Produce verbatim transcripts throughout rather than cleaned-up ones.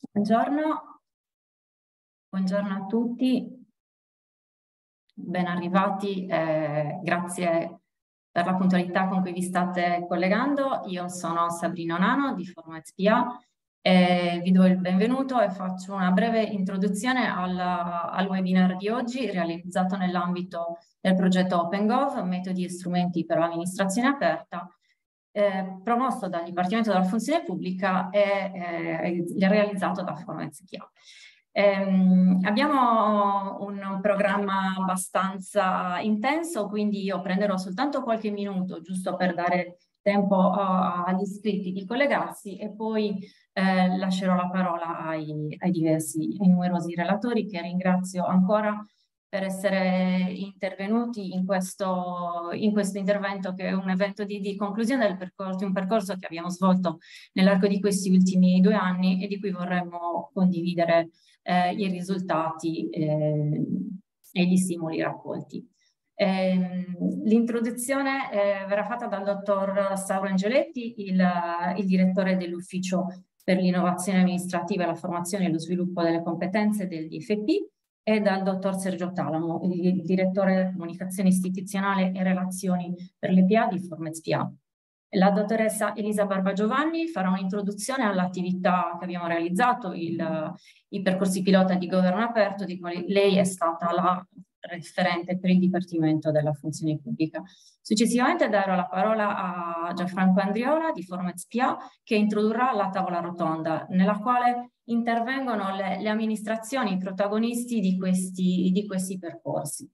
Buongiorno, buongiorno a tutti, ben arrivati, eh, grazie per la puntualità con cui vi state collegando. Io sono Sabrina Onano di Formez P A e vi do il benvenuto e faccio una breve introduzione al, al webinar di oggi realizzato nell'ambito del progetto OpenGov, metodi e strumenti per l'amministrazione aperta, Eh, promosso dal Dipartimento della Funzione Pubblica e eh, realizzato da Formez P A. Ehm, abbiamo un programma abbastanza intenso, quindi io prenderò soltanto qualche minuto giusto per dare tempo a, agli iscritti di collegarsi e poi eh, lascerò la parola ai, ai diversi, ai numerosi relatori che ringrazio ancora per essere intervenuti in questo, in questo intervento, che è un evento di, di conclusione del percorso, di un percorso che abbiamo svolto nell'arco di questi ultimi due anni e di cui vorremmo condividere eh, i risultati eh, e gli stimoli raccolti. Eh, L'introduzione eh, verrà fatta dal dottor Sauro Angeletti, il, il direttore dell'Ufficio per l'innovazione amministrativa e la formazione e lo sviluppo delle competenze del D F P, e dal dottor Sergio Talamo, il direttore comunicazione istituzionale e relazioni per le P A di Formez P A. La dottoressa Elisa Barbagiovanni farà un'introduzione all'attività che abbiamo realizzato, il, i percorsi pilota di governo aperto, di cui lei è stata la referente per il Dipartimento della Funzione Pubblica. Successivamente darò la parola a Gianfranco Andriola di Formez P A, che introdurrà la tavola rotonda, nella quale intervengono le, le amministrazioni, i protagonisti di questi, di questi percorsi.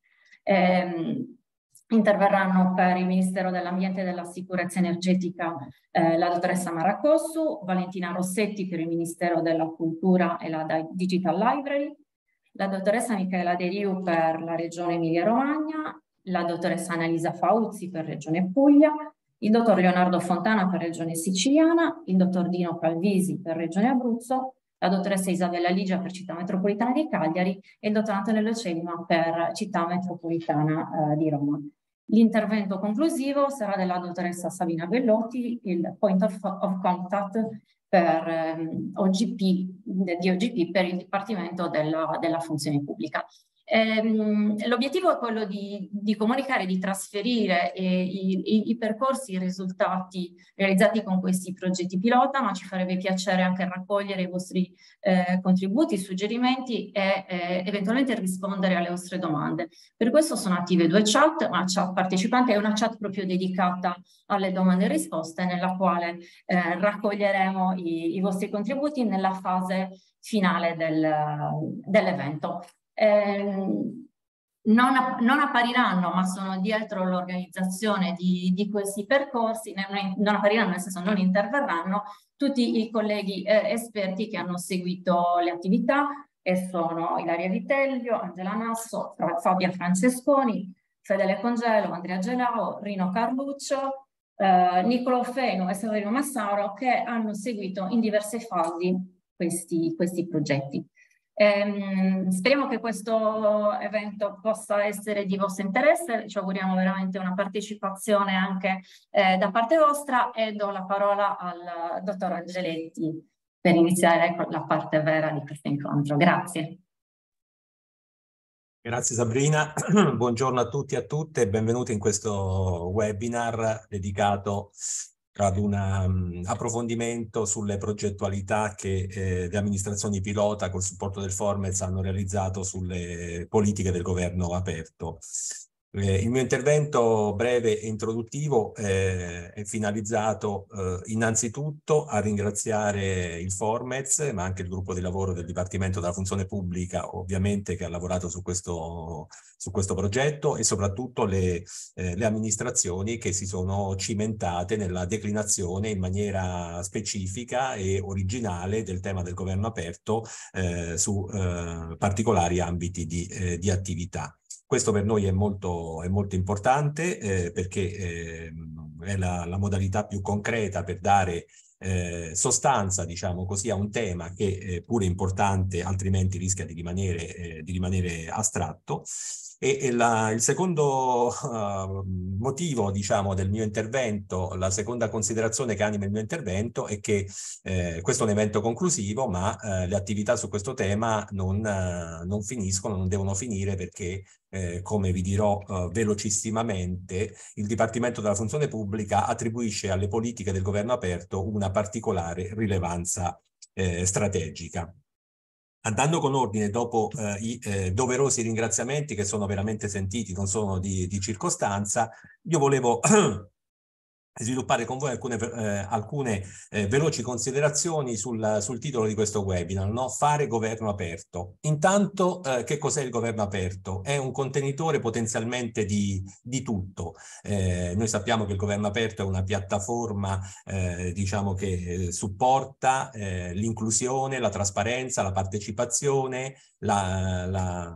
Eh, interverranno per il Ministero dell'Ambiente e della Sicurezza Energetica eh, la dottoressa Mara Cossu, Valentina Rossetti per il Ministero della Cultura e la Digital Library, la dottoressa Michaela De Riu per la Regione Emilia-Romagna, la dottoressa Annalisa Fauzzi per Regione Puglia, il dottor Leonardo Fontana per Regione Siciliana, il dottor Dino Calvisi per Regione Abruzzo, la dottoressa Isabella Ligia per Città Metropolitana di Cagliari e il dottor Antonello Celima per Città Metropolitana eh, di Roma. L'intervento conclusivo sarà della dottoressa Sabina Bellotti, il Point of, of Contact per ehm, O G P, di O G P per il Dipartimento della, della Funzione Pubblica. Ehm, l'obiettivo è quello di, di comunicare, di trasferire eh, i, i, i percorsi, i risultati realizzati con questi progetti pilota, ma ci farebbe piacere anche raccogliere i vostri eh, contributi, suggerimenti e eh, eventualmente rispondere alle vostre domande. Per questo sono attive due chat, una chat partecipante e una chat proprio dedicata alle domande e risposte, nella quale eh, raccoglieremo i, i vostri contributi nella fase finale del, dell'evento. Eh, non, non appariranno, ma sono dietro l'organizzazione di, di questi percorsi, non, non appariranno nel senso non interverranno, tutti i colleghi eh, esperti che hanno seguito le attività, e sono Ilaria Vitello, Angela Nasso, Fabia Francesconi, Fedele Congelo, Andrea Gelao, Rino Carluccio, eh, Niccolò Feno e Severino Massaro, che hanno seguito in diverse fasi questi, questi progetti. Ehm, speriamo che questo evento possa essere di vostro interesse, ci auguriamo veramente una partecipazione anche eh, da parte vostra, e do la parola al dottor Angeletti per iniziare la parte vera di questo incontro. Grazie. Grazie Sabrina, buongiorno a tutti e a tutte e benvenuti in questo webinar dedicato ad un um, approfondimento sulle progettualità che eh, le amministrazioni pilota col supporto del Formez hanno realizzato sulle politiche del governo aperto. Eh, il mio intervento breve e introduttivo eh, è finalizzato eh, innanzitutto a ringraziare il Formez, ma anche il gruppo di lavoro del Dipartimento della Funzione Pubblica, ovviamente, che ha lavorato su questo, su questo progetto, e soprattutto le, eh, le amministrazioni che si sono cimentate nella declinazione in maniera specifica e originale del tema del governo aperto eh, su eh, particolari ambiti di, eh, di attività. Questo per noi è molto, è molto importante eh, perché eh, è la, la modalità più concreta per dare eh, sostanza, diciamo così, a un tema che è pure importante, altrimenti rischia di rimanere, eh, di rimanere astratto. E, e la, il secondo uh, motivo, diciamo, del mio intervento, la seconda considerazione che anima il mio intervento è che eh, questo è un evento conclusivo, ma eh, le attività su questo tema non, uh, non finiscono, non devono finire perché, eh, come vi dirò uh, velocissimamente, il Dipartimento della Funzione Pubblica attribuisce alle politiche del governo aperto una particolare rilevanza eh, strategica. Andando con ordine, dopo eh, i eh, doverosi ringraziamenti che sono veramente sentiti, non sono di, di circostanza, io volevo sviluppare con voi alcune, eh, alcune eh, veloci considerazioni sul, sul titolo di questo webinar, no? Fare governo aperto. Intanto, eh, che cos'è il governo aperto? È un contenitore potenzialmente di, di tutto. Eh, noi sappiamo che il governo aperto è una piattaforma, eh, diciamo, che eh, supporta eh, l'inclusione, la trasparenza, la partecipazione, la... la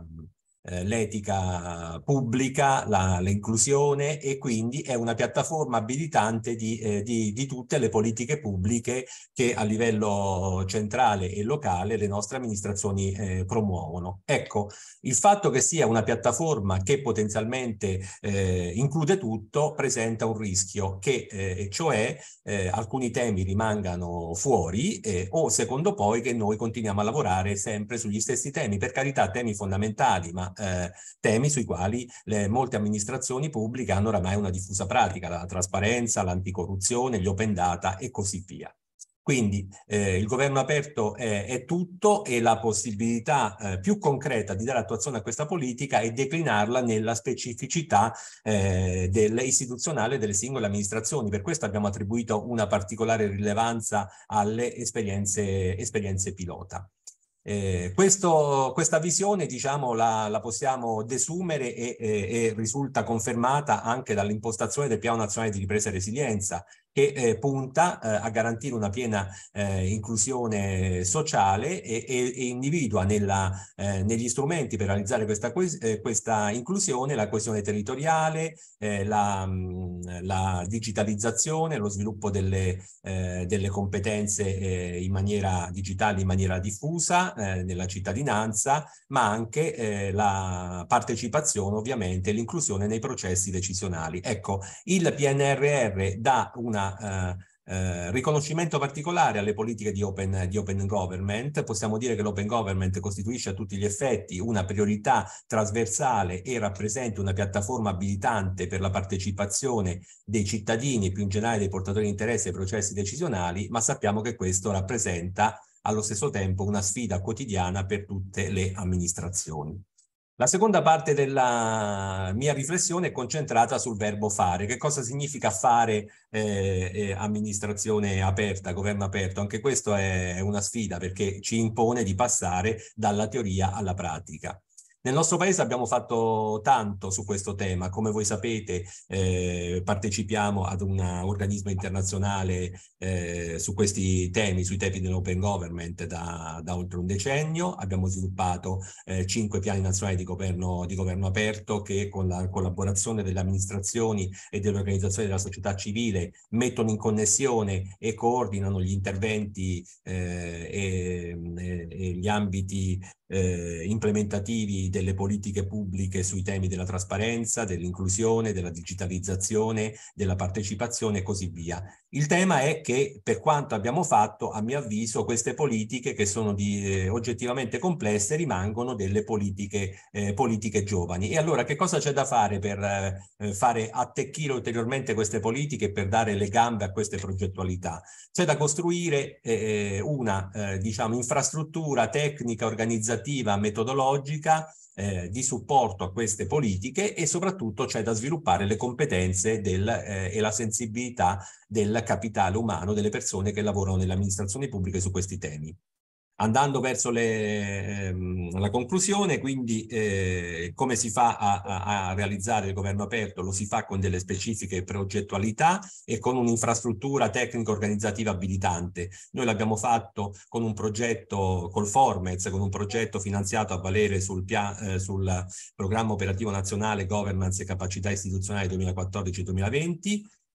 l'etica pubblica, l'inclusione, e quindi è una piattaforma abilitante di, eh, di, di tutte le politiche pubbliche che a livello centrale e locale le nostre amministrazioni eh, promuovono. Ecco, il fatto che sia una piattaforma che potenzialmente eh, include tutto presenta un rischio, che eh, cioè eh, alcuni temi rimangano fuori eh, o secondo poi che noi continuiamo a lavorare sempre sugli stessi temi, per carità temi fondamentali, ma Eh, temi sui quali le, molte amministrazioni pubbliche hanno oramai una diffusa pratica, la trasparenza, l'anticorruzione, gli open data e così via. Quindi eh, il governo aperto è, è tutto, e la possibilità eh, più concreta di dare attuazione a questa politica è declinarla nella specificità eh, del, istituzionale delle singole amministrazioni. Per questo abbiamo attribuito una particolare rilevanza alle esperienze, esperienze pilota. Eh, questo, questa visione, diciamo, la, la possiamo desumere e, e, e risulta confermata anche dall'impostazione del Piano Nazionale di Ripresa e Resilienza, che eh, punta eh, a garantire una piena eh, inclusione sociale e, e, e individua nella, eh, negli strumenti per realizzare questa, eh, questa inclusione la coesione territoriale, eh, la, mh, la digitalizzazione, lo sviluppo delle, eh, delle competenze eh, in maniera digitale, in maniera diffusa eh, nella cittadinanza, ma anche eh, la partecipazione, ovviamente, e l'inclusione nei processi decisionali. Ecco, il P N R R dà una Uh, uh, riconoscimento particolare alle politiche di open, di open government. Possiamo dire che l'open government costituisce a tutti gli effetti una priorità trasversale e rappresenta una piattaforma abilitante per la partecipazione dei cittadini, più in generale dei portatori di interesse ai processi decisionali, ma sappiamo che questo rappresenta allo stesso tempo una sfida quotidiana per tutte le amministrazioni. La seconda parte della mia riflessione è concentrata sul verbo fare. Che cosa significa fare eh, eh, amministrazione aperta, governo aperto? Anche questo è, è una sfida, perché ci impone di passare dalla teoria alla pratica. Nel nostro paese abbiamo fatto tanto su questo tema. Come voi sapete, eh, partecipiamo ad un organismo internazionale eh, su questi temi, sui temi dell'open government da, da oltre un decennio. Abbiamo sviluppato eh, cinque piani nazionali di governo, di governo aperto, che con la collaborazione delle amministrazioni e delle organizzazioni della società civile mettono in connessione e coordinano gli interventi eh, e, e, e gli ambiti eh, implementativi delle politiche pubbliche sui temi della trasparenza, dell'inclusione, della digitalizzazione, della partecipazione e così via. Il tema è che, per quanto abbiamo fatto, a mio avviso, queste politiche, che sono di, eh, oggettivamente complesse, rimangono delle politiche, eh, politiche giovani. E allora che cosa c'è da fare per eh, fare attecchire ulteriormente queste politiche e per dare le gambe a queste progettualità? C'è da costruire eh, una eh, diciamo, infrastruttura tecnica, organizzativa, metodologica Eh, di supporto a queste politiche, e soprattutto c'è da sviluppare le competenze del, eh, e la sensibilità del capitale umano, delle persone che lavorano nelle amministrazioni pubbliche su questi temi. Andando verso le, ehm, la conclusione, quindi eh, come si fa a, a, a realizzare il governo aperto? Lo si fa con delle specifiche progettualità e con un'infrastruttura tecnico-organizzativa abilitante. Noi l'abbiamo fatto con un progetto, col Formez, con un progetto finanziato a valere sul, eh, sul Programma Operativo Nazionale Governance e Capacità Istituzionale duemilaquattordici duemilaventi,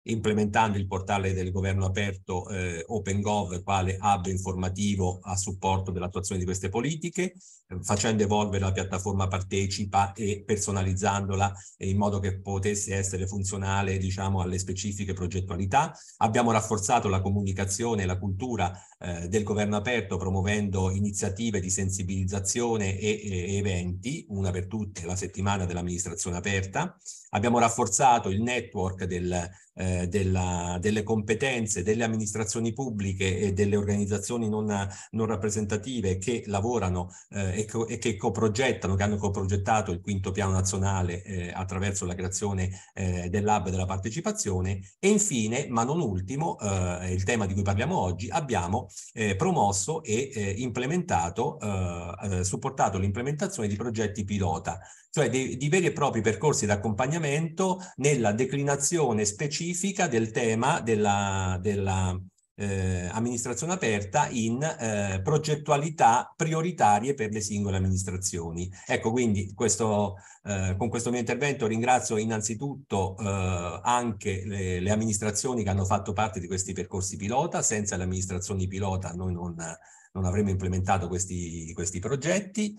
implementando il portale del governo aperto eh, OpenGov quale hub informativo a supporto dell'attuazione di queste politiche, eh, facendo evolvere la piattaforma Partecipa e personalizzandola in modo che potesse essere funzionale, diciamo, alle specifiche progettualità. Abbiamo rafforzato la comunicazione e la cultura eh, del governo aperto, promuovendo iniziative di sensibilizzazione e, e eventi, una per tutte la settimana dell'amministrazione aperta. Abbiamo rafforzato il network del, eh, della, delle competenze delle amministrazioni pubbliche e delle organizzazioni non, non rappresentative che lavorano eh, e, co e che coprogettano, che hanno coprogettato il quinto piano nazionale eh, attraverso la creazione eh, dell'hub della partecipazione. E infine, ma non ultimo, eh, il tema di cui parliamo oggi, abbiamo eh, promosso e eh, implementato, eh, eh, supportato l'implementazione di progetti pilota, cioè di, di veri e propri percorsi di accompagnamento nella declinazione specifica del tema della, della eh, amministrazione aperta in eh, progettualità prioritarie per le singole amministrazioni. Ecco, quindi questo, eh, con questo mio intervento ringrazio innanzitutto eh, anche le, le amministrazioni che hanno fatto parte di questi percorsi pilota. Senza le amministrazioni pilota noi non... non avremmo implementato questi, questi progetti,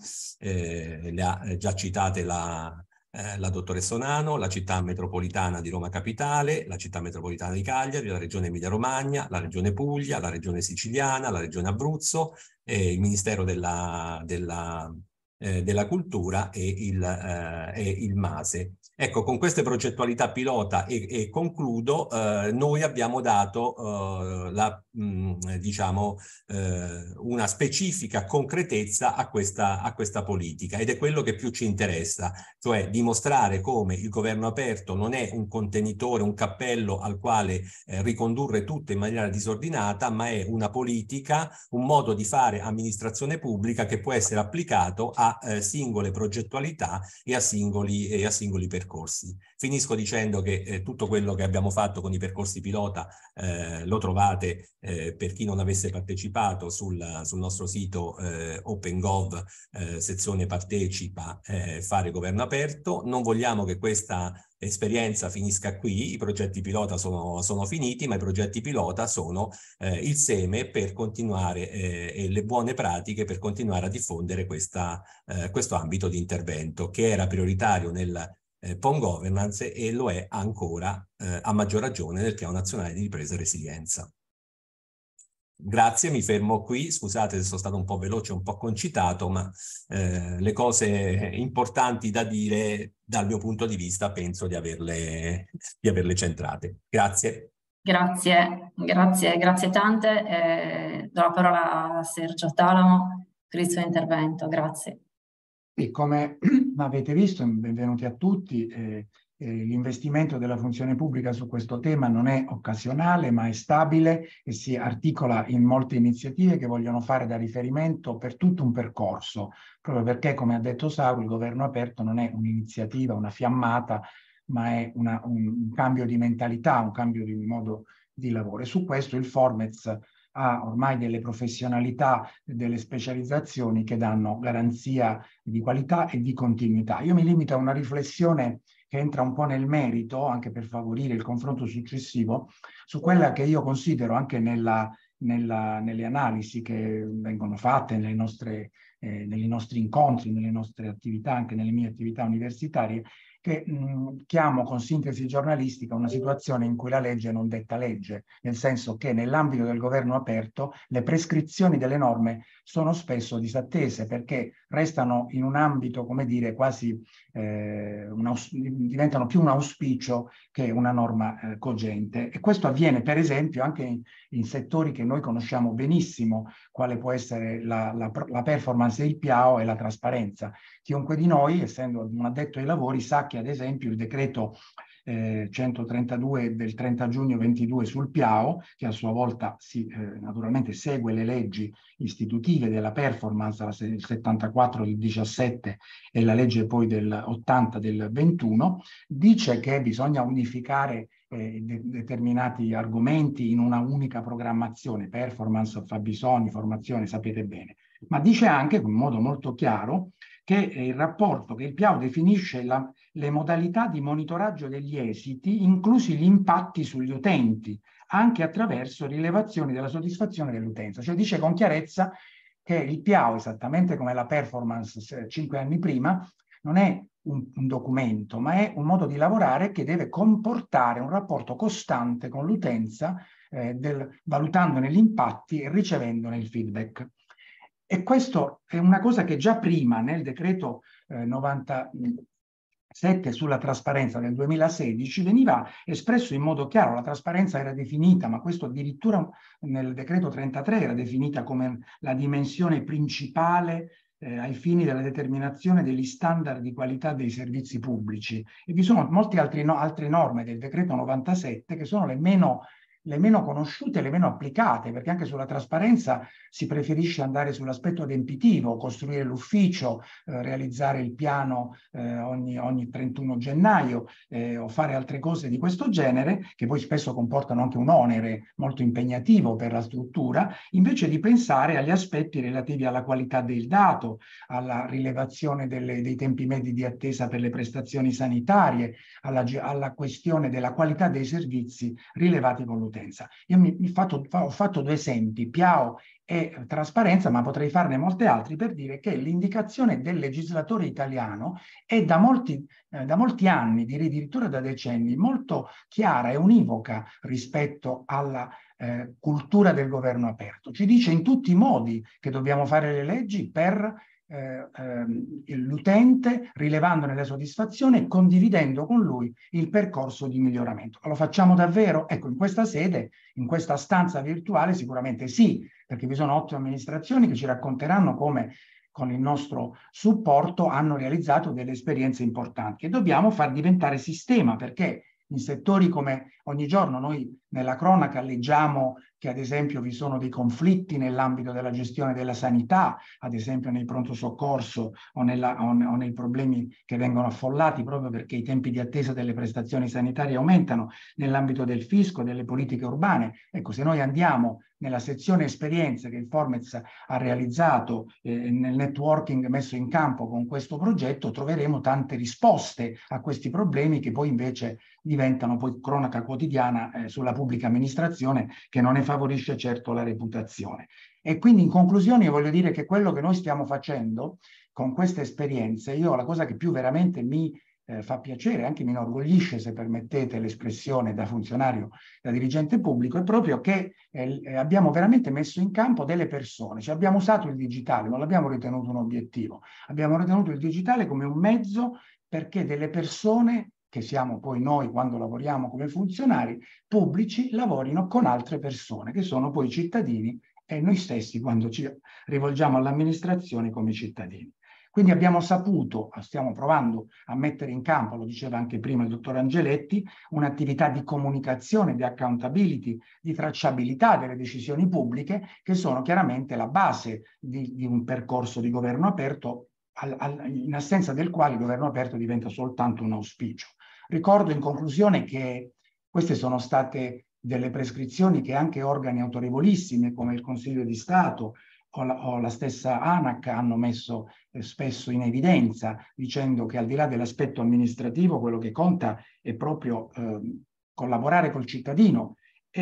eh, le ha già citate la, eh, la dottoressa Onano, la città metropolitana di Roma Capitale, la città metropolitana di Cagliari, la regione Emilia-Romagna, la regione Puglia, la regione Siciliana, la regione Abruzzo, eh, il Ministero della, della, eh, della Cultura e il, eh, e il MASE. Ecco, con queste progettualità pilota e, e concludo, eh, noi abbiamo dato eh, la, mh, diciamo, eh, una specifica concretezza a questa, a questa politica, ed è quello che più ci interessa, cioè dimostrare come il governo aperto non è un contenitore, un cappello al quale eh, ricondurre tutto in maniera disordinata, ma è una politica, un modo di fare amministrazione pubblica che può essere applicato a eh, singole progettualità e a singoli, e a singoli percorsi. Percorsi. Finisco dicendo che eh, tutto quello che abbiamo fatto con i percorsi pilota eh, lo trovate eh, per chi non avesse partecipato sul, sul nostro sito eh, OpenGov, eh, sezione partecipa, eh, fare governo aperto. Non vogliamo che questa esperienza finisca qui, i progetti pilota sono, sono finiti, ma i progetti pilota sono eh, il seme per continuare eh, e le buone pratiche per continuare a diffondere questa, eh, questo ambito di intervento che era prioritario nel Eh, P O N Governance e lo è ancora eh, a maggior ragione nel Piano Nazionale di Ripresa e Resilienza. Grazie, mi fermo qui, scusate se sono stato un po' veloce, un po' concitato, ma eh, le cose importanti da dire dal mio punto di vista penso di averle, di averle centrate. Grazie. Grazie, grazie, grazie tante. Eh, do la parola a Sergio Talamo per il suo intervento, grazie. E come avete visto, benvenuti a tutti, eh, eh, l'investimento della funzione pubblica su questo tema non è occasionale, ma è stabile e si articola in molte iniziative che vogliono fare da riferimento per tutto un percorso, proprio perché, come ha detto Sauro, il governo aperto non è un'iniziativa, una fiammata, ma è una, un, un cambio di mentalità, un cambio di modo di lavoro. E su questo il Formez ha ormai delle professionalità, delle specializzazioni che danno garanzia di qualità e di continuità. Io mi limito a una riflessione che entra un po' nel merito, anche per favorire il confronto successivo, su quella che io considero anche nella, nella, nelle analisi che vengono fatte nelle nostre, eh, nei nostri incontri, nelle nostre attività, anche nelle mie attività universitarie, che mh, chiamo con sintesi giornalistica una situazione in cui la legge non detta legge, nel senso che nell'ambito del governo aperto le prescrizioni delle norme sono spesso disattese perché restano in un ambito, come dire, quasi eh, un diventano più un auspicio che una norma eh, cogente. E questo avviene per esempio anche in, in settori che noi conosciamo benissimo, quale può essere la, la, la performance del P I A O e la trasparenza. Chiunque di noi, essendo un addetto ai lavori, sa che ad esempio il decreto eh, centotrentadue del trenta giugno ventidue sul P I A O, che a sua volta si, eh, naturalmente segue le leggi istitutive della performance, la, il settantaquattro del diciassette e la legge poi del ottanta del ventuno, dice che bisogna unificare eh, de determinati argomenti in una unica programmazione, performance, fabbisogni, formazione, sapete bene, ma dice anche in modo molto chiaro che è il rapporto che il Piao definisce la, le modalità di monitoraggio degli esiti, inclusi gli impatti sugli utenti, anche attraverso rilevazioni della soddisfazione dell'utenza. Cioè dice con chiarezza che il Piao, esattamente come la performance cinque anni prima, non è un, un documento, ma è un modo di lavorare che deve comportare un rapporto costante con l'utenza, eh, valutandone gli impatti e ricevendone il feedback. E questo è una cosa che già prima, nel decreto eh, novantasette sulla trasparenza del duemilasedici, veniva espresso in modo chiaro. La trasparenza era definita, ma questo addirittura nel decreto trentatré era definita come la dimensione principale eh, ai fini della determinazione degli standard di qualità dei servizi pubblici. E vi sono molte altre, no, altre norme del decreto novantasette che sono le meno le meno conosciute e le meno applicate, perché anche sulla trasparenza si preferisce andare sull'aspetto adempitivo, costruire l'ufficio, eh, realizzare il piano eh, ogni, ogni trentuno gennaio eh, o fare altre cose di questo genere, che poi spesso comportano anche un onere molto impegnativo per la struttura, invece di pensare agli aspetti relativi alla qualità del dato, alla rilevazione delle, dei tempi medi di attesa per le prestazioni sanitarie, alla, alla questione della qualità dei servizi rilevati con l'utenza. Io mi, mi fatto, ho fatto due esempi, Piao e trasparenza, ma potrei farne molti altri per dire che l'indicazione del legislatore italiano è da molti, eh, da molti anni, direi addirittura da decenni, molto chiara e univoca rispetto alla eh, cultura del governo aperto. Ci dice in tutti i modi che dobbiamo fare le leggi per Eh, ehm, l'utente, rilevandone la soddisfazione e condividendo con lui il percorso di miglioramento. Lo facciamo davvero? Ecco, in questa sede, in questa stanza virtuale sicuramente sì, perché vi sono ottime amministrazioni che ci racconteranno come con il nostro supporto hanno realizzato delle esperienze importanti e dobbiamo far diventare sistema, perché in settori come ogni giorno noi nella cronaca leggiamo che ad esempio vi sono dei conflitti nell'ambito della gestione della sanità, ad esempio nel pronto soccorso o, nella, o, o nei problemi che vengono affollati proprio perché i tempi di attesa delle prestazioni sanitarie aumentano, nell'ambito del fisco, delle politiche urbane. Ecco, se noi andiamo nella sezione esperienze che il Formez ha realizzato eh, nel networking messo in campo con questo progetto, troveremo tante risposte a questi problemi che poi invece diventano poi cronaca quotidiana eh, sulla pubblica amministrazione, che non ne favorisce certo la reputazione. E quindi in conclusione io voglio dire che quello che noi stiamo facendo con queste esperienze, io la cosa che più veramente mi eh, fa piacere, anche mi inorgoglisce, se permettete l'espressione da funzionario, da dirigente pubblico, è proprio che eh, abbiamo veramente messo in campo delle persone, cioè abbiamo usato il digitale, non l'abbiamo ritenuto un obiettivo, abbiamo ritenuto il digitale come un mezzo perché delle persone che siamo poi noi quando lavoriamo come funzionari pubblici, lavorino con altre persone, che sono poi cittadini e noi stessi quando ci rivolgiamo all'amministrazione come cittadini. Quindi abbiamo saputo, stiamo provando a mettere in campo, lo diceva anche prima il dottor Angeletti, un'attività di comunicazione, di accountability, di tracciabilità delle decisioni pubbliche, che sono chiaramente la base di, di un percorso di governo aperto, al, al, in assenza del quale il governo aperto diventa soltanto un auspicio. Ricordo in conclusione che queste sono state delle prescrizioni che anche organi autorevolissimi come il Consiglio di Stato o la, o la stessa ANAC hanno messo eh, spesso in evidenza, dicendo che al di là dell'aspetto amministrativo quello che conta è proprio eh, collaborare col cittadino.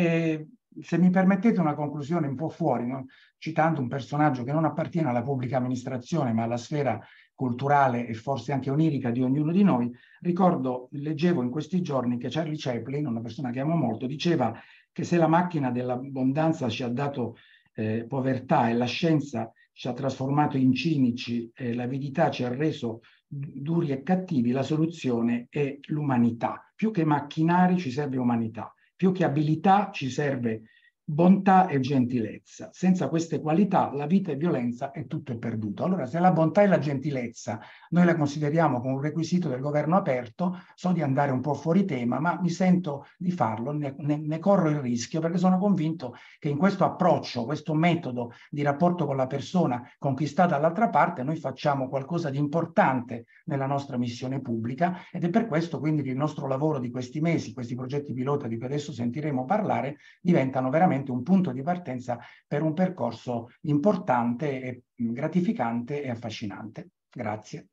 E se mi permettete una conclusione un po' fuori, no? Citando un personaggio che non appartiene alla pubblica amministrazione ma alla sfera culturale e forse anche onirica di ognuno di noi, ricordo, leggevo in questi giorni che Charlie Chaplin, una persona che amo molto, diceva che se la macchina dell'abbondanza ci ha dato eh, povertà e la scienza ci ha trasformato in cinici e l'avidità ci ha reso duri e cattivi, la soluzione è l'umanità. Più che macchinari ci serve umanità, più che abilità ci serve bontà e gentilezza. Senza queste qualità la vita è violenza e tutto è perduto. Allora, se la bontà e la gentilezza noi la consideriamo come un requisito del governo aperto, so di andare un po' fuori tema, ma mi sento di farlo, ne, ne, ne corro il rischio, perché sono convinto che in questo approccio, questo metodo di rapporto con la persona con chi sta dall'altra parte, noi facciamo qualcosa di importante nella nostra missione pubblica, ed è per questo quindi che il nostro lavoro di questi mesi, questi progetti pilota di cui adesso sentiremo parlare, diventano veramente un punto di partenza per un percorso importante, e gratificante e affascinante. Grazie.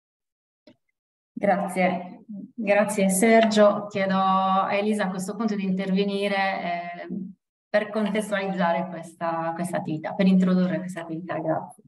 Grazie, grazie Sergio. Chiedo a Elisa a questo punto di intervenire eh, per contestualizzare questa, questa attività, per introdurre questa attività. Grazie.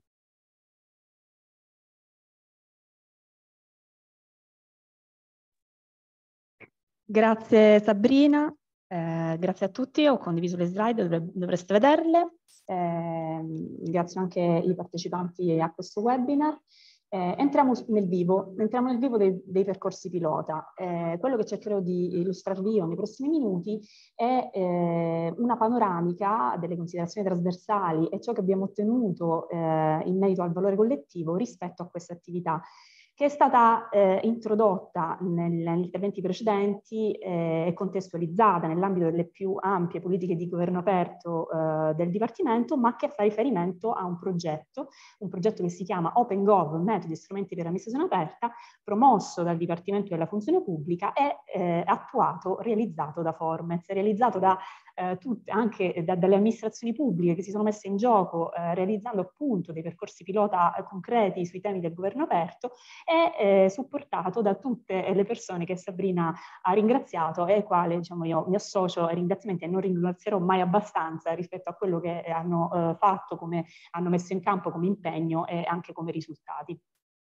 Grazie Sabrina, eh, grazie a tutti, ho condiviso le slide, dovre dovreste vederle. Eh, ringrazio anche i partecipanti a questo webinar. Eh, entriamo nel vivo, entriamo nel vivo dei, dei percorsi pilota. Eh, quello che cercherò di illustrarvi io nei prossimi minuti è eh, una panoramica delle considerazioni trasversali e ciò che abbiamo ottenuto eh, in merito al valore collettivo rispetto a questa attività, che è stata eh, introdotta nel, negli interventi precedenti e eh, contestualizzata nell'ambito delle più ampie politiche di governo aperto eh, del Dipartimento, ma che fa riferimento a un progetto, un progetto che si chiama OpenGov, metodi e strumenti per l'amministrazione aperta, promosso dal Dipartimento della Funzione Pubblica e eh, attuato, realizzato da Formez, realizzato da eh, tutte, anche da, dalle amministrazioni pubbliche che si sono messe in gioco eh, realizzando appunto dei percorsi pilota eh, concreti sui temi del governo aperto, è eh, supportato da tutte le persone che Sabrina ha ringraziato e ai quali diciamo, io mi associo ai ringraziamenti e non ringrazierò mai abbastanza rispetto a quello che hanno eh, fatto, come hanno messo in campo come impegno e anche come risultati.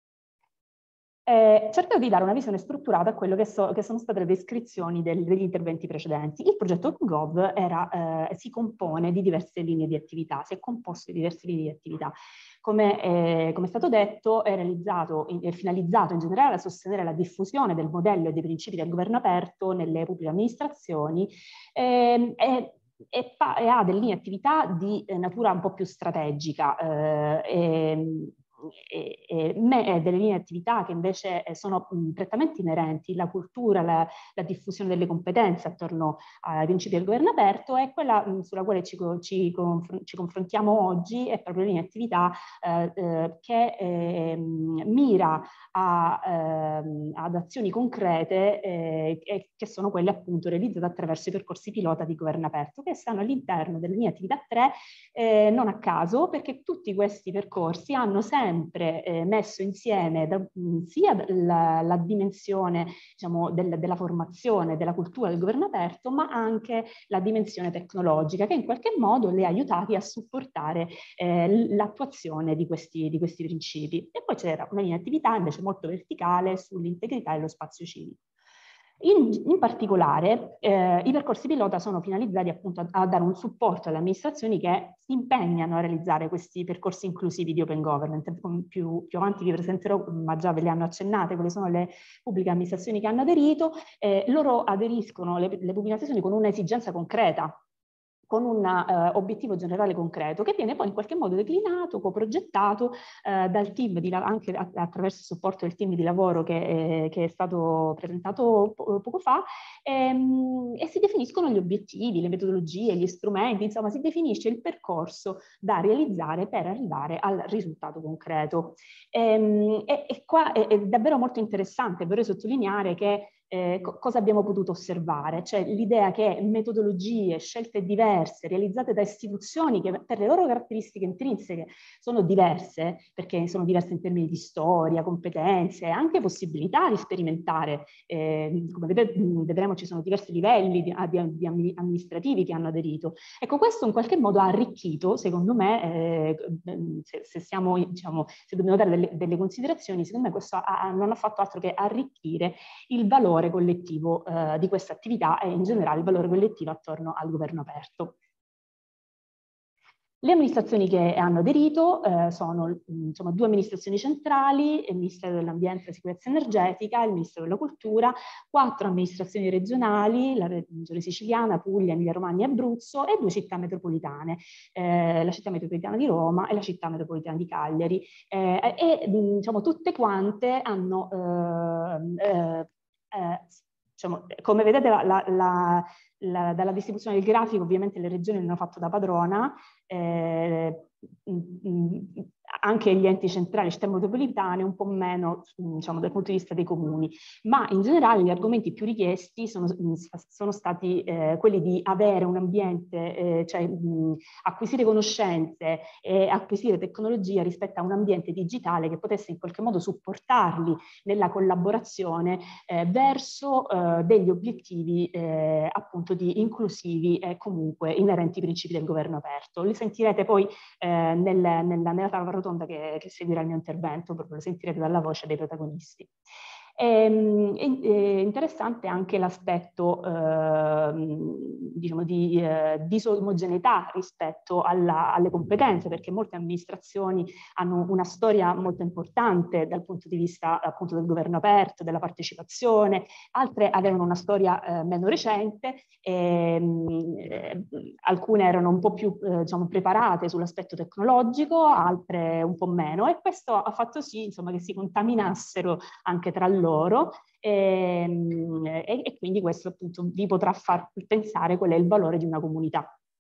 Eh, cercherò di dare una visione strutturata a quello che, so, che sono state le descrizioni del, degli interventi precedenti. Il progetto OpenGov era, eh, si compone di diverse linee di attività, si è composto di diverse linee di attività. Come, eh, come è stato detto, è realizzato, è finalizzato in generale a sostenere la diffusione del modello e dei principi del governo aperto nelle pubbliche amministrazioni eh, e, e, e ha delle linee di attività di eh, natura un po' più strategica. Eh, e, E, e, e delle linee di attività che invece sono mh, prettamente inerenti, la cultura, la, la diffusione delle competenze attorno ai principi del governo aperto, è quella mh, sulla quale ci, ci, confr ci confrontiamo oggi, è proprio la linea di attività eh, eh, che eh, mira a, eh, ad azioni concrete eh, e che sono quelle appunto realizzate attraverso i percorsi pilota di governo aperto, che stanno all'interno della linea di attività tre, eh, non a caso, perché tutti questi percorsi hanno sempre sempre eh, messo insieme da, mh, sia la, la dimensione diciamo, del, della formazione, della cultura del governo aperto, ma anche la dimensione tecnologica che in qualche modo le ha aiutati a supportare eh, l'attuazione di questi, di questi principi. E poi c'era una linea di attività invece molto verticale sull'integrità e lo spazio civico. In, in particolare eh, i percorsi pilota sono finalizzati appunto a, a dare un supporto alle amministrazioni che si impegnano a realizzare questi percorsi inclusivi di open government. Più, più avanti vi presenterò, ma già ve le hanno accennate, quali sono le pubbliche amministrazioni che hanno aderito. Eh, loro aderiscono, le, le pubbliche amministrazioni, con un'esigenza concreta, con un uh, obiettivo generale concreto che viene poi in qualche modo declinato, coprogettato uh, dal team, di anche attraverso il supporto del team di lavoro che, eh, che è stato presentato po poco fa, ehm, e si definiscono gli obiettivi, le metodologie, gli strumenti, insomma si definisce il percorso da realizzare per arrivare al risultato concreto. Ehm, e, e qua è, è davvero molto interessante, vorrei sottolineare che Eh, co cosa abbiamo potuto osservare? Cioè l'idea che metodologie, scelte diverse, realizzate da istituzioni che per le loro caratteristiche intrinseche sono diverse, perché sono diverse in termini di storia, competenze, anche possibilità di sperimentare. Eh, come vedete, vedremo ci sono diversi livelli di, di, di amministrativi che hanno aderito. Ecco, questo in qualche modo ha arricchito, secondo me, eh, se, se, siamo, diciamo, se dobbiamo dare delle, delle considerazioni, secondo me questo ha, non ha fatto altro che arricchire il valore collettivo eh, di questa attività e in generale il valore collettivo attorno al governo aperto. Le amministrazioni che hanno aderito eh, sono insomma, due amministrazioni centrali, il Ministero dell'Ambiente e della Sicurezza Energetica, il Ministero della Cultura, quattro amministrazioni regionali, la Regione Siciliana, Puglia, Emilia Romagna e Abruzzo, e due città metropolitane, eh, la città metropolitana di Roma e la città metropolitana di Cagliari. Eh, e diciamo, tutte quante hanno eh, eh, Eh, diciamo, come vedete la, la, la, la, dalla distribuzione del grafico ovviamente le regioni l'hanno fatto da padrona, eh, anche gli enti centrali, città metropolitane, un po' meno, diciamo, dal punto di vista dei comuni, ma in generale gli argomenti più richiesti sono, sono stati eh, quelli di avere un ambiente, eh, cioè mh, acquisire conoscenze e acquisire tecnologia rispetto a un ambiente digitale che potesse in qualche modo supportarli nella collaborazione eh, verso eh, degli obiettivi eh, appunto di inclusivi e comunque inerenti ai principi del governo aperto. Li sentirete poi eh, nel, nella, nella tavola rotonda che, che seguirà il mio intervento, proprio lo sentirete dalla voce dei protagonisti. È, è interessante anche l'aspetto eh, diciamo di eh, disomogeneità rispetto alla, alle competenze, perché molte amministrazioni hanno una storia molto importante dal punto di vista appunto del governo aperto, della partecipazione, altre avevano una storia eh, meno recente, e, eh, alcune erano un po' più eh, diciamo, preparate sull'aspetto tecnologico, altre un po' meno, e questo ha fatto sì insomma, che si contaminassero anche tra loro. Loro, e, e, e quindi questo appunto vi potrà far pensare qual è il valore di una comunità.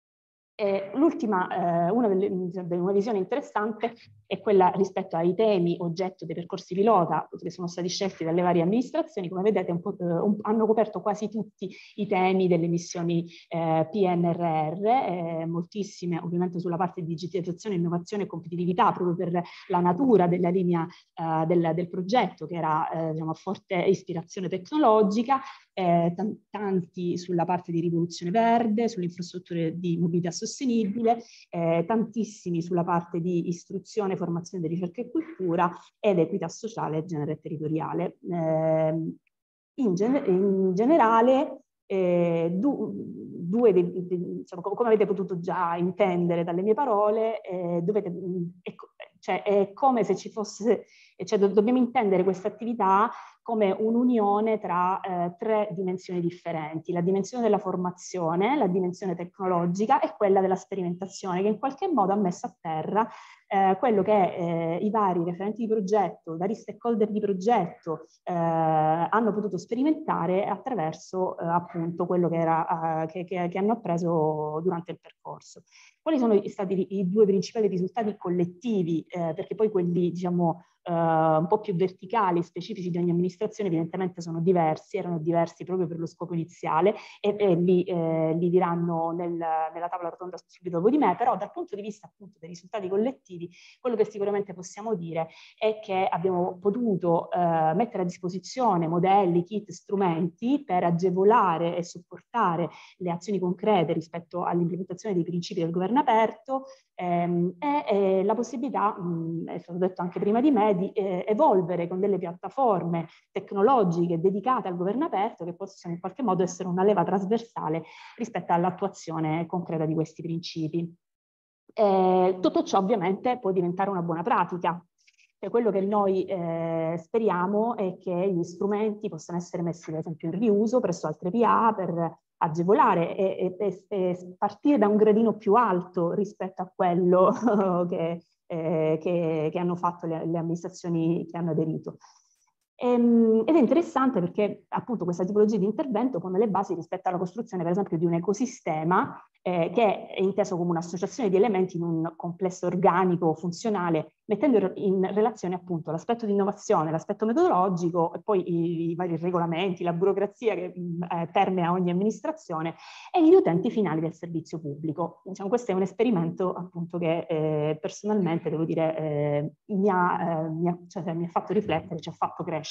L'ultima, eh, una, delle, una visione interessante è quella rispetto ai temi oggetto dei percorsi pilota che sono stati scelti dalle varie amministrazioni. Come vedete un po', eh, un, hanno coperto quasi tutti i temi delle missioni eh, P N R R, eh, moltissime ovviamente sulla parte di digitalizzazione, innovazione e competitività, proprio per la natura della linea eh, del, del progetto che era eh, diciamo, a forte ispirazione tecnologica, eh, tanti sulla parte di rivoluzione verde, sulle infrastrutture di mobilità sostenibile, eh, tantissimi sulla parte di istruzione, formazione di ricerca e cultura ed equità sociale, genere e territoriale. Eh, in, gen in generale, eh, du due dei, dei, insomma, come avete potuto già intendere dalle mie parole, eh, dovete, è, cioè, è come se ci fosse, cioè, do dobbiamo intendere questa attività come un'unione tra eh, tre dimensioni differenti: la dimensione della formazione, la dimensione tecnologica e quella della sperimentazione, che in qualche modo ha messo a terra eh, quello che eh, i vari referenti di progetto, i vari stakeholder di progetto eh, hanno potuto sperimentare attraverso eh, appunto quello che, era, eh, che, che, che hanno appreso durante il percorso. Quali sono stati i due principali risultati collettivi? Eh, perché poi quelli, diciamo, Uh, un po' più verticali, specifici di ogni amministrazione, evidentemente sono diversi, erano diversi proprio per lo scopo iniziale e, e li, eh, li diranno nel, nella tavola rotonda subito dopo di me, però dal punto di vista appunto dei risultati collettivi, quello che sicuramente possiamo dire è che abbiamo potuto uh, mettere a disposizione modelli, kit, strumenti per agevolare e supportare le azioni concrete rispetto all'implementazione dei principi del governo aperto, ehm, e, e la possibilità, mh, è stato detto anche prima di me, di eh, evolvere con delle piattaforme tecnologiche dedicate al governo aperto che possono in qualche modo essere una leva trasversale rispetto all'attuazione concreta di questi principi. Eh, tutto ciò ovviamente può diventare una buona pratica. Cioè, quello che noi eh, speriamo è che gli strumenti possano essere messi ad esempio in riuso presso altre P A per agevolare e, e, e partire da un gradino più alto rispetto a quello che Eh, che, che hanno fatto le, le amministrazioni che hanno aderito. Ehm, ed è interessante perché appunto questa tipologia di intervento pone le basi rispetto alla costruzione per esempio di un ecosistema eh, che è inteso come un'associazione di elementi in un complesso organico funzionale, mettendo in relazione appunto l'aspetto di innovazione, l'aspetto metodologico e poi i, i vari regolamenti, la burocrazia che eh, permea ogni amministrazione e gli utenti finali del servizio pubblico. Diciamo, questo è un esperimento appunto che eh, personalmente devo dire eh, mi, ha, eh, mi, ha, cioè, mi ha fatto riflettere, ci ha fatto crescere.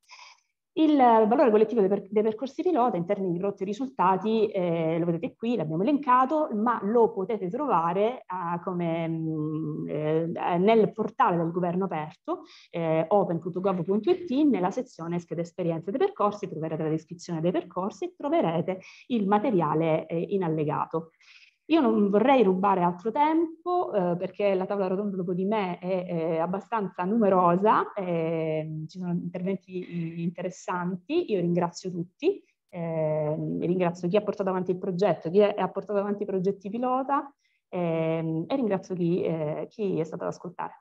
Il valore collettivo dei, per, dei percorsi pilota in termini di prodotti e risultati eh, lo vedete qui, l'abbiamo elencato, ma lo potete trovare uh, come, mh, eh, nel portale del governo aperto, eh, open punto gov punto it, nella sezione schede esperienze dei percorsi, troverete la descrizione dei percorsi e troverete il materiale eh, in allegato. Io non vorrei rubare altro tempo eh, perché la tavola rotonda dopo di me è, è abbastanza numerosa, eh, ci sono interventi interessanti, io ringrazio tutti, eh, ringrazio chi ha portato avanti il progetto, chi ha portato avanti i progetti pilota eh, e ringrazio chi, eh, chi è stato ad ascoltare.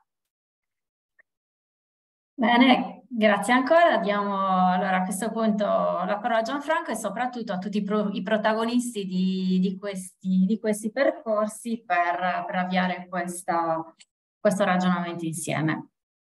Bene, grazie ancora. Diamo allora a questo punto la parola a Gianfranco e soprattutto a tutti i, pro, i protagonisti di, di, questi, di questi percorsi per, per avviare questa, questo ragionamento insieme.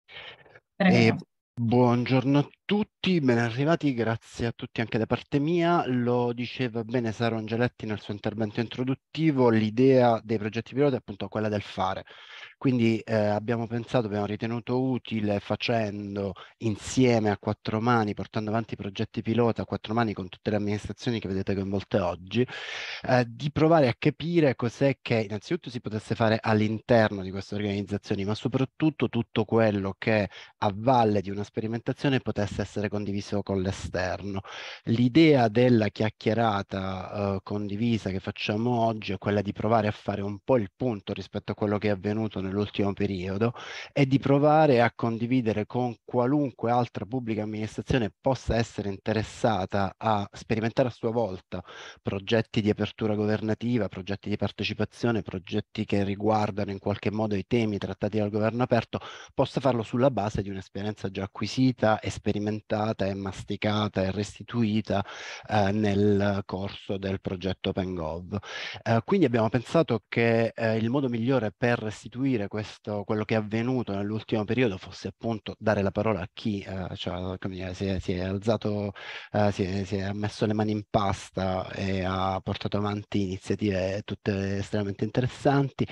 Prego. E buongiorno a tutti, ben arrivati, grazie a tutti anche da parte mia. Lo diceva bene Sara Angeletti nel suo intervento introduttivo, l'idea dei progetti pilota è appunto quella del fare. Quindi eh, abbiamo pensato, abbiamo ritenuto utile, facendo insieme a quattro mani, portando avanti i progetti pilota a quattro mani con tutte le amministrazioni che vedete coinvolte oggi, eh, di provare a capire cos'è che innanzitutto si potesse fare all'interno di queste organizzazioni, ma soprattutto tutto quello che a valle di una sperimentazione potesse essere condiviso con l'esterno. L'idea della chiacchierata eh, condivisa che facciamo oggi è quella di provare a fare un po' il punto rispetto a quello che è avvenuto nell'ultimo periodo e di provare a condividere con qualunque altra pubblica amministrazione possa essere interessata a sperimentare a sua volta progetti di apertura governativa, progetti di partecipazione, progetti che riguardano in qualche modo i temi trattati dal governo aperto, possa farlo sulla base di un'esperienza già acquisita e sperimentata e masticata e restituita eh, nel corso del progetto OpenGov. Eh, quindi abbiamo pensato che eh, il modo migliore per restituire questo, quello che è avvenuto nell'ultimo periodo fosse appunto dare la parola a chi eh, cioè, come dire, si, è, si è alzato, eh, si, è, si è messo le mani in pasta e ha portato avanti iniziative tutte estremamente interessanti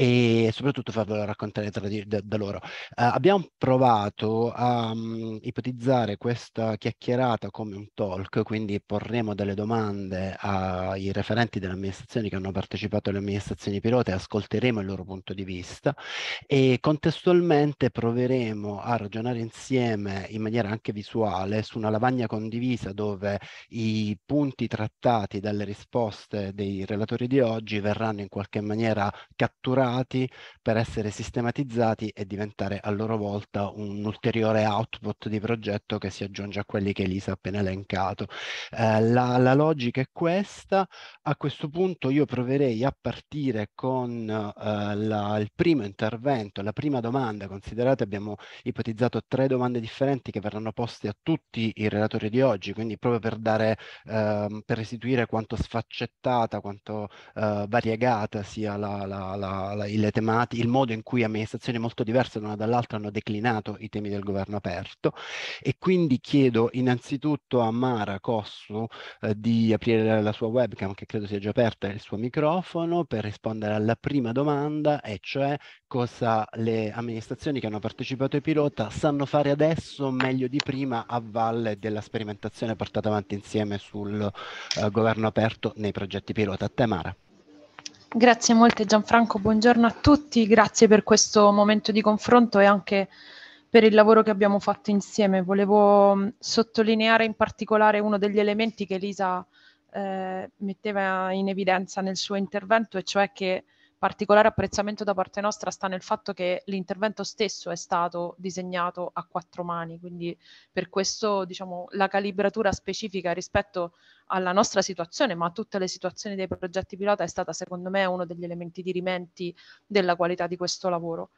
e soprattutto farvelo raccontare tra di, da, da loro. Uh, abbiamo provato a um, ipotizzare questa chiacchierata come un talk, quindi porremo delle domande ai referenti delle amministrazioni che hanno partecipato alle amministrazioni pilota e ascolteremo il loro punto di vista e contestualmente proveremo a ragionare insieme in maniera anche visuale su una lavagna condivisa dove i punti trattati dalle risposte dei relatori di oggi verranno in qualche maniera catturati per essere sistematizzati e diventare a loro volta un ulteriore output di progetto che si aggiunge a quelli che Elisa ha appena elencato. Eh, la, la logica è questa. A questo punto io proverei a partire con eh, la, il primo intervento, la prima domanda. Considerate, abbiamo ipotizzato tre domande differenti che verranno poste a tutti i relatori di oggi, quindi proprio per dare, eh, per restituire quanto sfaccettata, quanto eh, variegata sia la, la, la, la, le tematiche, il modo in cui amministrazioni molto diverse l'una dall'altra hanno declinato i temi del governo aperto. E quindi chiedo innanzitutto a Mara Cossu eh, di aprire la sua webcam, che credo sia già aperta, e il suo microfono per rispondere alla prima domanda, e cioè cosa le amministrazioni che hanno partecipato ai pilota sanno fare adesso meglio di prima a valle della sperimentazione portata avanti insieme sul eh, governo aperto nei progetti pilota. A te, Mara. Grazie molte Gianfranco, buongiorno a tutti, grazie per questo momento di confronto e anche per il lavoro che abbiamo fatto insieme. Volevo mh, sottolineare in particolare uno degli elementi che Elisa eh, metteva in evidenza nel suo intervento, e cioè che particolare apprezzamento da parte nostra sta nel fatto che l'intervento stesso è stato disegnato a quattro mani, quindi per questo diciamo la calibratura specifica rispetto alla nostra situazione, ma a tutte le situazioni dei progetti pilota è stata secondo me uno degli elementi dirimenti della qualità di questo lavoro.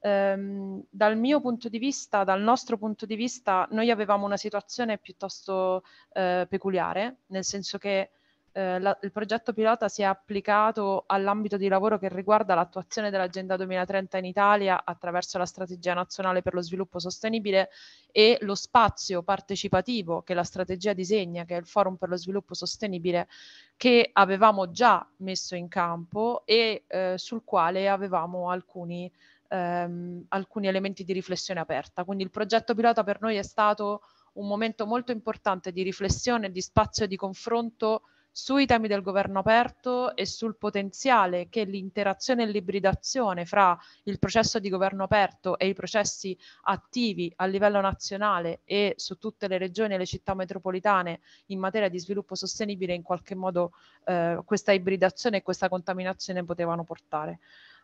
Ehm, dal mio punto di vista, dal nostro punto di vista, noi avevamo una situazione piuttosto eh, peculiare, nel senso che eh, la, il progetto pilota si è applicato all'ambito di lavoro che riguarda l'attuazione dell'Agenda duemilatrenta in Italia attraverso la Strategia Nazionale per lo Sviluppo Sostenibile e lo spazio partecipativo che la strategia disegna, che è il Forum per lo Sviluppo Sostenibile, che avevamo già messo in campo e eh, sul quale avevamo alcuni, ehm, alcuni elementi di riflessione aperta. Quindi il progetto pilota per noi è stato un momento molto importante di riflessione, di spazio di confronto sui temi del governo aperto e sul potenziale che l'interazione e l'ibridazione fra il processo di governo aperto e i processi attivi a livello nazionale e su tutte le regioni e le città metropolitane in materia di sviluppo sostenibile in qualche modo eh, questa ibridazione e questa contaminazione potevano portare.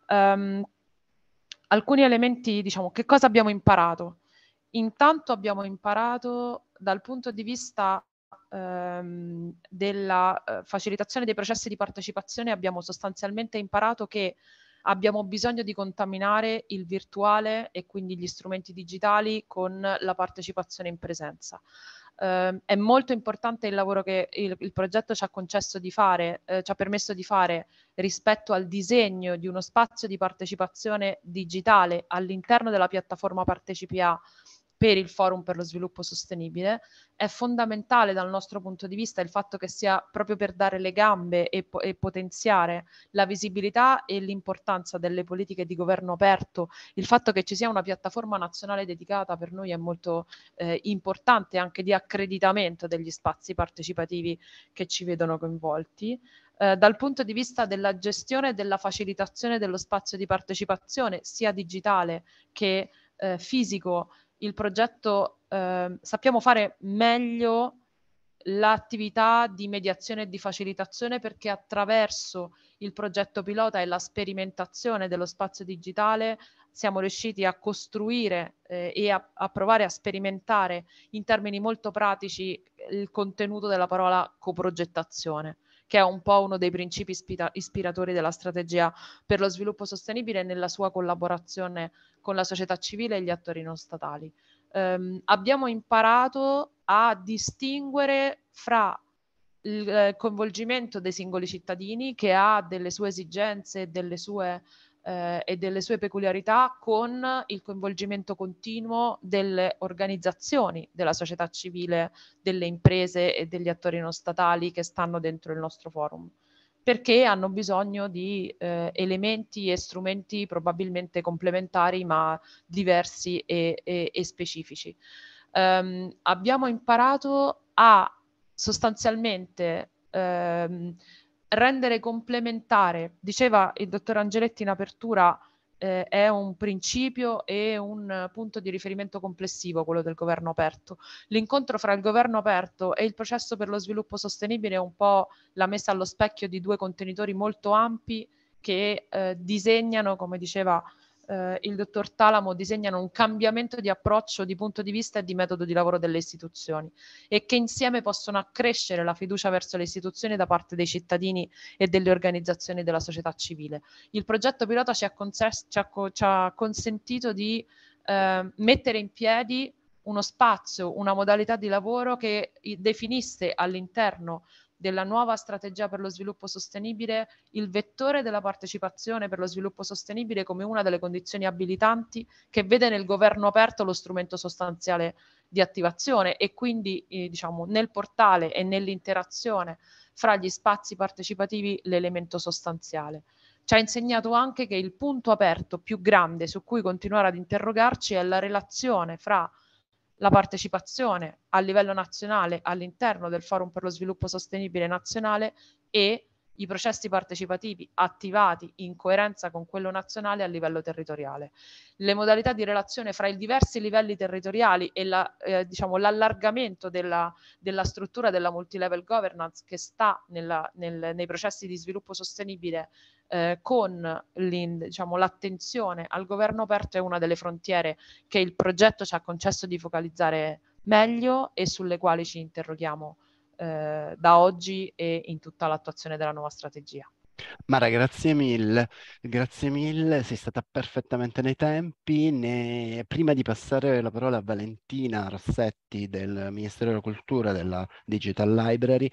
Um, alcuni elementi, diciamo, che cosa abbiamo imparato? Intanto abbiamo imparato dal punto di vista ehm, della eh, facilitazione dei processi di partecipazione, abbiamo sostanzialmente imparato che abbiamo bisogno di contaminare il virtuale e quindi gli strumenti digitali con la partecipazione in presenza. Eh, è molto importante il lavoro che il, il progetto ci ha concesso di fare, eh, ci ha permesso di fare rispetto al disegno di uno spazio di partecipazione digitale all'interno della piattaforma PartecipiA per il Forum per lo Sviluppo Sostenibile. È fondamentale dal nostro punto di vista il fatto che sia proprio per dare le gambe e, po- e potenziare la visibilità e l'importanza delle politiche di governo aperto. Il fatto che ci sia una piattaforma nazionale dedicata per noi è molto eh, importante, anche di accreditamento degli spazi partecipativi che ci vedono coinvolti. Eh, dal punto di vista della gestione e della facilitazione dello spazio di partecipazione, sia digitale che eh, fisico, il progetto eh, sappiamo fare meglio l'attività di mediazione e di facilitazione, perché attraverso il progetto pilota e la sperimentazione dello spazio digitale siamo riusciti a costruire eh, e a, a provare a sperimentare in termini molto pratici il contenuto della parola coprogettazione, che è un po' uno dei principi ispira- ispiratori della strategia per lo sviluppo sostenibile nella sua collaborazione con la società civile e gli attori non statali. Um, abbiamo imparato a distinguere fra il eh, coinvolgimento dei singoli cittadini, che ha delle sue esigenze delle sue, eh, e delle sue peculiarità, con il coinvolgimento continuo delle organizzazioni della società civile, delle imprese e degli attori non statali che stanno dentro il nostro forum, perché hanno bisogno di eh, elementi e strumenti probabilmente complementari ma diversi e, e, e specifici. Um, abbiamo imparato a sostanzialmente ehm, rendere complementare, diceva il dottor Angeletti in apertura, eh, è un principio e un punto di riferimento complessivo quello del governo aperto. L'incontro fra il governo aperto e il processo per lo sviluppo sostenibile è un po' la messa allo specchio di due contenitori molto ampi che eh, disegnano, come diceva eh, il dottor Talamo, disegnano un cambiamento di approccio, di punto di vista e di metodo di lavoro delle istituzioni, e che insieme possono accrescere la fiducia verso le istituzioni da parte dei cittadini e delle organizzazioni della società civile. Il progetto pilota ci ha, conces- ci ha, co- ci ha consentito di eh, mettere in piedi uno spazio, una modalità di lavoro che definisse all'interno della nuova strategia per lo sviluppo sostenibile il vettore della partecipazione per lo sviluppo sostenibile come una delle condizioni abilitanti, che vede nel governo aperto lo strumento sostanziale di attivazione, e quindi eh, diciamo nel portale e nell'interazione fra gli spazi partecipativi l'elemento sostanziale. Ci ha insegnato anche che il punto aperto più grande su cui continuare ad interrogarci è la relazione fra la partecipazione a livello nazionale all'interno del Forum per lo Sviluppo Sostenibile nazionale e i processi partecipativi attivati in coerenza con quello nazionale a livello territoriale. Le modalità di relazione fra i diversi livelli territoriali e la, eh, diciamo, l'allargamento della, della struttura della multilevel governance che sta nella, nel, nei processi di sviluppo sostenibile eh, con diciamo, l'attenzione al governo aperto è una delle frontiere che il progetto ci ha concesso di focalizzare meglio e sulle quali ci interroghiamo eh, da oggi e in tutta l'attuazione della nuova strategia. Mara, grazie mille, grazie mille, sei stata perfettamente nei tempi. Ne... Prima di passare la parola a Valentina Rossetti del Ministero della Cultura della Digital Library,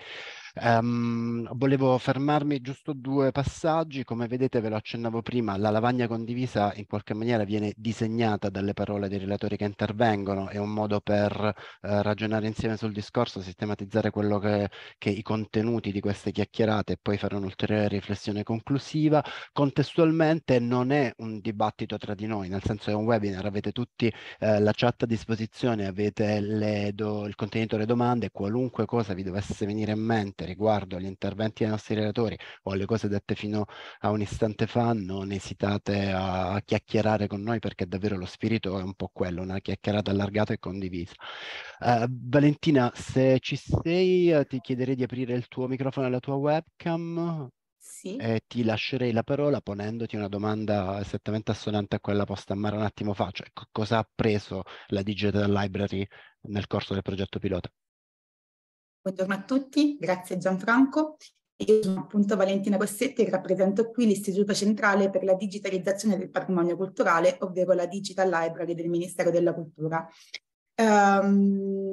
Um, volevo fermarmi giusto due passaggi. Come vedete, ve lo accennavo prima, la lavagna condivisa in qualche maniera viene disegnata dalle parole dei relatori che intervengono, è un modo per uh, ragionare insieme sul discorso, sistematizzare quello che, che i contenuti di queste chiacchierate e poi fare un'ulteriore riflessione conclusiva. Contestualmente non è un dibattito tra di noi, nel senso è un webinar, avete tutti uh, la chat a disposizione, avete le do, il contenitore domande, qualunque cosa vi dovesse venire in mente riguardo agli interventi dei nostri relatori o alle cose dette fino a un istante fa, non esitate a, a chiacchierare con noi, perché davvero lo spirito è un po' quello, una chiacchierata allargata e condivisa. Uh, Valentina, se ci sei, uh, ti chiederei di aprire il tuo microfono e la tua webcam. Sì. E ti lascerei la parola ponendoti una domanda esattamente assonante a quella posta a Mara un attimo fa, cioè cosa ha preso la Digital Library nel corso del progetto pilota? Buongiorno a tutti, grazie Gianfranco. Io sono appunto Valentina Rossetti e rappresento qui l'Istituto Centrale per la Digitalizzazione del Patrimonio Culturale, ovvero la Digital Library del Ministero della Cultura. Um,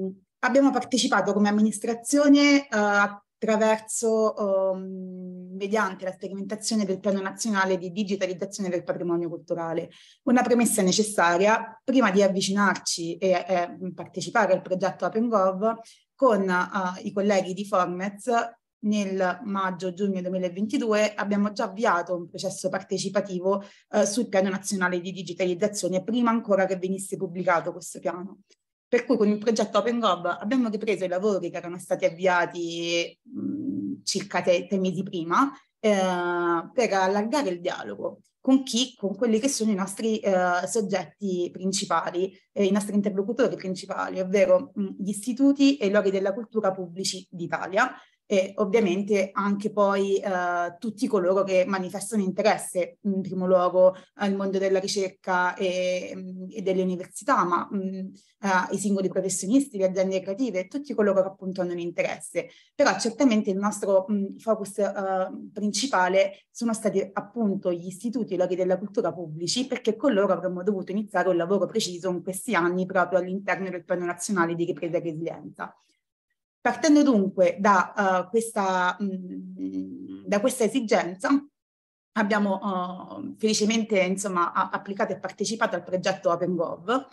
abbiamo partecipato come amministrazione uh, attraverso, um, mediante la sperimentazione del Piano Nazionale di Digitalizzazione del Patrimonio Culturale. Una premessa necessaria prima di avvicinarci e, e partecipare al progetto OpenGov con uh, i colleghi di Formez. Nel maggio-giugno duemilaventidue abbiamo già avviato un processo partecipativo eh, sul Piano Nazionale di Digitalizzazione, prima ancora che venisse pubblicato questo piano. Per cui con il progetto OpenGov abbiamo ripreso i lavori che erano stati avviati mh, circa sei mesi prima eh, per allargare il dialogo con chi? Con quelli che sono i nostri eh, soggetti principali, eh, i nostri interlocutori principali, ovvero mh, gli istituti e i luoghi della cultura pubblici d'Italia, e ovviamente anche poi eh, tutti coloro che manifestano interesse in primo luogo al mondo della ricerca e, e delle università, ma mh, eh, i singoli professionisti, le aziende creative, tutti coloro che appunto hanno un interesse. Però certamente il nostro mh, focus eh, principale sono stati appunto gli istituti e i luoghi della cultura pubblici, perché con loro avremmo dovuto iniziare un lavoro preciso in questi anni proprio all'interno del Piano Nazionale di Ripresa e Resilienza. Partendo dunque da, uh, questa, mh, da questa esigenza, abbiamo uh, felicemente insomma, applicato e partecipato al progetto OpenGov.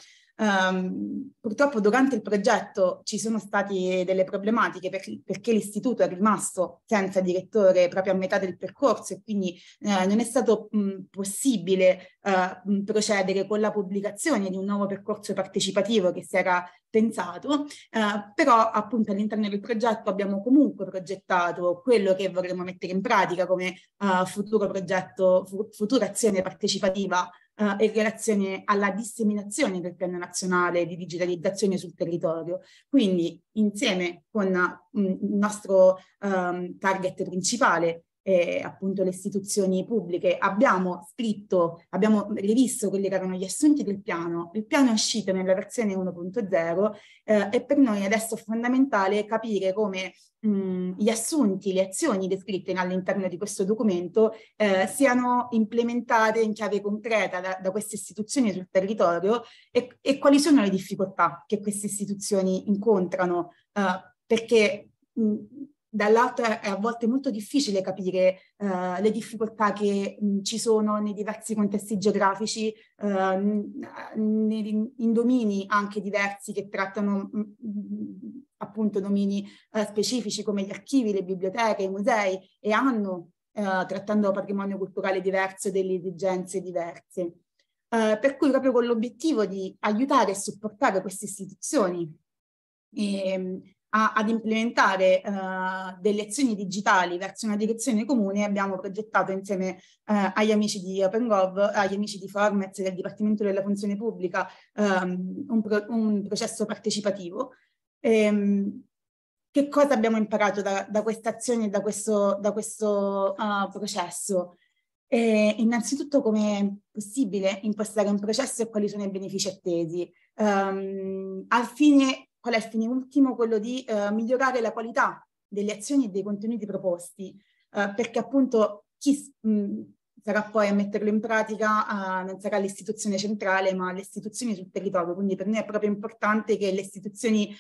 Um, purtroppo durante il progetto ci sono state delle problematiche per, perché l'istituto è rimasto senza direttore proprio a metà del percorso e quindi eh, non è stato mh, possibile uh, procedere con la pubblicazione di un nuovo percorso partecipativo che si era pensato, eh, però appunto all'interno del progetto abbiamo comunque progettato quello che vorremmo mettere in pratica come uh, futuro progetto, fu futura azione partecipativa Uh, in relazione alla disseminazione del Piano Nazionale di Digitalizzazione sul territorio. Quindi insieme con uh, il nostro um, target principale, eh, appunto le istituzioni pubbliche, abbiamo scritto, abbiamo rivisto quelli che erano gli assunti del piano. Il piano è uscito nella versione uno punto zero eh, e per noi adesso è fondamentale capire come mh, gli assunti, le azioni descritte all'interno di questo documento eh, siano implementate in chiave concreta da, da queste istituzioni sul territorio e, e quali sono le difficoltà che queste istituzioni incontrano, eh, perché mh, dall'altro è a volte molto difficile capire uh, le difficoltà che mh, ci sono nei diversi contesti geografici, uh, in domini anche diversi che trattano mh, appunto domini uh, specifici come gli archivi, le biblioteche, i musei e hanno, uh, trattando patrimonio culturale diverso, delle esigenze diverse. Uh, per cui proprio con l'obiettivo di aiutare e supportare queste istituzioni e, A, ad implementare uh, delle azioni digitali verso una direzione comune, abbiamo progettato insieme uh, agli amici di OpenGov, agli amici di Formez e del Dipartimento della Funzione Pubblica um, un, pro un processo partecipativo. Um, che cosa abbiamo imparato da, da questa azione e da questo, da questo uh, processo? E innanzitutto come è possibile impostare un processo e quali sono i benefici attesi. Um, al fine Qual è il fine ultimo? Quello di uh, migliorare la qualità delle azioni e dei contenuti proposti, uh, perché appunto chi mh, sarà poi a metterlo in pratica uh, non sarà l'istituzione centrale, ma le istituzioni sul territorio. Quindi per noi è proprio importante che le istituzioni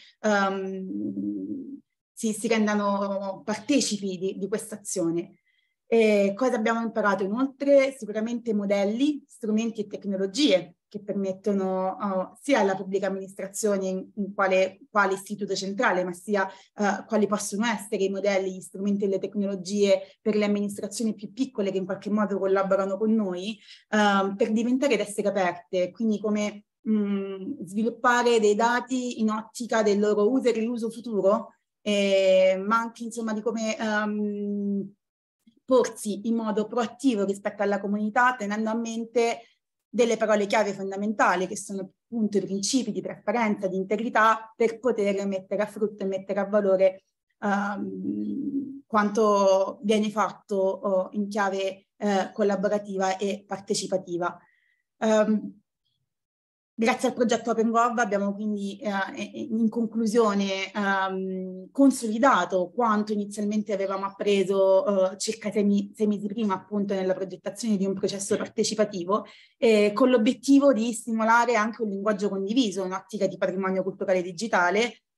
um, si, si rendano partecipi di, di questa azione. E cosa abbiamo imparato inoltre? Sicuramente modelli, strumenti e tecnologie che permettono uh, sia alla pubblica amministrazione in, in quale, quale istituto centrale, ma sia uh, quali possono essere i modelli, gli strumenti e le tecnologie per le amministrazioni più piccole che in qualche modo collaborano con noi uh, per diventare teste aperte, quindi come mh, sviluppare dei dati in ottica del loro uso e riuso futuro, eh, ma anche insomma di come um, porsi in modo proattivo rispetto alla comunità, tenendo a mente delle parole chiave fondamentali che sono appunto i principi di trasparenza, di integrità, per poter mettere a frutto e mettere a valore um, quanto viene fatto uh, in chiave uh, collaborativa e partecipativa. Um, Grazie al progetto OpenGov abbiamo quindi eh, in conclusione ehm, consolidato quanto inizialmente avevamo appreso eh, circa sei, sei mesi prima appunto nella progettazione di un processo partecipativo eh, con l'obiettivo di stimolare anche un linguaggio condiviso in ottica di patrimonio culturale digitale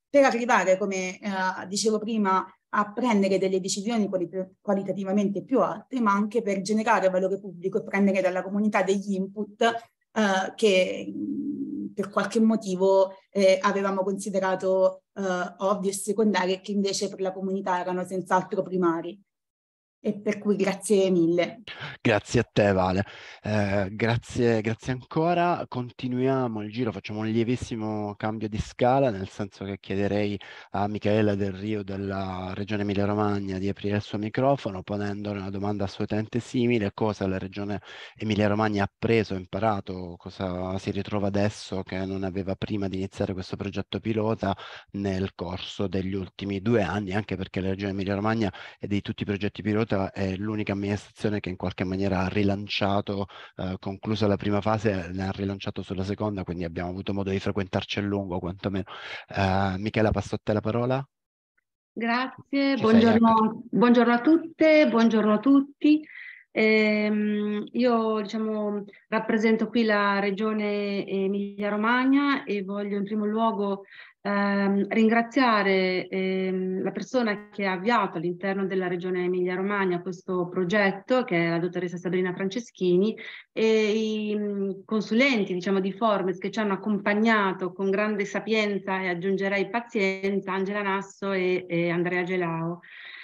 per arrivare, come eh, dicevo prima, a prendere delle decisioni qualit- qualitativamente più alte, ma anche per generare valore pubblico e prendere dalla comunità degli input eh, che mh, per qualche motivo eh, avevamo considerato eh, ovvi e secondari e che invece per la comunità erano senz'altro primari. E per cui grazie mille. Grazie a te, Vale. Eh, grazie, grazie ancora. Continuiamo il giro, facciamo un lievissimo cambio di scala, nel senso che chiederei a Michaela Del Rio della Regione Emilia-Romagna di aprire il suo microfono, ponendole una domanda assolutamente simile: cosa la Regione Emilia-Romagna ha preso, imparato, cosa si ritrova adesso che non aveva prima di iniziare questo progetto pilota nel corso degli ultimi due anni, anche perché la Regione Emilia-Romagna e di tutti i progetti pilota è l'unica amministrazione che in qualche maniera ha rilanciato, eh, conclusa la prima fase, ne ha rilanciato sulla seconda, quindi abbiamo avuto modo di frequentarci a lungo quantomeno. Uh, Michela, passo a te la parola. Grazie, buongiorno, buongiorno a tutte, buongiorno a tutti. Eh, io diciamo, rappresento qui la Regione Emilia-Romagna e voglio in primo luogo ehm, ringraziare ehm, la persona che ha avviato all'interno della Regione Emilia-Romagna questo progetto, che è la dottoressa Sabrina Franceschini, e i mh, consulenti diciamo, di Formes che ci hanno accompagnato con grande sapienza e aggiungerei pazienza, Angela Nasso e, e Andrea Gelao.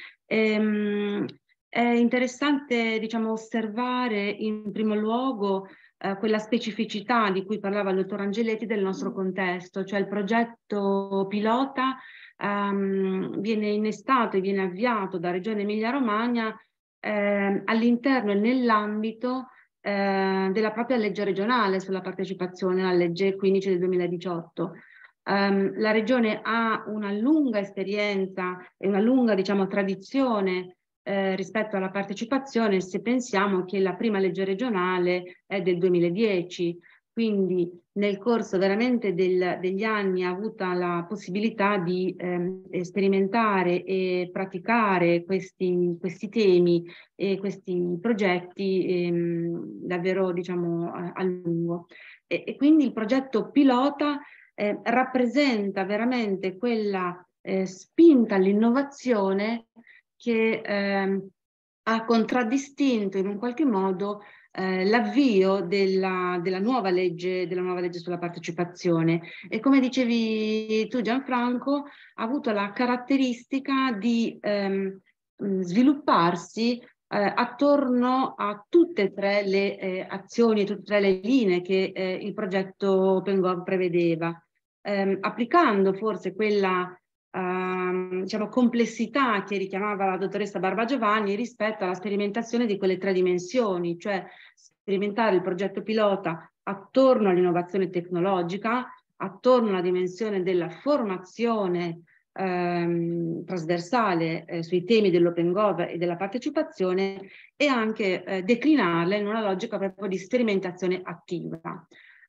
Ehm, È interessante, diciamo, osservare in primo luogo eh, quella specificità di cui parlava il dottor Angeletti del nostro contesto, cioè il progetto pilota ehm, viene innestato e viene avviato da Regione Emilia-Romagna eh, all'interno e nell'ambito eh, della propria legge regionale sulla partecipazione, la legge quindici del duemiladiciotto. Um, la Regione ha una lunga esperienza e una lunga, diciamo, tradizione Eh, rispetto alla partecipazione, se pensiamo che la prima legge regionale è del duemiladieci, quindi nel corso veramente del, degli anni ha avuto la possibilità di ehm, sperimentare e praticare questi, questi temi e questi progetti ehm, davvero diciamo a, a lungo. E, e quindi il progetto pilota eh, rappresenta veramente quella eh, spinta all'innovazione che eh, ha contraddistinto in un qualche modo eh, l'avvio della, della, nuova legge, della nuova legge sulla partecipazione. E come dicevi tu, Gianfranco, ha avuto la caratteristica di ehm, svilupparsi eh, attorno a tutte e tre le eh, azioni, tutte e tre le linee che eh, il progetto OpenGov prevedeva, ehm, applicando forse quella Uh, diciamo, complessità che richiamava la dottoressa Barbagiovanni rispetto alla sperimentazione di quelle tre dimensioni, cioè sperimentare il progetto pilota attorno all'innovazione tecnologica, attorno alla dimensione della formazione ehm, trasversale eh, sui temi dell'OpenGov e della partecipazione e anche eh, declinarla in una logica proprio di sperimentazione attiva.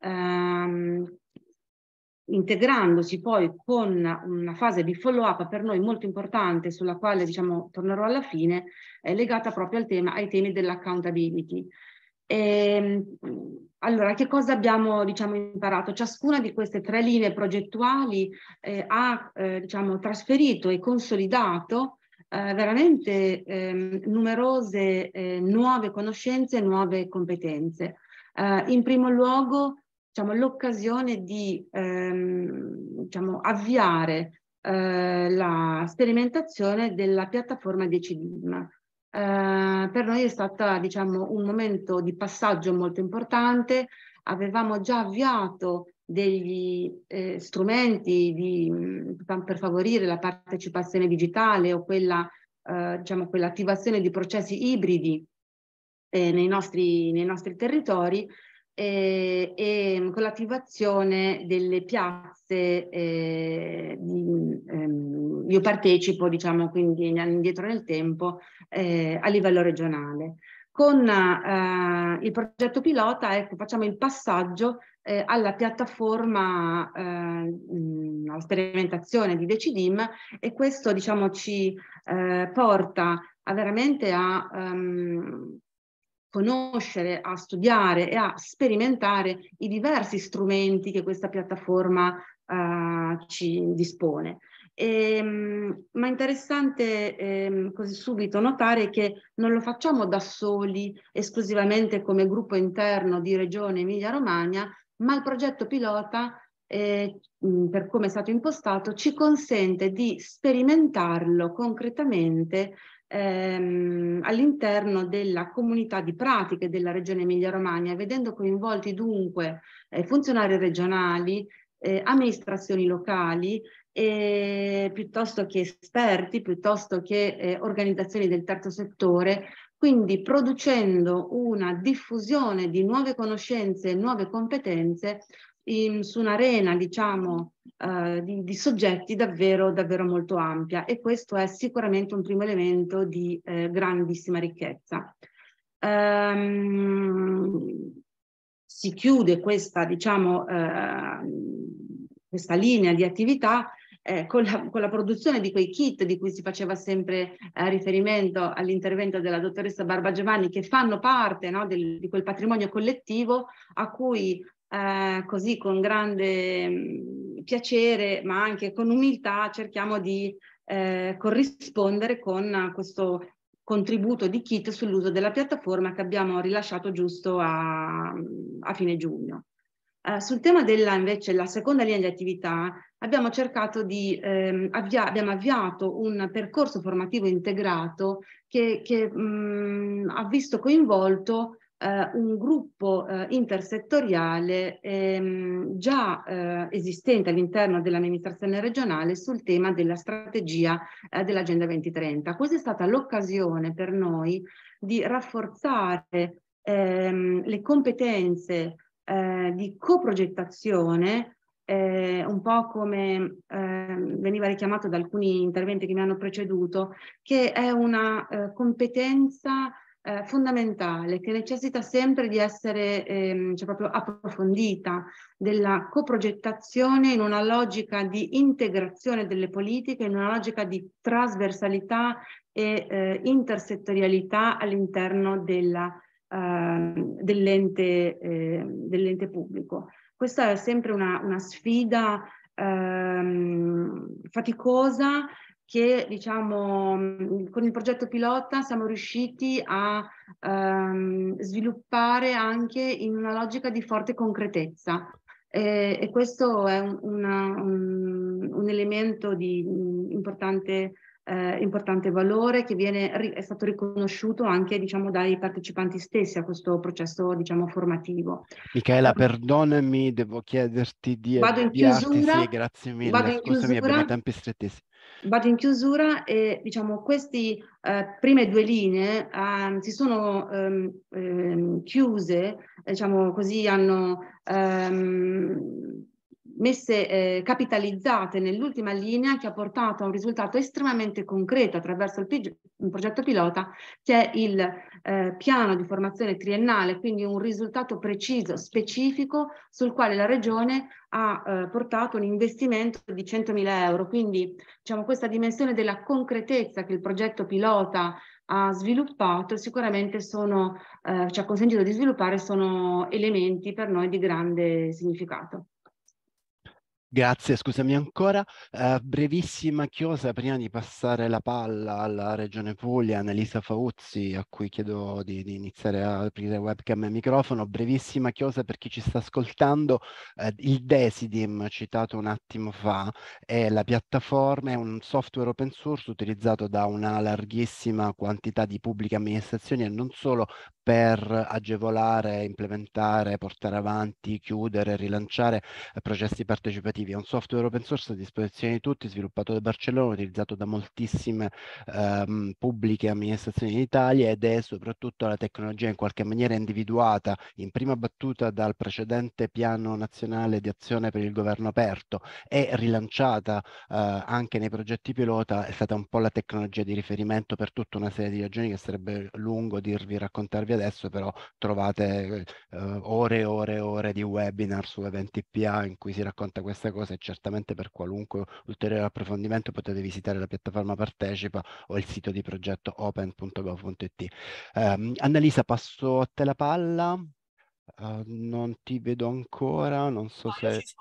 Um, integrandosi poi con una fase di follow-up per noi molto importante, sulla quale diciamo tornerò alla fine, è legata proprio al tema, ai temi dell'accountability. E, allora, che cosa abbiamo diciamo, imparato? Ciascuna di queste tre linee progettuali eh, ha eh, diciamo, trasferito e consolidato eh, veramente eh, numerose eh, nuove conoscenze e nuove competenze. Eh, in primo luogo, diciamo, l'occasione di ehm, diciamo, avviare eh, la sperimentazione della piattaforma Decidim. Eh, per noi è stato diciamo, un momento di passaggio molto importante. Avevamo già avviato degli eh, strumenti di, mh, per favorire la partecipazione digitale o quella, eh, diciamo, quell'attivazione di processi ibridi eh, nei nostri, nei nostri territori, E, e con l'attivazione delle piazze eh, di, ehm, io partecipo diciamo quindi indietro nel tempo eh, a livello regionale. Con eh, il progetto pilota ecco, facciamo il passaggio eh, alla piattaforma, eh, alla sperimentazione di Decidim e questo diciamo ci eh, porta a veramente a um, conoscere, a studiare e a sperimentare i diversi strumenti che questa piattaforma uh, ci dispone. E, ma è interessante eh, così subito notare che non lo facciamo da soli, esclusivamente come gruppo interno di Regione Emilia-Romagna, ma il progetto pilota, eh, per come è stato impostato, ci consente di sperimentarlo concretamente ehm, all'interno della comunità di pratiche della Regione Emilia-Romagna, vedendo coinvolti dunque eh, funzionari regionali, eh, amministrazioni locali, eh, piuttosto che esperti, piuttosto che eh, organizzazioni del terzo settore, quindi producendo una diffusione di nuove conoscenze e nuove competenze in, su un'arena, diciamo, eh, di, di soggetti davvero, davvero molto ampia, e questo è sicuramente un primo elemento di eh, grandissima ricchezza. Um, si chiude questa, diciamo, eh, questa linea di attività eh, con, la, con la produzione di quei kit di cui si faceva sempre eh, riferimento all'intervento della dottoressa Barbagiovanni, che fanno parte, no, del, di quel patrimonio collettivo a cui eh, così con grande mh, piacere, ma anche con umiltà, cerchiamo di eh, corrispondere con questo contributo di kit sull'uso della piattaforma che abbiamo rilasciato giusto a, a fine giugno. Uh, sul tema della, invece, la seconda linea di attività, abbiamo cercato di, ehm, avvia abbiamo avviato un percorso formativo integrato che, che mh, ha visto coinvolto eh, un gruppo eh, intersettoriale ehm, già eh, esistente all'interno dell'amministrazione regionale sul tema della strategia eh, dell'Agenda duemilatrenta. Questa è stata l'occasione per noi di rafforzare ehm, le competenze Eh, di coprogettazione, eh, un po' come eh, veniva richiamato da alcuni interventi che mi hanno preceduto, che è una eh, competenza eh, fondamentale che necessita sempre di essere ehm, cioè proprio approfondita, della coprogettazione in una logica di integrazione delle politiche, in una logica di trasversalità e eh, intersettorialità all'interno della Uh, dell'ente eh, dell'ente pubblico. Questa è sempre una, una sfida uh, faticosa che, diciamo, con il progetto pilota siamo riusciti a uh, sviluppare anche in una logica di forte concretezza. E, e questo è un, una, un, un elemento di importante Eh, importante valore che viene, è stato riconosciuto anche, diciamo, dai partecipanti stessi a questo processo, diciamo, formativo. Michaela, eh, perdonami, devo chiederti di vado in avviarti. chiusura, Sì, grazie mille, vado in scusami, chiusura, abbiamo i tempi strettissimi. Vado in chiusura e, diciamo, queste eh, prime due linee eh, si sono ehm, ehm, chiuse, diciamo così, hanno ehm, messe eh, capitalizzate nell'ultima linea, che ha portato a un risultato estremamente concreto attraverso il, il progetto pilota, che è il eh, piano di formazione triennale, quindi un risultato preciso, specifico, sul quale la Regione ha eh, portato un investimento di centomila euro. Quindi, diciamo, questa dimensione della concretezza che il progetto pilota ha sviluppato sicuramente sono, eh, ci ha consentito di sviluppare, sono elementi per noi di grande significato. Grazie, scusami ancora. Uh, brevissima chiosa prima di passare la palla alla Regione Puglia, Annalisa Fauzzi, a cui chiedo di, di iniziare a aprire webcam e microfono. Brevissima chiosa per chi ci sta ascoltando. Uh, il Desidim, citato un attimo fa, è la piattaforma, è un software open source utilizzato da una larghissima quantità di pubbliche amministrazioni e non solo per agevolare, implementare, portare avanti, chiudere, rilanciare eh, processi partecipativi. È un software open source a disposizione di tutti, sviluppato da Barcellona, utilizzato da moltissime ehm, pubbliche amministrazioni in Italia, ed è soprattutto la tecnologia in qualche maniera individuata in prima battuta dal precedente piano nazionale di azione per il governo aperto e rilanciata eh, anche nei progetti pilota. È stata un po' la tecnologia di riferimento per tutta una serie di ragioni che sarebbe lungo dirvi, raccontarvi adesso, però trovate eh, ore e ore e ore di webinar su Eventi P A in cui si racconta questa cosa, e certamente per qualunque ulteriore approfondimento potete visitare la piattaforma Partecipa o il sito di progetto open punto gov punto it. Um, Annalisa, passo a te la palla. Uh, non ti vedo ancora, non so no, se... Io ci sono,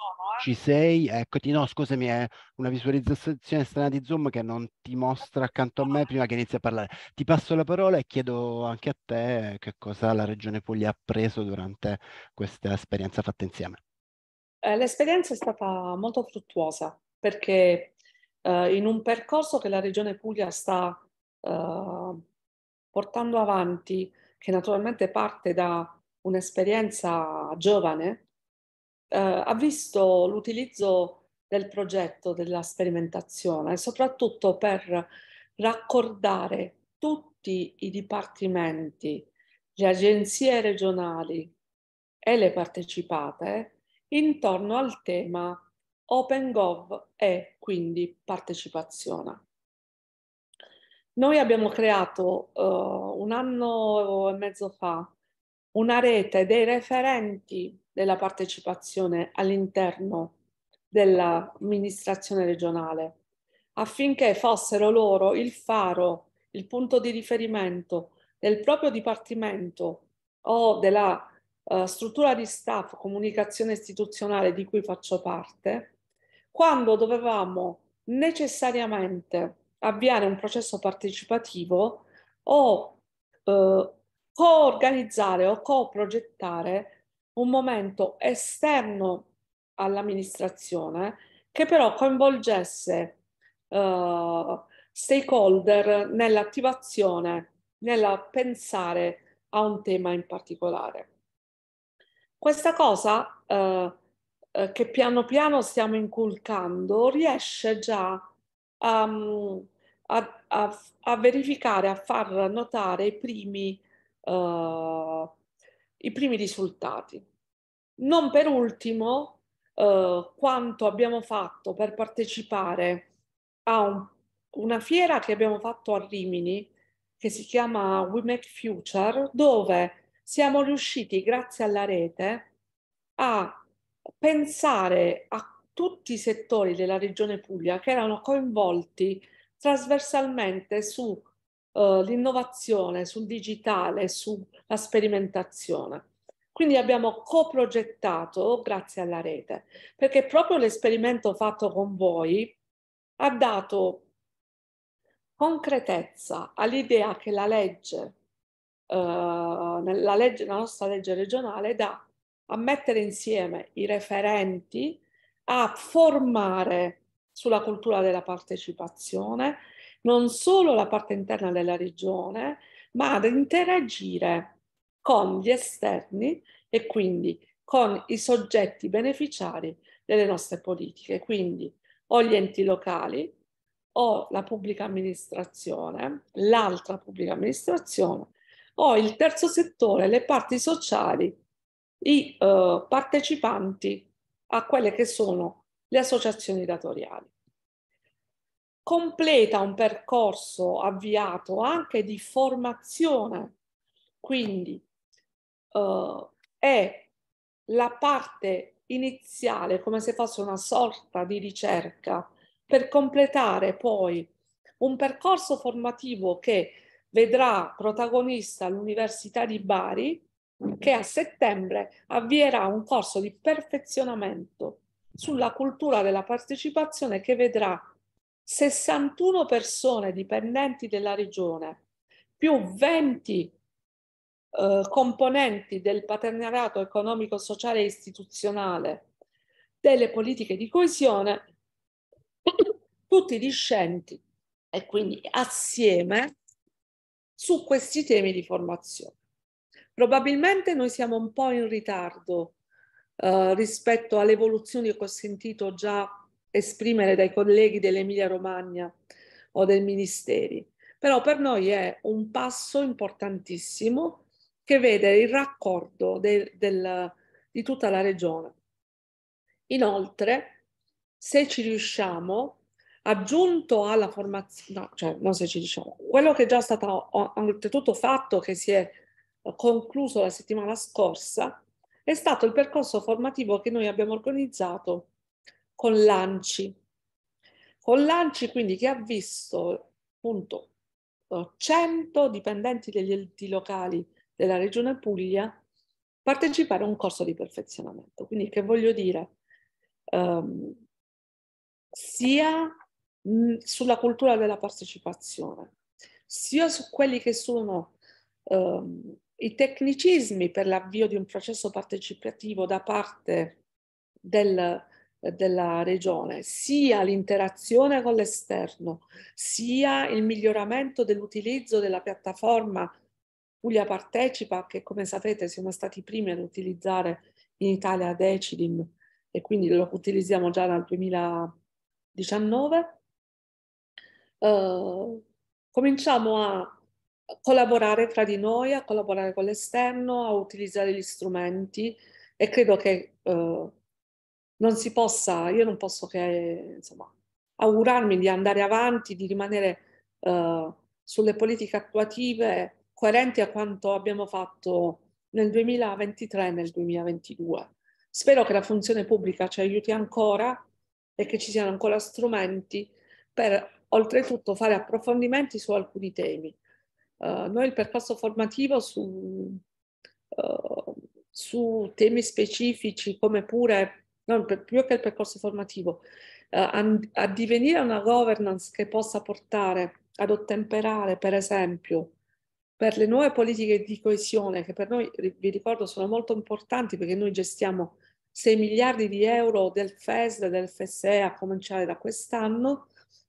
ci sei? Eccoti, no, scusami, è una visualizzazione strana di Zoom che non ti mostra accanto a me prima che inizi a parlare. Ti passo la parola e chiedo anche a te che cosa la Regione Puglia ha preso durante questa esperienza fatta insieme. Eh, l'esperienza è stata molto fruttuosa perché eh, in un percorso che la Regione Puglia sta eh, portando avanti, che naturalmente parte da un'esperienza giovane, eh, ha visto l'utilizzo del progetto, della sperimentazione, soprattutto per raccordare tutti i dipartimenti, le agenzie regionali e le partecipate intorno al tema OpenGov e quindi partecipazione. Noi abbiamo creato uh, un anno e mezzo fa una rete dei referenti della partecipazione all'interno dell'amministrazione regionale, affinché fossero loro il faro, il punto di riferimento del proprio dipartimento o della uh, struttura di staff, comunicazione istituzionale di cui faccio parte, quando dovevamo necessariamente avviare un processo partecipativo o eh, co-organizzare o co-progettare un momento esterno all'amministrazione che però coinvolgesse eh, stakeholder nell'attivazione, nel pensare a un tema in particolare. Questa cosa eh, eh, che piano piano stiamo inculcando riesce già a, a, a, a verificare, a far notare i primi, uh, i primi risultati. Non per ultimo, uh, quanto abbiamo fatto per partecipare a un, una fiera che abbiamo fatto a Rimini, che si chiama We Make Future, dove siamo riusciti, grazie alla rete, a pensare a tutti i settori della Regione Puglia che erano coinvolti trasversalmente sull'innovazione, uh, sul digitale, sulla sperimentazione. Quindi abbiamo coprogettato grazie alla rete, perché proprio l'esperimento fatto con voi ha dato concretezza all'idea che la legge, uh, nella, legge, la nostra legge regionale dà a mettere insieme i referenti, a formare sulla cultura della partecipazione, non solo la parte interna della regione, ma ad interagire con gli esterni e quindi con i soggetti beneficiari delle nostre politiche, quindi o gli enti locali o la pubblica amministrazione, l'altra pubblica amministrazione, o il terzo settore, le parti sociali, i uh, partecipanti a quelle che sono le associazioni datoriali. Completa un percorso avviato anche di formazione, quindi uh, è la parte iniziale, come se fosse una sorta di ricerca, per completare poi un percorso formativo che vedrà protagonista l'Università di Bari, che a settembre avvierà un corso di perfezionamento sulla cultura della partecipazione che vedrà sessantuno persone dipendenti della regione più venti eh, componenti del partenariato economico, sociale e istituzionale delle politiche di coesione, tutti discenti e quindi assieme su questi temi di formazione. Probabilmente noi siamo un po' in ritardo eh, rispetto alle evoluzioni che ho sentito già esprimere dai colleghi dell'Emilia Romagna o del Ministeri, però per noi è un passo importantissimo che vede il raccordo del, del, di tutta la regione. Inoltre, se ci riusciamo, aggiunto alla formazione, no, cioè non se ci riusciamo, quello che è già stato oltretutto fatto, che si è concluso la settimana scorsa, è stato il percorso formativo che noi abbiamo organizzato con l'ANCI. Con l'ANCI quindi che ha visto appunto cento dipendenti degli enti locali della Regione Puglia partecipare a un corso di perfezionamento. Quindi che voglio dire, ehm, sia mh, sulla cultura della partecipazione, sia su quelli che sono ehm, i tecnicismi per l'avvio di un processo partecipativo da parte del, della regione, sia l'interazione con l'esterno, sia il miglioramento dell'utilizzo della piattaforma Puglia Partecipa, che come sapete siamo stati i primi ad utilizzare in Italia Decidim e quindi lo utilizziamo già dal duemiladiciannove. Uh, cominciamo a collaborare tra di noi, a collaborare con l'esterno, a utilizzare gli strumenti e credo che uh, non si possa, io non posso che insomma, augurarmi di andare avanti, di rimanere uh, sulle politiche attuative coerenti a quanto abbiamo fatto nel duemilaventitré e nel duemilaventidue. Spero che la funzione pubblica ci aiuti ancora e che ci siano ancora strumenti per oltretutto fare approfondimenti su alcuni temi. Uh, noi il percorso formativo su, uh, su temi specifici come pure, non, per, più che il percorso formativo, uh, a divenire una governance che possa portare ad ottemperare, per esempio, per le nuove politiche di coesione, che per noi, vi ricordo, sono molto importanti perché noi gestiamo sei miliardi di euro del F E S, del F S E a cominciare da quest'anno.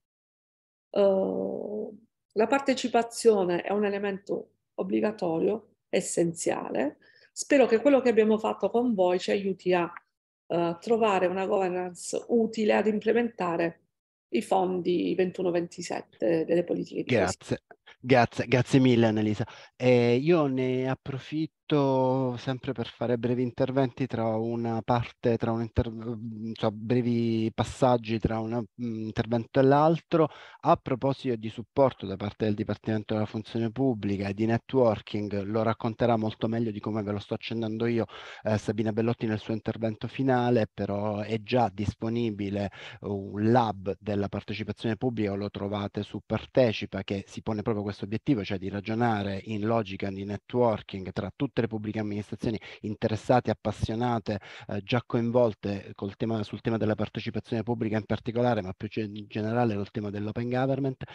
Uh, la partecipazione è un elemento obbligatorio, essenziale. Spero che quello che abbiamo fatto con voi ci aiuti a uh, trovare una governance utile ad implementare i fondi ventuno ventisette delle politiche di coesione. Grazie. Grazie, grazie mille Annalisa. Eh, io ne approfitto sempre per fare brevi interventi tra una parte, tra un inter... cioè, brevi passaggi tra un intervento e l'altro, a proposito di supporto da parte del Dipartimento della Funzione Pubblica e di networking. Lo racconterà molto meglio di come ve lo sto accennando io eh, Sabina Bellotti nel suo intervento finale, però è già disponibile un lab della partecipazione pubblica, lo trovate su Partecipa, che si pone proprio questo obiettivo, cioè di ragionare in logica di networking tra tutte le pubbliche amministrazioni interessate, appassionate, eh, già coinvolte col tema, sul tema della partecipazione pubblica in particolare, ma più in generale sul tema dell'open government,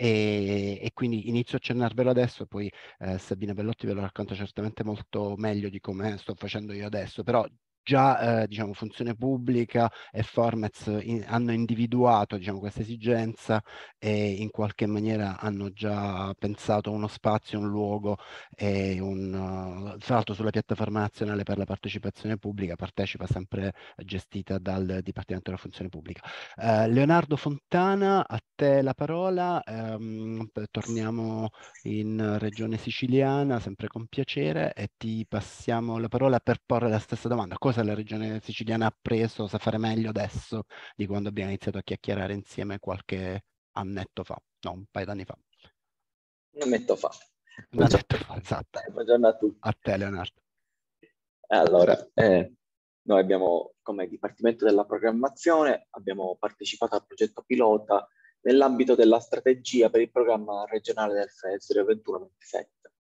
e, e quindi inizio a accennarvelo adesso, poi eh, Sabina Bellotti ve lo racconta certamente molto meglio di come sto facendo io adesso, però già eh, diciamo, Funzione Pubblica e Formez in, hanno individuato diciamo, questa esigenza e in qualche maniera hanno già pensato uno spazio, un luogo e un, uh, tra l'altro sulla piattaforma nazionale per la partecipazione pubblica, Partecipa, sempre gestita dal Dipartimento della Funzione Pubblica. Uh, Leonardo Fontana, a te la parola, um, torniamo in Regione Siciliana, sempre con piacere, e ti passiamo la parola per porre la stessa domanda. Cosa la Regione Siciliana ha preso, sa fare meglio adesso di quando abbiamo iniziato a chiacchierare insieme qualche annetto fa, no, un paio d'anni fa. Un annetto fa. Un annetto fa, esatto. Buongiorno a tutti. A te, Leonardo. Allora, eh, noi abbiamo, come Dipartimento della Programmazione, abbiamo partecipato al progetto pilota nell'ambito della strategia per il programma regionale del F E S ventuno ventisette.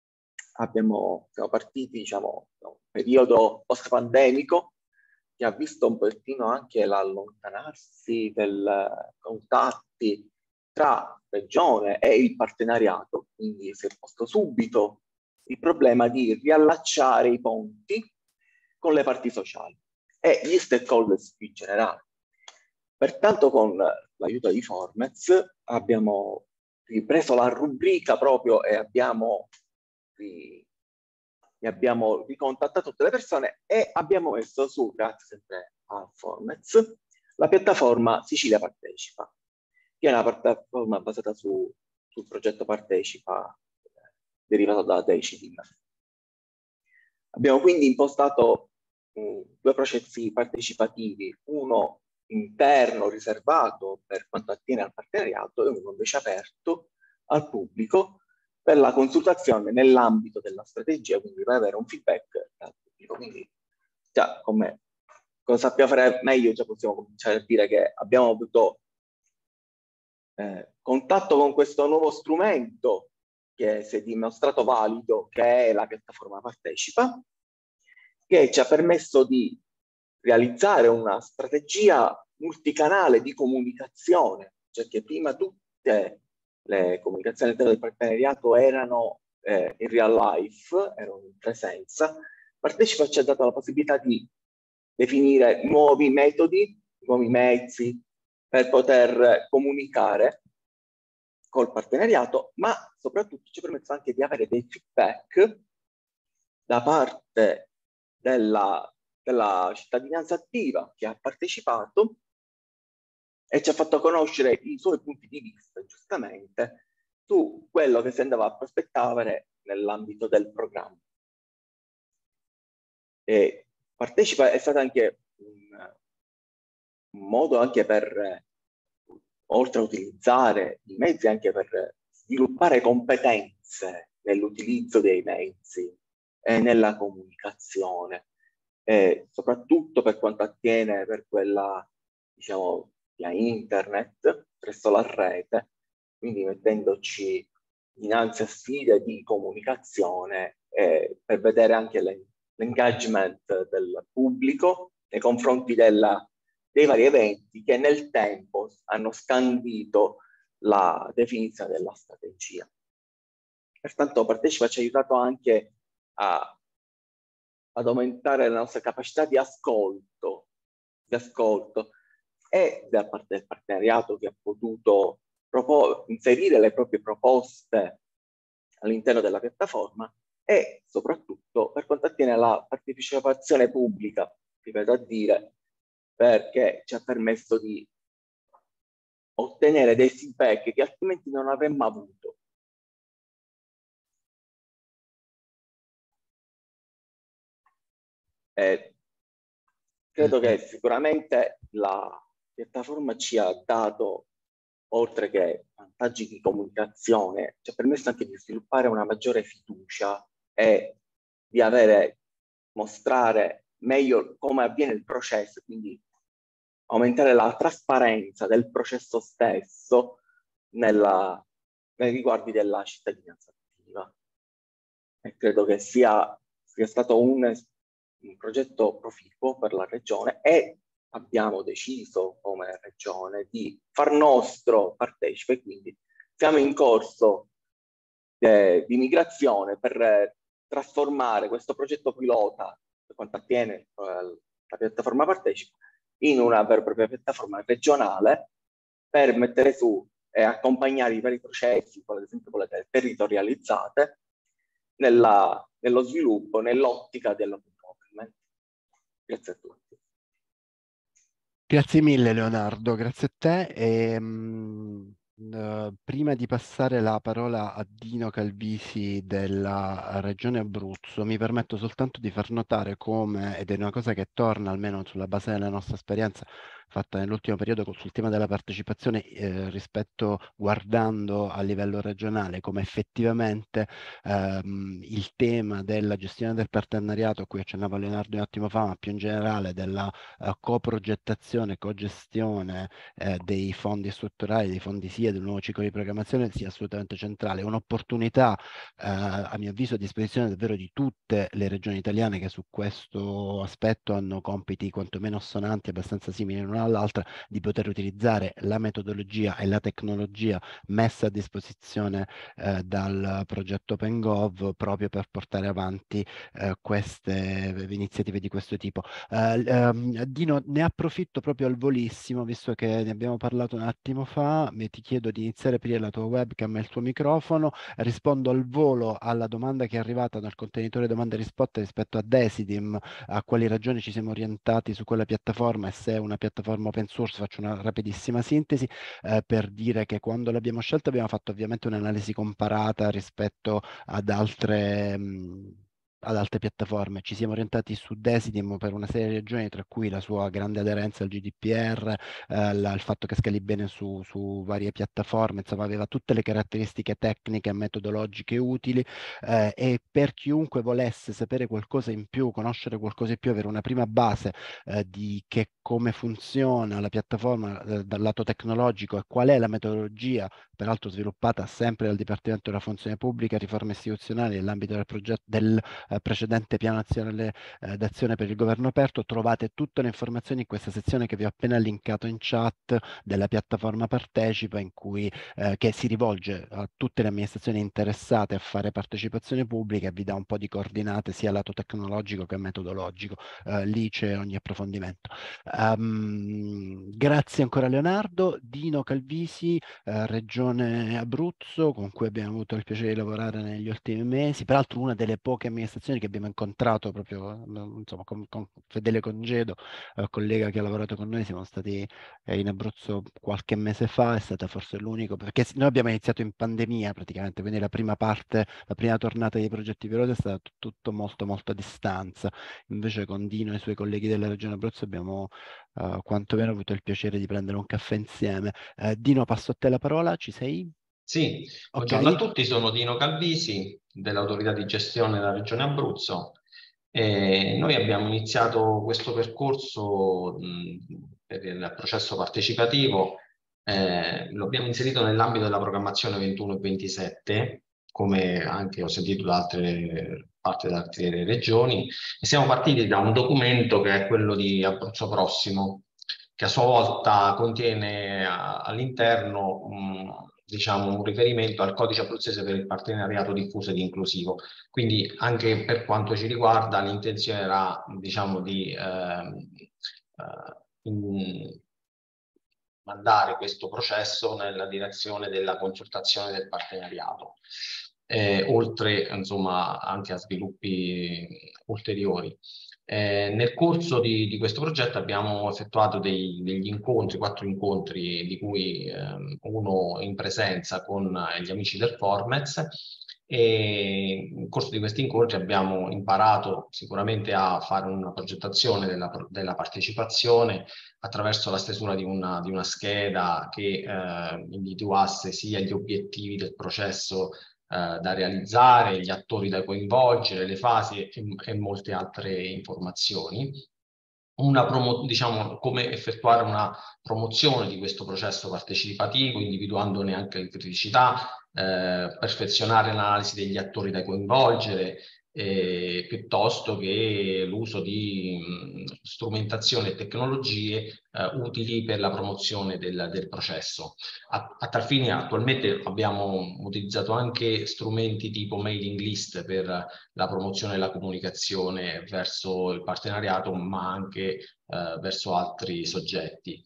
Abbiamo, siamo partiti, diciamo, da un periodo post-pandemico che ha visto un pochettino anche l'allontanarsi dei contatti tra regione e il partenariato, quindi si è posto subito il problema di riallacciare i ponti con le parti sociali e gli stakeholders in generale. Pertanto con l'aiuto di Formez abbiamo ripreso la rubrica proprio e abbiamo, ri, abbiamo ricontattato tutte le persone e abbiamo messo su, grazie sempre a Formez, la piattaforma Sicilia Partecipa, che è una piattaforma basata su, sul progetto Partecipa eh, derivato da Decidim. Abbiamo quindi impostato mh, due processi partecipativi, uno interno riservato per quanto attiene al partenariato e uno invece aperto al pubblico per la consultazione nell'ambito della strategia, quindi per avere un feedback dal pubblico. Quindi già come cosa sappiamo fare meglio, già possiamo cominciare a dire che abbiamo avuto eh, contatto con questo nuovo strumento che si è dimostrato valido, che è la piattaforma Partecipa, che ci ha permesso di realizzare una strategia multicanale di comunicazione, cioè che prima tutte le comunicazioni all'interno del partenariato erano eh, in real life, erano in presenza. Partecipa ci ha dato la possibilità di definire nuovi metodi, nuovi mezzi per poter comunicare col partenariato, ma soprattutto ci permette anche di avere dei feedback da parte della, della cittadinanza attiva che ha partecipato e ci ha fatto conoscere i suoi punti di vista, giustamente, su quello che si andava a prospettare nell'ambito del programma. E partecipa è stato anche un, un modo anche per, oltre a utilizzare i mezzi, anche per sviluppare competenze nell'utilizzo dei mezzi e nella comunicazione, e soprattutto per quanto attiene per quella, diciamo, via internet, presso la rete, quindi mettendoci dinanzi a sfide di comunicazione eh, per vedere anche l'engagement del pubblico nei confronti della, dei vari eventi che nel tempo hanno scandito la definizione della strategia. Pertanto Partecipa ci ha aiutato anche a, ad aumentare la nostra capacità di ascolto, di ascolto e da parte del partenariato che ha potuto inserire le proprie proposte all'interno della piattaforma e soprattutto per quanto attiene alla partecipazione pubblica, ripeto a dire, perché ci ha permesso di ottenere dei feedback che altrimenti non avremmo avuto. Eh, credo che sicuramente la piattaforma ci ha dato, oltre che vantaggi di comunicazione, ci ha permesso anche di sviluppare una maggiore fiducia e di avere, mostrare meglio come avviene il processo, quindi aumentare la trasparenza del processo stesso nella, nei riguardi della cittadinanza attiva. E credo che sia, sia stato un, un progetto proficuo per la Regione e abbiamo deciso come Regione di far nostro Partecipa e quindi siamo in corso eh, di migrazione per eh, trasformare questo progetto pilota per quanto attiene eh, la piattaforma Partecipa in una vera e propria piattaforma regionale per mettere su e accompagnare i vari processi, ad esempio quelle territorializzate, nella, nello sviluppo, nell'ottica dell'open government. Grazie a tutti. Grazie mille Leonardo, grazie a te. E, mh, uh, prima di passare la parola a Dino Calvisi della Regione Abruzzo, mi permetto soltanto di far notare come, ed è una cosa che torna almeno sulla base della nostra esperienza fatta nell'ultimo periodo sul tema della partecipazione, eh, rispetto guardando a livello regionale, come effettivamente ehm, il tema della gestione del partenariato, a cui accennava Leonardo un attimo fa, ma più in generale della uh, coprogettazione, cogestione eh, dei fondi strutturali, dei fondi sia del nuovo ciclo di programmazione, sia assolutamente centrale. Un'opportunità, eh, a mio avviso, a disposizione davvero di tutte le regioni italiane che su questo aspetto hanno compiti quantomeno assonanti, abbastanza simili l'una all'altra, di poter utilizzare la metodologia e la tecnologia messa a disposizione eh, dal progetto OpenGov proprio per portare avanti eh, queste iniziative di questo tipo. Uh, um, Dino, ne approfitto proprio al volissimo, visto che ne abbiamo parlato un attimo fa, mi ti chiedo di iniziare a aprire la tua webcam e il tuo microfono, rispondo al volo alla domanda che è arrivata nel contenitore domande e risposte rispetto a Decidim, a quali ragioni ci siamo orientati su quella piattaforma e se è una piattaforma open source. Faccio una rapidissima sintesi eh, per dire che quando l'abbiamo scelta abbiamo fatto ovviamente un'analisi comparata rispetto ad altre... Mh, ad altre piattaforme. Ci siamo orientati su Decidim per una serie di ragioni, tra cui la sua grande aderenza al G D P R, eh, la, il fatto che scali bene su, su varie piattaforme, insomma aveva tutte le caratteristiche tecniche e metodologiche utili, eh, e per chiunque volesse sapere qualcosa in più, conoscere qualcosa in più, avere una prima base eh, di che come funziona la piattaforma eh, dal lato tecnologico e qual è la metodologia, peraltro sviluppata sempre dal Dipartimento della Funzione Pubblica e Riforme Istituzionali nell'ambito del progetto del eh, precedente piano nazionale eh, d'azione per il governo aperto. Trovate tutte le informazioni in questa sezione che vi ho appena linkato in chat della piattaforma Partecipa, in cui eh, che si rivolge a tutte le amministrazioni interessate a fare partecipazione pubblica e vi dà un po' di coordinate sia lato tecnologico che metodologico. Eh, lì c'è ogni approfondimento. Um, grazie ancora Leonardo. Dino Calvisi, eh, Regione Abruzzo, con cui abbiamo avuto il piacere di lavorare negli ultimi mesi, peraltro una delle poche amministrazioni che abbiamo incontrato proprio insomma, con, con Fedele Congedo, eh, collega che ha lavorato con noi. Siamo stati eh, in Abruzzo qualche mese fa, è stata forse l'unico, perché noi abbiamo iniziato in pandemia praticamente, quindi la prima parte, la prima tornata dei progetti pilota è stata tutto molto molto a distanza. Invece con Dino e i suoi colleghi della Regione Abruzzo abbiamo uh, quantomeno avuto il piacere di prendere un caffè insieme. Uh, Dino, passo a te la parola, ci sei? Sì, buongiorno okay. a tutti, sono Dino Calvisi dell'autorità di gestione della Regione Abruzzo. E noi abbiamo iniziato questo percorso mh, per il processo partecipativo, eh, lo abbiamo inserito nell'ambito della programmazione ventuno e ventisette, come anche ho sentito da altre parti da altre regioni, e siamo partiti da un documento che è quello di Abruzzo Prossimo, che a sua volta contiene all'interno um, diciamo, un riferimento al codice abruzzese per il partenariato diffuso ed inclusivo. Quindi anche per quanto ci riguarda l'intenzione era diciamo, di eh, in, mandare questo processo nella direzione della consultazione del partenariato, eh, oltre insomma anche a sviluppi ulteriori. Eh, nel corso di, di questo progetto abbiamo effettuato dei, degli incontri, quattro incontri, di cui eh, uno in presenza con gli amici del Formez, e nel corso di questi incontri abbiamo imparato sicuramente a fare una progettazione della, della partecipazione attraverso la stesura di una, di una scheda che eh, individuasse sia gli obiettivi del processo Uh, da realizzare, gli attori da coinvolgere, le fasi e, e molte altre informazioni. Una promo diciamo, come effettuare una promozione di questo processo partecipativo, individuandone anche le criticità, eh, perfezionare l'analisi degli attori da coinvolgere, eh, piuttosto che l'uso di mh, strumentazione e tecnologie eh, utili per la promozione del, del processo. A, a tal fine attualmente abbiamo utilizzato anche strumenti tipo mailing list per la promozione e la comunicazione verso il partenariato, ma anche eh, verso altri soggetti.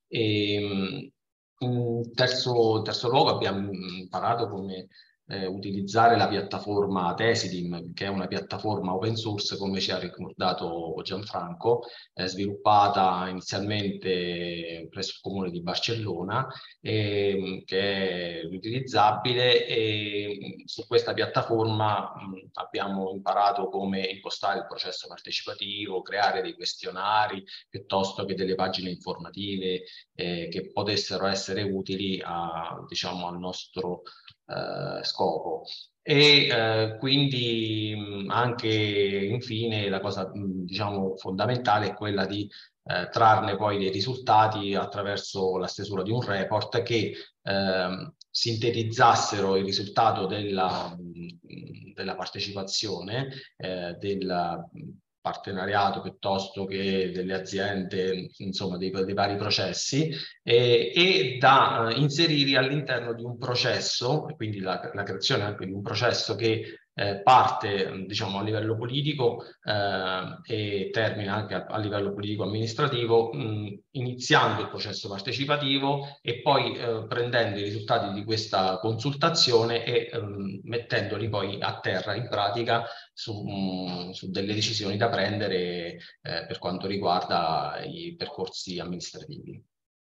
E, in terzo, terzo luogo abbiamo imparato come Eh, utilizzare la piattaforma Tesidim, che è una piattaforma open source, come ci ha ricordato Gianfranco, eh, sviluppata inizialmente presso il comune di Barcellona, eh, che è utilizzabile, e su questa piattaforma mh, abbiamo imparato come impostare il processo partecipativo, creare dei questionari, piuttosto che delle pagine informative eh, che potessero essere utili a, diciamo, al nostro Uh, scopo. E uh, quindi mh, anche infine la cosa mh, diciamo fondamentale è quella di uh, trarne poi dei risultati attraverso la stesura di un report che uh, sintetizzassero il risultato della, mh, della partecipazione, uh, del partenariato piuttosto che delle aziende, insomma dei, dei vari processi, eh, e da eh, inserire all'interno di un processo, quindi la, la creazione anche di un processo che eh, parte diciamo a livello politico eh, e termina anche a, a livello politico amministrativo, mh, iniziando il processo partecipativo e poi eh, prendendo i risultati di questa consultazione e mh, mettendoli poi a terra in pratica su, mh, su delle decisioni da prendere eh, per quanto riguarda i percorsi amministrativi.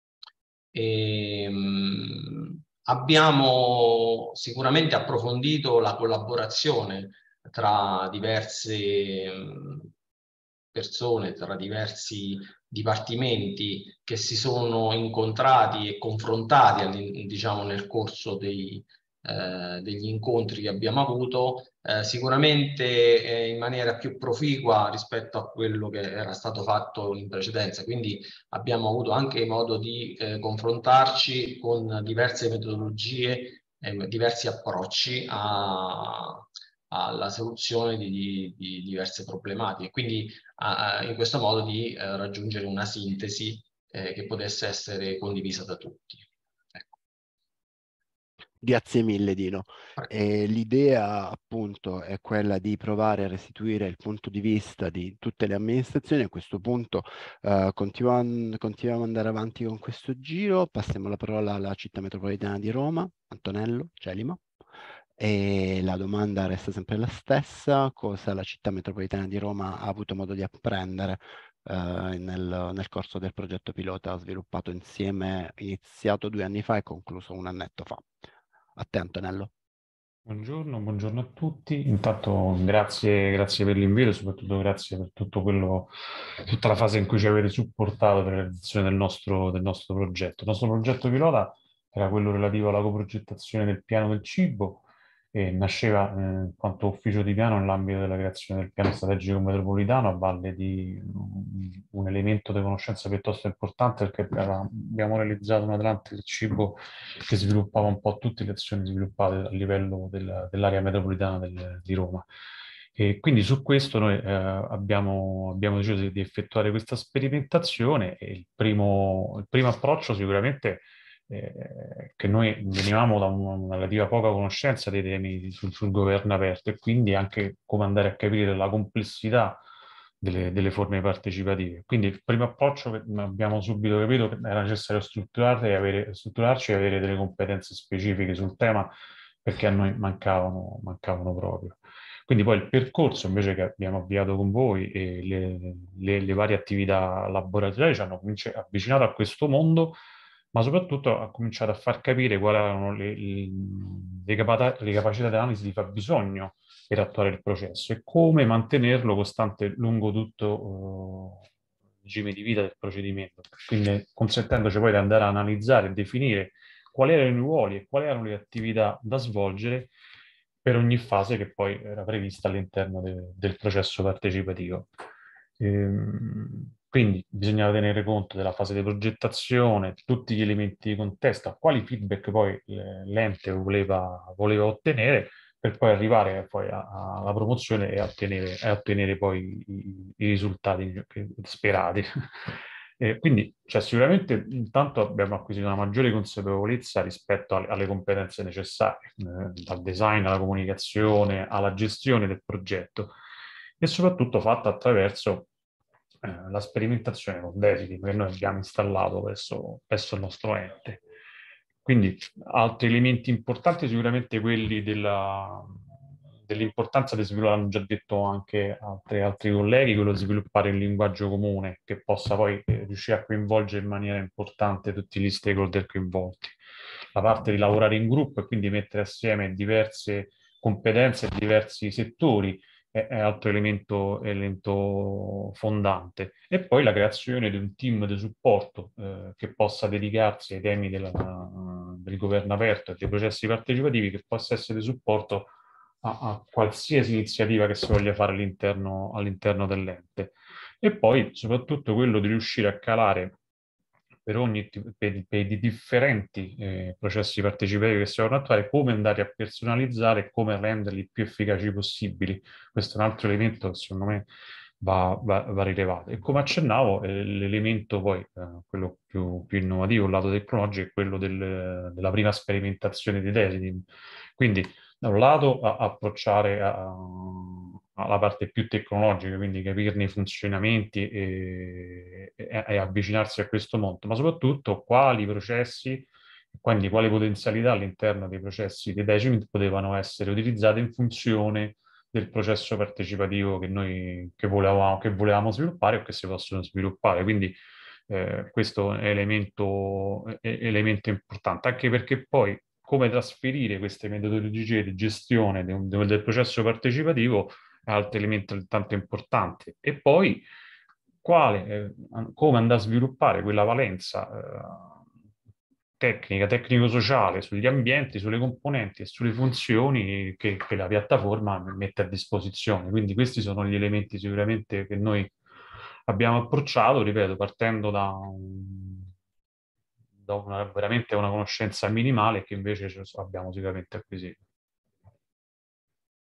E, mh, abbiamo sicuramente approfondito la collaborazione tra diverse mh, persone, tra diversi dipartimenti che si sono incontrati e confrontati diciamo, nel corso dei, eh, degli incontri che abbiamo avuto, eh, sicuramente eh, in maniera più proficua rispetto a quello che era stato fatto in precedenza. Quindi abbiamo avuto anche modo di eh, confrontarci con diverse metodologie, eh, diversi approcci a alla soluzione di, di, di diverse problematiche, quindi a, a, in questo modo di eh, raggiungere una sintesi eh, che potesse essere condivisa da tutti. Ecco. Grazie mille Dino. Eh, l'idea appunto è quella di provare a restituire il punto di vista di tutte le amministrazioni. A questo punto eh, continuiamo, continuiamo ad andare avanti con questo giro, passiamo la parola alla città metropolitana di Roma. Antonello Celima. E la domanda resta sempre la stessa: cosa la città metropolitana di Roma ha avuto modo di apprendere eh, nel, nel corso del progetto pilota sviluppato insieme, iniziato due anni fa e concluso un annetto fa? A te Antonello. Buongiorno, buongiorno a tutti. Intanto grazie, grazie per l'invito e soprattutto grazie per tutto quello, tutta la fase in cui ci avete supportato per la realizzazione del nostro, del nostro progetto. Il nostro progetto pilota era quello relativo alla coprogettazione del piano del cibo e nasceva eh, in quanto ufficio di piano nell'ambito della creazione del piano strategico metropolitano, a valle di um, un elemento di conoscenza piuttosto importante, perché abbiamo realizzato un Atlante del cibo che sviluppava un po' tutte le azioni sviluppate a livello del, dell'area metropolitana del, di Roma. E quindi su questo noi eh, abbiamo, abbiamo deciso di effettuare questa sperimentazione e il primo, il primo approccio sicuramente eh, che noi venivamo da una relativa poca conoscenza dei temi sul, sul governo aperto e quindi anche come andare a capire la complessità delle, delle forme partecipative. Quindi il primo approccio che abbiamo subito capito che era necessario strutturare e avere, strutturarci e avere delle competenze specifiche sul tema, perché a noi mancavano, mancavano proprio. Quindi poi il percorso invece che abbiamo avviato con voi e le, le, le varie attività laboratoriali ci hanno avvicinato a questo mondo, ma soprattutto ha cominciato a far capire quali erano le, le, le, capa le capacità di analisi di fabbisogno per attuare il processo e come mantenerlo costante lungo tutto uh, il regime di vita del procedimento, quindi consentendoci poi di andare a analizzare e definire quali erano i ruoli e quali erano le attività da svolgere per ogni fase che poi era prevista all'interno de del processo partecipativo. Ehm, quindi bisognava tenere conto della fase di progettazione, tutti gli elementi di contesto, a quali feedback poi l'ente voleva, voleva ottenere, per poi arrivare poi alla promozione e ottenere, e ottenere poi i, i risultati sperati. E quindi cioè, sicuramente intanto abbiamo acquisito una maggiore consapevolezza rispetto alle, alle competenze necessarie, eh, dal design alla comunicazione, alla gestione del progetto, e soprattutto fatta attraverso eh, la sperimentazione con Desity che noi abbiamo installato presso, presso il nostro ente. Quindi altri elementi importanti sicuramente quelli della dell'importanza di sviluppare, hanno già detto anche altri, altri colleghi, quello di sviluppare un linguaggio comune che possa poi eh, riuscire a coinvolgere in maniera importante tutti gli stakeholder coinvolti. La parte di lavorare in gruppo e quindi mettere assieme diverse competenze, diversi settori, è, è altro elemento, elemento fondante. E poi la creazione di un team di supporto eh, che possa dedicarsi ai temi della, del governo aperto e dei processi partecipativi, che possa essere di supporto a, a qualsiasi iniziativa che si voglia fare all'interno all'interno dell'ente. E poi soprattutto quello di riuscire a calare per ogni per, per i differenti eh, processi partecipativi che si vogliono attuare, come andare a personalizzare e come renderli più efficaci possibili. Questo è un altro elemento che secondo me va, va, va rilevato. E come accennavo, eh, l'elemento poi, eh, quello più, più innovativo, il lato tecnologico, è quello del, della prima sperimentazione di Desity. Quindi da un lato a, approcciare a, alla parte più tecnologica, quindi capirne i funzionamenti e, e, e avvicinarsi a questo mondo, ma soprattutto quali processi, quindi quali potenzialità all'interno dei processi di Decimit potevano essere utilizzate in funzione del processo partecipativo che noi che volevamo, che volevamo sviluppare o che si possono sviluppare. Quindi eh, questo è elemento, è elemento importante, anche perché poi come trasferire queste metodologie di gestione del, del processo partecipativo è un altro elemento altrettanto importante. E poi quale, eh, come andare a sviluppare quella valenza eh, tecnica, tecnico-sociale sugli ambienti, sulle componenti e sulle funzioni che, che la piattaforma mette a disposizione. Quindi questi sono gli elementi sicuramente che noi abbiamo approcciato, ripeto, partendo da un da una, veramente una conoscenza minimale che invece abbiamo sicuramente acquisito.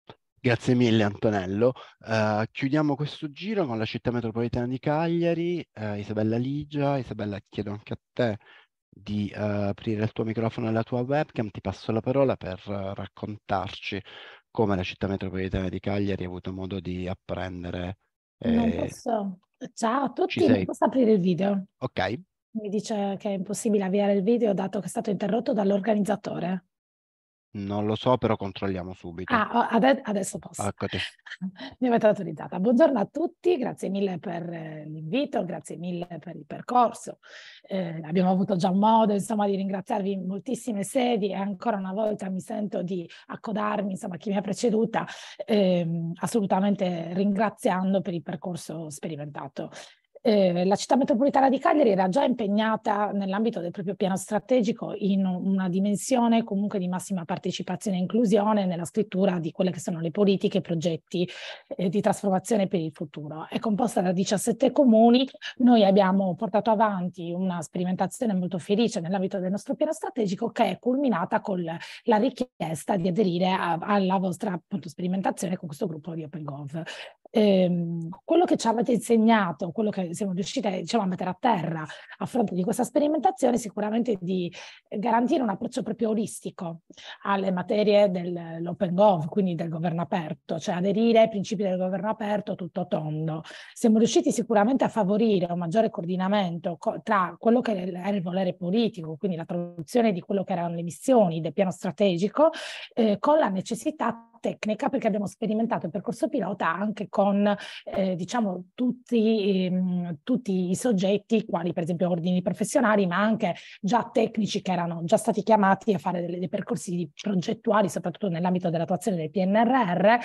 Grazie mille Antonello. Uh, chiudiamo questo giro con la città metropolitana di Cagliari. Uh, Isabella Ligia, Isabella chiedo anche a te di uh, aprire il tuo microfono e la tua webcam. Ti passo la parola per uh, raccontarci come la città metropolitana di Cagliari ha avuto modo di apprendere. Eh... Non posso. Ciao a tutti, Ci sei? non posso aprire il video. Ok. Mi dice che è impossibile avviare il video dato che è stato interrotto dall'organizzatore. Non lo so, però controlliamo subito. Ah, ade- adesso posso. Eccoti. Mi avete autorizzata. Buongiorno a tutti, grazie mille per eh, l'invito, grazie mille per il percorso. Eh, abbiamo avuto già modo, insomma, di ringraziarvi in moltissime sedi e ancora una volta mi sento di accodarmi, insomma, a chi mi ha preceduta, ehm, assolutamente ringraziando per il percorso sperimentato. Eh, la città metropolitana di Cagliari era già impegnata nell'ambito del proprio piano strategico in una dimensione comunque di massima partecipazione e inclusione nella scrittura di quelle che sono le politiche e i progetti eh, di trasformazione per il futuro. È composta da diciassette comuni. Noi abbiamo portato avanti una sperimentazione molto felice nell'ambito del nostro piano strategico che è culminata con la richiesta di aderire a, alla vostra appunto, sperimentazione con questo gruppo di OpenGov. Eh, quello che ci avete insegnato, quello che siamo riusciti diciamo, a mettere a terra a fronte di questa sperimentazione, sicuramente di garantire un approccio proprio olistico alle materie dell'open gov, quindi del governo aperto, cioè aderire ai principi del governo aperto tutto tondo. Siamo riusciti sicuramente a favorire un maggiore coordinamento tra quello che era il volere politico, quindi la traduzione di quello che erano le missioni del piano strategico, eh, con la necessità tecnica, perché abbiamo sperimentato il percorso pilota anche con eh, diciamo tutti, ehm, tutti i soggetti quali per esempio ordini professionali, ma anche già tecnici che erano già stati chiamati a fare delle, dei percorsi progettuali soprattutto nell'ambito dell'attuazione del P N R R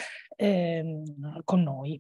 ehm, con noi.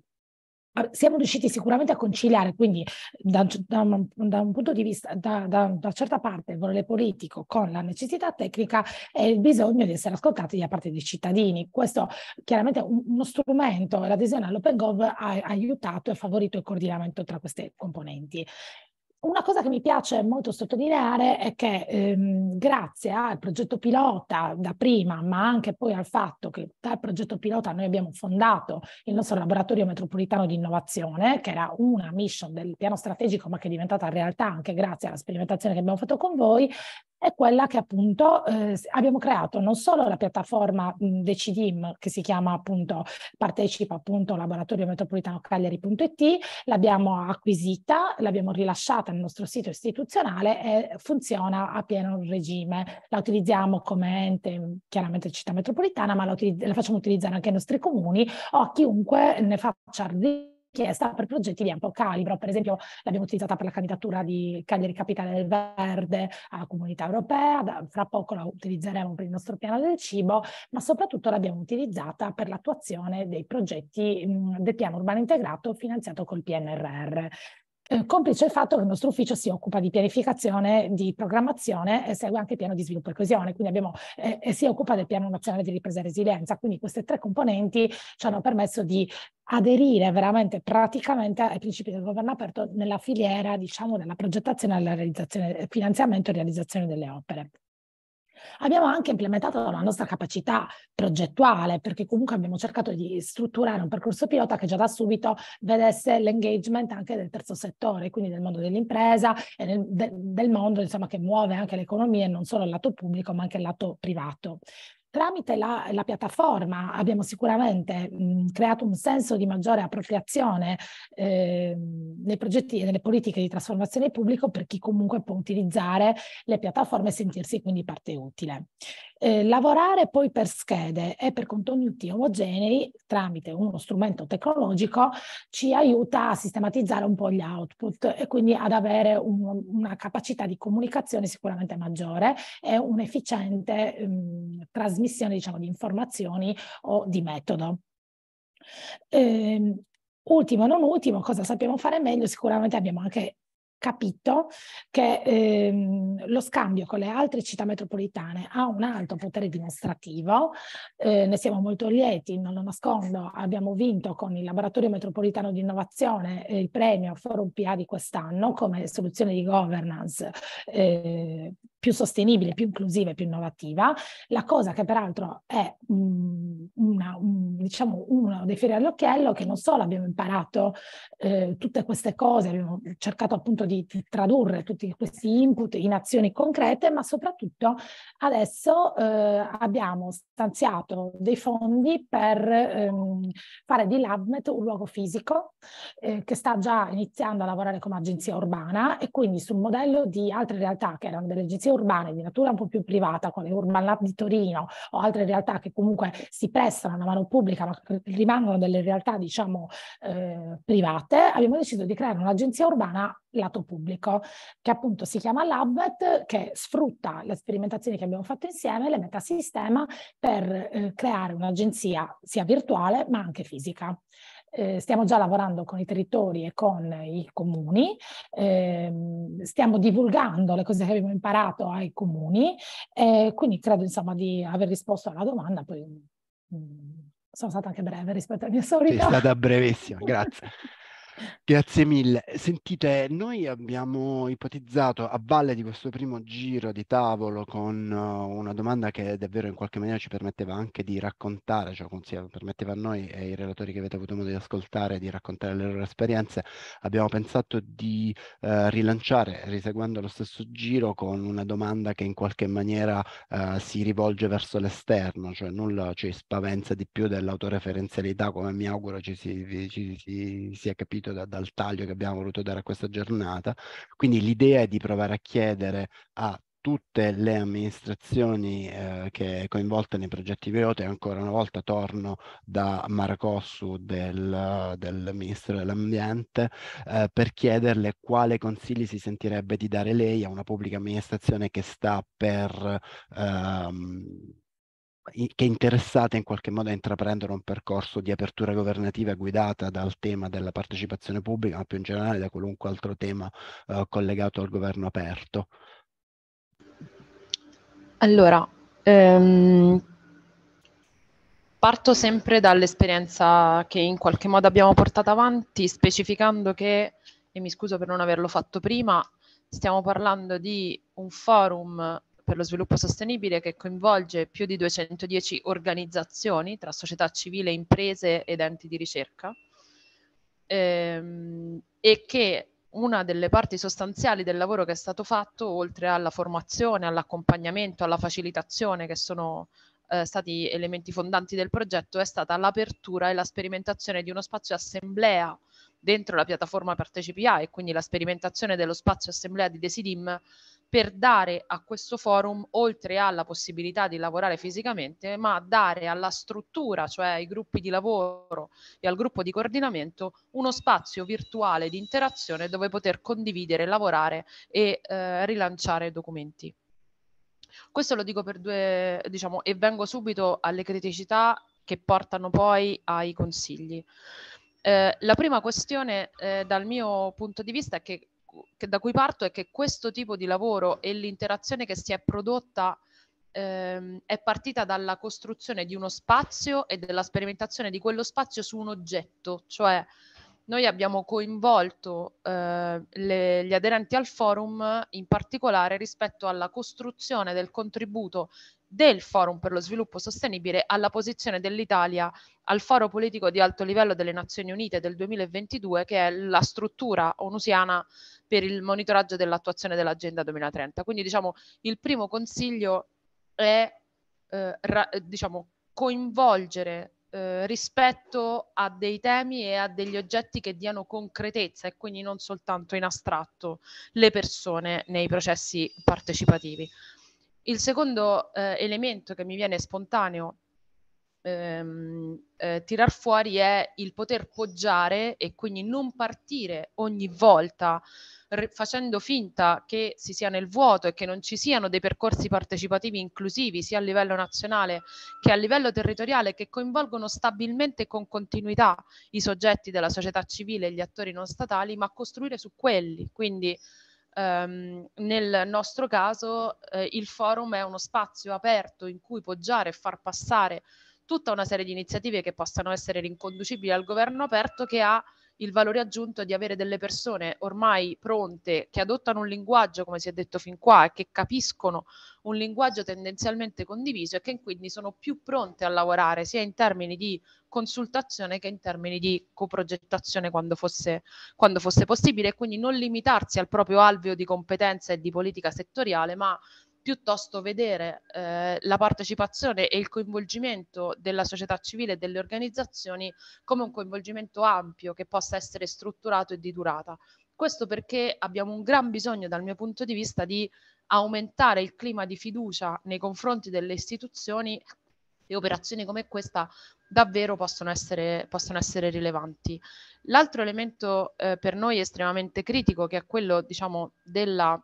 Siamo riusciti sicuramente a conciliare, quindi da, da, da un punto di vista, da, da, da certa parte il volere politico con la necessità tecnica e il bisogno di essere ascoltati da parte dei cittadini. Questo chiaramente è un, uno strumento, l'adesione all'OpenGov ha, ha aiutato e favorito il coordinamento tra queste componenti. Una cosa che mi piace molto sottolineare è che ehm, grazie al progetto pilota da prima, ma anche poi al fatto che dal progetto pilota noi abbiamo fondato il nostro laboratorio metropolitano di innovazione, che era una mission del piano strategico, ma che è diventata realtà anche grazie alla sperimentazione che abbiamo fatto con voi, è quella che appunto eh, abbiamo creato non solo la piattaforma mh, Decidim, che si chiama appunto, partecipa appunto laboratorio metropolitano cagliari punto it, l'abbiamo acquisita, l'abbiamo rilasciata nel nostro sito istituzionale e funziona a pieno regime. La utilizziamo come ente, chiaramente città metropolitana, ma la, la facciamo utilizzare anche ai nostri comuni o a chiunque ne faccia richiesta per progetti di ampio calibro. Per esempio l'abbiamo utilizzata per la candidatura di Cagliari Capitale del Verde alla Comunità Europea, da, fra poco la utilizzeremo per il nostro piano del cibo, ma soprattutto l'abbiamo utilizzata per l'attuazione dei progetti mh, del piano urbano integrato finanziato col P N R R. Eh, complice il fatto che il nostro ufficio si occupa di pianificazione, di programmazione e segue anche il piano di sviluppo e coesione, quindi abbiamo, eh, e si occupa del piano nazionale di ripresa e resilienza, quindi queste tre componenti ci hanno permesso di aderire veramente praticamente ai principi del governo aperto nella filiera, diciamo, della progettazione, alla realizzazione, finanziamento e realizzazione delle opere. Abbiamo anche implementato la nostra capacità progettuale, perché comunque abbiamo cercato di strutturare un percorso pilota che già da subito vedesse l'engagement anche del terzo settore, quindi del mondo dell'impresa e del, de, del mondo insomma, che muove anche l'economia, non solo il lato pubblico ma anche il lato privato. Tramite la, la piattaforma abbiamo sicuramente mh, creato un senso di maggiore appropriazione eh, nei progetti e nelle politiche di trasformazione pubblico per chi comunque può utilizzare le piattaforme e sentirsi quindi parte utile. Eh, lavorare poi per schede e per contenuti omogenei tramite uno strumento tecnologico ci aiuta a sistematizzare un po' gli output e quindi ad avere un, una capacità di comunicazione sicuramente maggiore e un'efficiente mh, trasmissione diciamo di informazioni o di metodo. Eh, ultimo non ultimo, cosa sappiamo fare meglio? Sicuramente abbiamo anche capito che ehm, lo scambio con le altre città metropolitane ha un alto potere dimostrativo, eh, ne siamo molto lieti, non lo nascondo, abbiamo vinto con il Laboratorio Metropolitano di Innovazione eh, il premio Forum P A di quest'anno come soluzione di governance eh, più sostenibile, più inclusiva e più innovativa. La cosa che peraltro è um, una, un, diciamo, uno dei fiori all'occhiello, che non solo abbiamo imparato eh, tutte queste cose, abbiamo cercato appunto di, di tradurre tutti questi input in azioni concrete, ma soprattutto adesso eh, abbiamo stanziato dei fondi per ehm, fare di LabMet un luogo fisico eh, che sta già iniziando a lavorare come agenzia urbana, e quindi sul modello di altre realtà che erano delle agenzie urbane di natura un po' più privata, come Urban Lab di Torino o altre realtà che comunque si prestano a una mano pubblica ma rimangono delle realtà diciamo eh, private, abbiamo deciso di creare un'agenzia urbana lato pubblico che appunto si chiama LabMet, che sfrutta le sperimentazioni che abbiamo fatto insieme, le mette a sistema per eh, creare un'agenzia sia virtuale ma anche fisica. Eh, stiamo già lavorando con i territori e con i comuni, eh, stiamo divulgando le cose che abbiamo imparato ai comuni, eh, quindi credo insomma di aver risposto alla domanda. Poi mh, sono stata anche breve rispetto al mio solito. Sei stata brevissima, grazie. Grazie mille. Sentite, noi abbiamo ipotizzato a valle di questo primo giro di tavolo con uh, una domanda che davvero in qualche maniera ci permetteva anche di raccontare, cioè permetteva a noi e ai relatori che avete avuto modo di ascoltare di raccontare le loro esperienze. Abbiamo pensato di uh, rilanciare, riseguendo lo stesso giro, con una domanda che in qualche maniera uh, si rivolge verso l'esterno, cioè nulla ci spaventa di più dell'autoreferenzialità, come mi auguro ci si, ci, ci sia capito Da, dal taglio che abbiamo voluto dare a questa giornata. Quindi l'idea è di provare a chiedere a tutte le amministrazioni eh, che coinvolte nei progetti pilota, e ancora una volta torno da Maracossu del, del Ministro dell'Ambiente eh, per chiederle quale consigli si sentirebbe di dare lei a una pubblica amministrazione che sta per ehm, che è interessata in qualche modo a intraprendere un percorso di apertura governativa guidata dal tema della partecipazione pubblica, ma più in generale da qualunque altro tema eh, collegato al governo aperto. Allora, ehm, parto sempre dall'esperienza che in qualche modo abbiamo portato avanti, specificando che, e mi scuso per non averlo fatto prima, stiamo parlando di un forum per lo sviluppo sostenibile che coinvolge più di duecentodieci organizzazioni tra società civile, imprese ed enti di ricerca, ehm, e che una delle parti sostanziali del lavoro che è stato fatto, oltre alla formazione, all'accompagnamento, alla facilitazione, che sono eh, stati elementi fondanti del progetto, è stata l'apertura e la sperimentazione di uno spazio assemblea dentro la piattaforma Partecipi-A, e quindi la sperimentazione dello spazio assemblea di Desidim, per dare a questo forum, oltre alla possibilità di lavorare fisicamente, ma dare alla struttura, cioè ai gruppi di lavoro e al gruppo di coordinamento, uno spazio virtuale di interazione dove poter condividere, lavorare e eh, rilanciare documenti. Questo lo dico per due, diciamo, e vengo subito alle criticità che portano poi ai consigli. Eh, la prima questione eh, dal mio punto di vista è che Che da cui parto è che questo tipo di lavoro e l'interazione che si è prodotta ehm, è partita dalla costruzione di uno spazio e della sperimentazione di quello spazio su un oggetto, cioè noi abbiamo coinvolto eh, le, gli aderenti al forum in particolare rispetto alla costruzione del contributo del Forum per lo Sviluppo Sostenibile alla posizione dell'Italia al Foro Politico di Alto Livello delle Nazioni Unite del duemilaventidue, che è la struttura onusiana per il monitoraggio dell'attuazione dell'Agenda duemilatrenta. Quindi diciamo il primo consiglio è eh, ra- diciamo, coinvolgere eh, rispetto a dei temi e a degli oggetti che diano concretezza, e quindi non soltanto in astratto, le persone nei processi partecipativi. Il secondo eh, elemento che mi viene spontaneo ehm, eh, tirar fuori è il poter poggiare, e quindi non partire ogni volta facendo finta che si sia nel vuoto e che non ci siano dei percorsi partecipativi inclusivi sia a livello nazionale che a livello territoriale, che coinvolgono stabilmente e con continuità i soggetti della società civile e gli attori non statali, ma costruire su quelli. Quindi Um, nel nostro caso eh, il forum è uno spazio aperto in cui poggiare e far passare tutta una serie di iniziative che possano essere riconducibili al governo aperto, che ha il valore aggiunto di avere delle persone ormai pronte, che adottano un linguaggio, come si è detto fin qua, e che capiscono un linguaggio tendenzialmente condiviso e che quindi sono più pronte a lavorare sia in termini di consultazione che in termini di coprogettazione quando fosse, quando fosse possibile, e quindi non limitarsi al proprio alveo di competenza e di politica settoriale, ma piuttosto vedere eh, la partecipazione e il coinvolgimento della società civile e delle organizzazioni come un coinvolgimento ampio che possa essere strutturato e di durata. Questo perché abbiamo un gran bisogno, dal mio punto di vista, di aumentare il clima di fiducia nei confronti delle istituzioni, e operazioni come questa davvero possono essere, possono essere rilevanti. L'altro elemento eh, per noi estremamente critico, che è quello, diciamo, della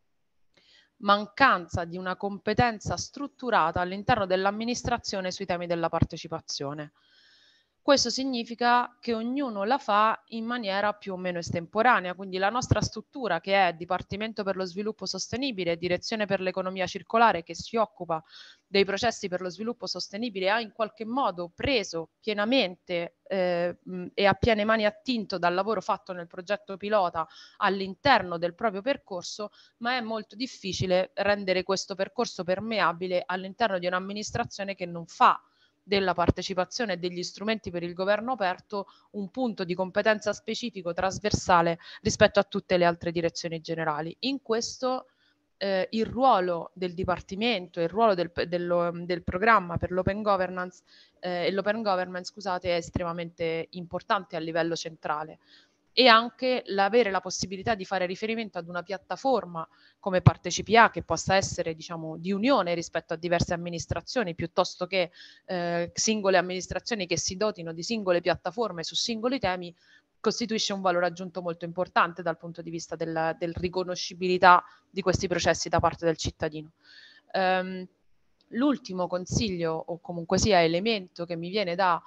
mancanza di una competenza strutturata all'interno dell'amministrazione sui temi della partecipazione. Questo significa che ognuno la fa in maniera più o meno estemporanea, quindi la nostra struttura, che è Dipartimento per lo Sviluppo Sostenibile, Direzione per l'Economia Circolare, che si occupa dei processi per lo sviluppo sostenibile, ha in qualche modo preso pienamente eh, e a piene mani attinto dal lavoro fatto nel progetto pilota all'interno del proprio percorso, ma è molto difficile rendere questo percorso permeabile all'interno di un'amministrazione che non fa della partecipazione e degli strumenti per il governo aperto un punto di competenza specifico trasversale rispetto a tutte le altre direzioni generali. In questo eh, il ruolo del Dipartimento e il ruolo del, dello, del programma per l'open governance eh, e l'open government, scusate, è estremamente importante a livello centrale. E anche l'avere la possibilità di fare riferimento ad una piattaforma come ParteciPA, che possa essere, diciamo, di unione rispetto a diverse amministrazioni, piuttosto che eh, singole amministrazioni che si dotino di singole piattaforme su singoli temi, costituisce un valore aggiunto molto importante dal punto di vista della del riconoscibilità di questi processi da parte del cittadino. Um, l'ultimo consiglio, o comunque sia elemento, che mi viene da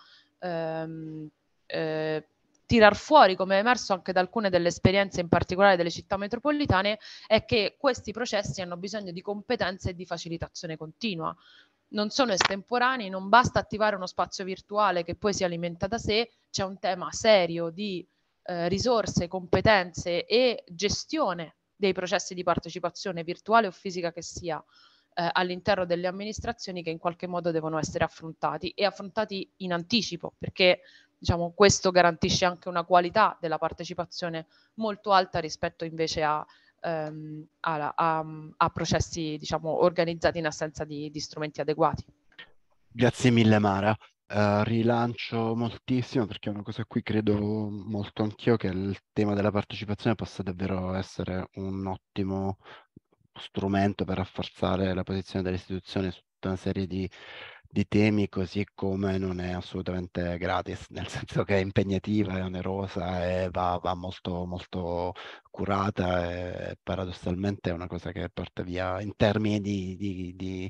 um, eh, tirar fuori, come è emerso anche da alcune delle esperienze, in particolare delle città metropolitane, è che questi processi hanno bisogno di competenze e di facilitazione continua. Non sono estemporanei, non basta attivare uno spazio virtuale che poi si alimenta da sé, c'è un tema serio di eh, risorse, competenze e gestione dei processi di partecipazione, virtuale o fisica che sia, eh, all'interno delle amministrazioni, che in qualche modo devono essere affrontati e affrontati in anticipo, perché diciamo, questo garantisce anche una qualità della partecipazione molto alta rispetto invece a, ehm, a, a, a processi, diciamo, organizzati in assenza di, di strumenti adeguati. Grazie mille Mara. Uh, rilancio moltissimo, perché è una cosa a cui credo molto anch'io, che il tema della partecipazione possa davvero essere un ottimo strumento per rafforzare la posizione delle istituzioni su tutta una serie di di temi, così come non è assolutamente gratis, nel senso che è impegnativa, è onerosa e va, va molto, molto curata, e paradossalmente è una cosa che porta via, in termini di, di, di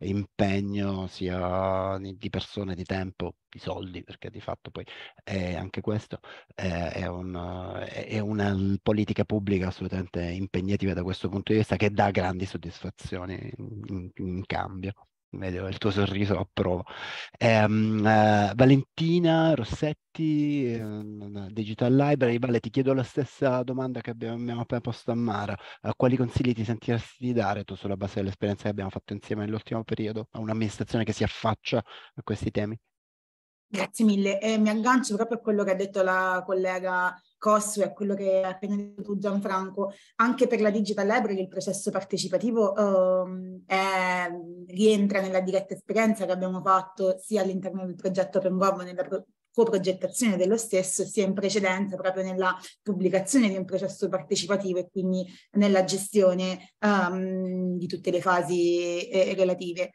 impegno, sia di persone, di tempo, di soldi, perché di fatto poi è anche questo è, è, un, è una politica pubblica assolutamente impegnativa da questo punto di vista, che dà grandi soddisfazioni in, in cambio. Vedo il tuo sorriso, approvo. Um, uh, Valentina Rossetti, uh, Digital Library. Vale, ti chiedo la stessa domanda che abbiamo, abbiamo appena posto a Mara. Uh, quali consigli ti sentiresti di dare tu, sulla base dell'esperienza che abbiamo fatto insieme nell'ultimo periodo, a un'amministrazione che si affaccia a questi temi? Grazie mille. Eh, mi aggancio proprio a quello che ha detto la collega Cossu e a quello che hai appena detto tu, Gianfranco. Anche per la Digital Library il processo partecipativo ehm, è, rientra nella diretta esperienza che abbiamo fatto sia all'interno del progetto OpenGov, nella pro- coprogettazione dello stesso, sia in precedenza proprio nella pubblicazione di un processo partecipativo e quindi nella gestione um, di tutte le fasi eh, relative.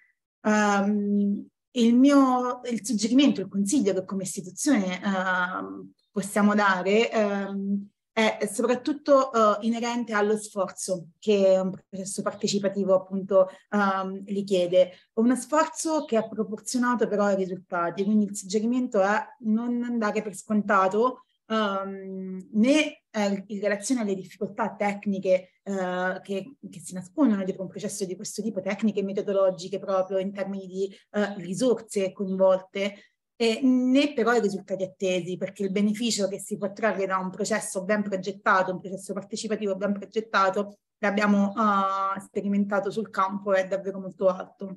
Um, Il mio il suggerimento, il consiglio che come istituzione uh, possiamo dare um, è soprattutto uh, inerente allo sforzo che un processo partecipativo appunto um, richiede. Uno sforzo che è proporzionato però ai risultati, quindi il suggerimento è non dare per scontato Um, né eh, in relazione alle difficoltà tecniche uh, che, che si nascondono dietro un processo di questo tipo, tecniche metodologiche proprio in termini di uh, risorse coinvolte, eh, né però i risultati attesi, perché il beneficio che si può trarre da un processo ben progettato, un processo partecipativo ben progettato, l'abbiamo uh, sperimentato sul campo, è davvero molto alto.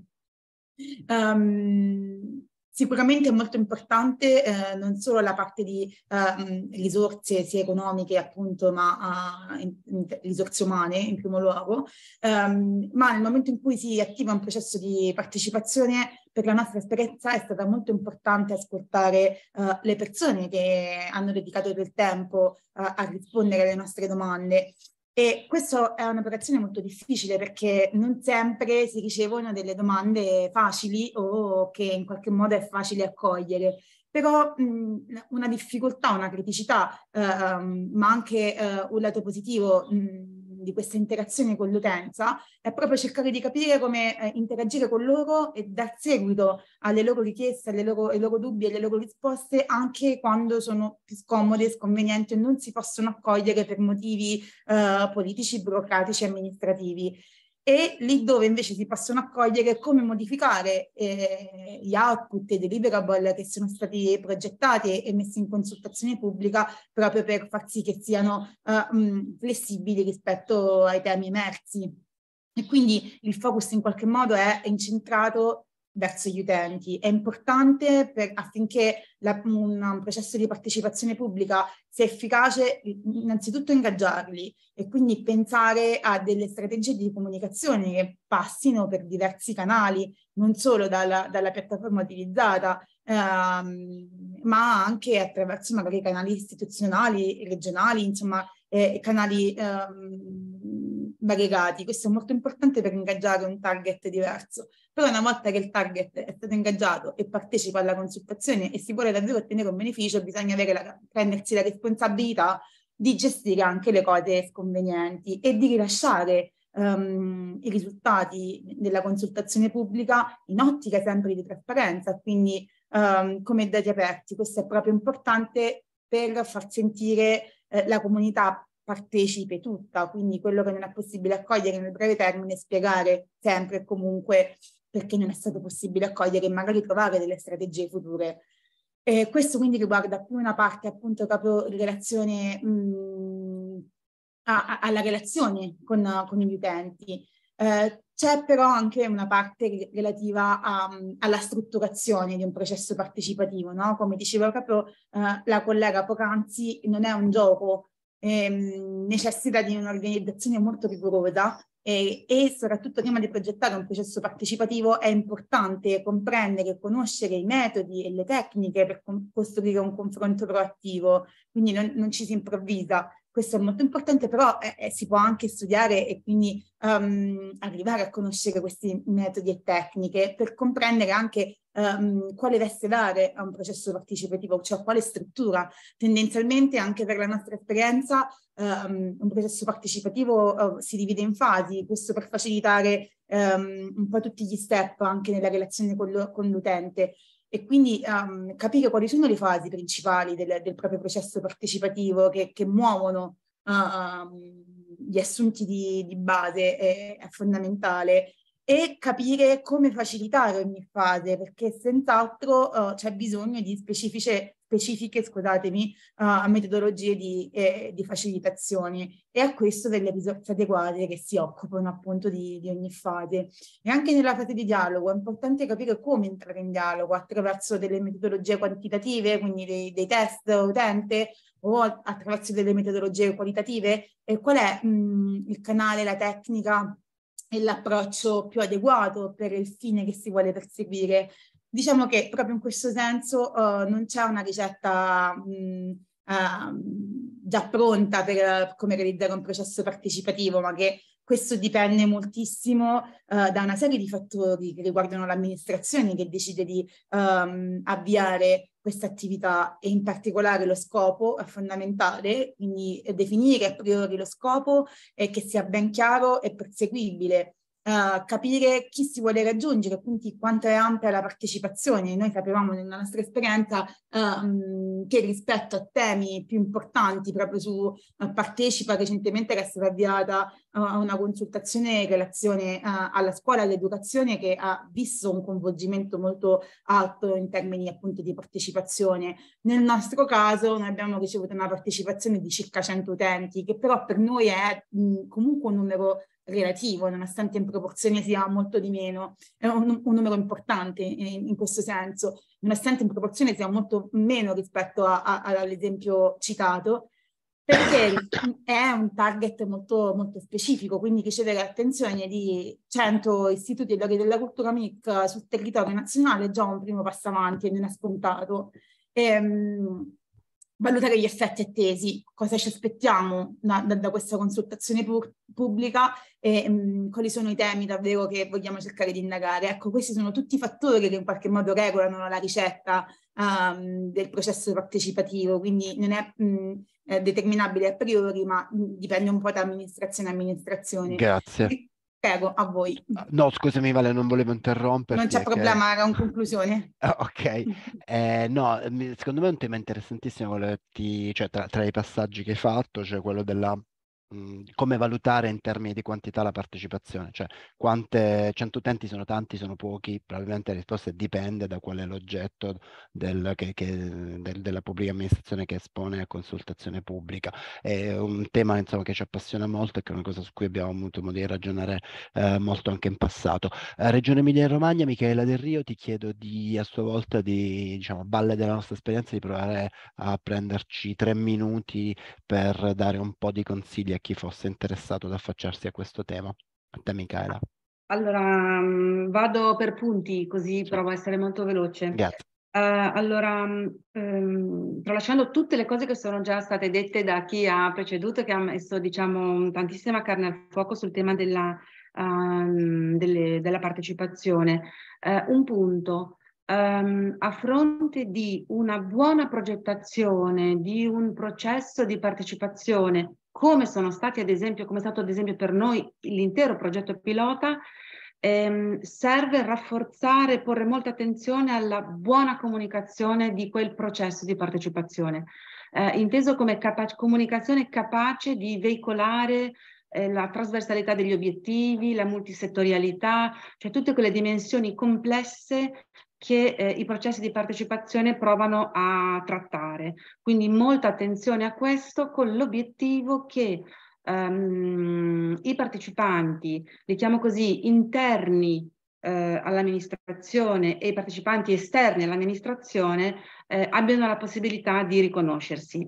Um, Sicuramente è molto importante eh, non solo la parte di eh, risorse sia economiche appunto, ma uh, in, in, risorse umane in primo luogo, um, ma nel momento in cui si attiva un processo di partecipazione, per la nostra esperienza è stata molto importante ascoltare uh, le persone che hanno dedicato del tempo uh, a rispondere alle nostre domande. E questa è un'operazione molto difficile perché non sempre si ricevono delle domande facili o che in qualche modo è facile accogliere. Però mh, una difficoltà, una criticità, eh, ma anche eh, un lato positivo mh, di questa interazione con l'utenza è proprio cercare di capire come eh, interagire con loro e dar seguito alle loro richieste, alle loro, ai loro dubbi e alle loro risposte anche quando sono più scomode, sconvenienti e non si possono accogliere per motivi eh, politici, burocratici e amministrativi. E lì dove invece si possono accogliere come modificare eh, gli output e i deliverable che sono stati progettati e messi in consultazione pubblica proprio per far sì che siano uh, mh, flessibili rispetto ai temi emersi. E quindi il focus in qualche modo è incentrato verso gli utenti. È importante per, affinché la, un, un processo di partecipazione pubblica sia efficace, innanzitutto ingaggiarli e quindi pensare a delle strategie di comunicazione che passino per diversi canali, non solo dalla, dalla piattaforma utilizzata, ehm, ma anche attraverso magari canali istituzionali, regionali, insomma, eh, canali ehm, variegati. Questo è molto importante per ingaggiare un target diverso. Però una volta che il target è stato ingaggiato e partecipa alla consultazione e si vuole davvero ottenere un beneficio, bisogna avere la, prendersi la responsabilità di gestire anche le cose sconvenienti e di rilasciare um, i risultati della consultazione pubblica in ottica sempre di trasparenza, quindi um, come dati aperti. Questo è proprio importante per far sentire eh, la comunità partecipe tutta, quindi quello che non è possibile accogliere nel breve termine, spiegare sempre e comunque perché non è stato possibile accogliere e magari trovare delle strategie future. Eh, questo quindi riguarda più una parte appunto proprio in relazione mh, a, a, alla relazione con, con gli utenti. Eh, c'è però anche una parte relativa a, alla strutturazione di un processo partecipativo, no? Come diceva proprio eh, la collega poc'anzi, non è un gioco, ehm, necessita di un'organizzazione molto rigorosa. E, e soprattutto prima di progettare un processo partecipativo è importante comprendere e conoscere i metodi e le tecniche per costruire un confronto proattivo, quindi non, non ci si improvvisa. Questo è molto importante, però eh, si può anche studiare e quindi um, arrivare a conoscere questi metodi e tecniche per comprendere anche um, quale veste dare a un processo partecipativo, cioè quale struttura. Tendenzialmente anche per la nostra esperienza um, un processo partecipativo uh, si divide in fasi, questo per facilitare um, un po' tutti gli step anche nella relazione con l'utente. E quindi um, capire quali sono le fasi principali del, del proprio processo partecipativo che, che muovono uh, um, gli assunti di, di base è, è fondamentale, e capire come facilitare ogni fase, perché senz'altro uh, c'è bisogno di specifiche, specifiche scusatemi, uh, metodologie di, eh, di facilitazione, e a questo delle risorse adeguate che si occupano appunto di, di ogni fase. E anche nella fase di dialogo è importante capire come entrare in dialogo attraverso delle metodologie quantitative, quindi dei, dei test utente, o attraverso delle metodologie qualitative, e qual è mh, il canale, la tecnica e l'approccio più adeguato per il fine che si vuole perseguire. Diciamo che proprio in questo senso uh, non c'è una ricetta mh, uh, già pronta per uh, come realizzare un processo partecipativo, ma che questo dipende moltissimo uh, da una serie di fattori che riguardano l'amministrazione che decide di um, avviare questa attività, e in particolare lo scopo è fondamentale, quindi definire a priori lo scopo e che sia ben chiaro e perseguibile. Uh, capire chi si vuole raggiungere, quindi quanto è ampia la partecipazione. Noi sapevamo nella nostra esperienza uh, che rispetto a temi più importanti proprio su uh, Partecipa, recentemente era stata avviata uh, una consultazione in relazione uh, alla scuola e all'educazione che ha visto un coinvolgimento molto alto in termini appunto di partecipazione. Nel nostro caso noi abbiamo ricevuto una partecipazione di circa cento utenti, che però per noi è mh, comunque un numero relativo, nonostante in proporzione sia molto di meno, è un, un numero importante in, in questo senso, nonostante in proporzione sia molto meno rispetto a, a, all'esempio citato, perché è un target molto, molto specifico, quindi ricevere l'attenzione di cento istituti e luoghi della cultura M I C sul territorio nazionale è già un primo passo avanti e non è scontato. E, um, valutare gli effetti attesi, cosa ci aspettiamo da, da, da questa consultazione pu pubblica e mh, quali sono i temi davvero che vogliamo cercare di indagare. Ecco, questi sono tutti i fattori che in qualche modo regolano la ricetta um, del processo partecipativo, quindi non è mh, eh, determinabile a priori, ma mh, dipende un po' da amministrazione a amministrazione. Grazie. Quindi, prego, a voi. No, scusami Vale, non volevo interromperti. Non c'è che... problema, era in conclusione. Ah, ok, eh, no, secondo me è un tema interessantissimo quello che ti, cioè, tra, tra i passaggi che hai fatto, cioè quello della mh, come valutare in termini di quantità la partecipazione, cioè quante cento utenti sono tanti, sono pochi, probabilmente la risposta dipende da qual è l'oggetto del, che, che, del, della pubblica amministrazione che espone a consultazione pubblica. È un tema insomma che ci appassiona molto e che è una cosa su cui abbiamo avuto modo di ragionare eh, molto anche in passato. Eh, Regione Emilia Romagna, Michaela Del Rio, ti chiedo di a sua volta di, diciamo, a valle della nostra esperienza, di provare a prenderci tre minuti per dare un po' di consigli a chi fosse interessato ad affacciarsi a questo tema. A te, Michaela. Allora, mh, vado per punti, così sì. Provo a essere molto veloce. Grazie. Uh, allora, um, tralasciando tutte le cose che sono già state dette da chi ha preceduto e che ha messo, diciamo, tantissima carne al fuoco sul tema della, um, delle, della partecipazione, uh, un punto. Um, a fronte di una buona progettazione, di un processo di partecipazione, come sono stati ad esempio, come è stato ad esempio per noi l'intero progetto pilota, ehm, serve rafforzare e porre molta attenzione alla buona comunicazione di quel processo di partecipazione, eh, inteso come capa- comunicazione capace di veicolare eh, la trasversalità degli obiettivi, la multisettorialità, cioè tutte quelle dimensioni complesse che eh, i processi di partecipazione provano a trattare. Quindi molta attenzione a questo, con l'obiettivo che um, i partecipanti, li chiamo così, interni eh, all'amministrazione e i partecipanti esterni all'amministrazione eh, abbiano la possibilità di riconoscersi.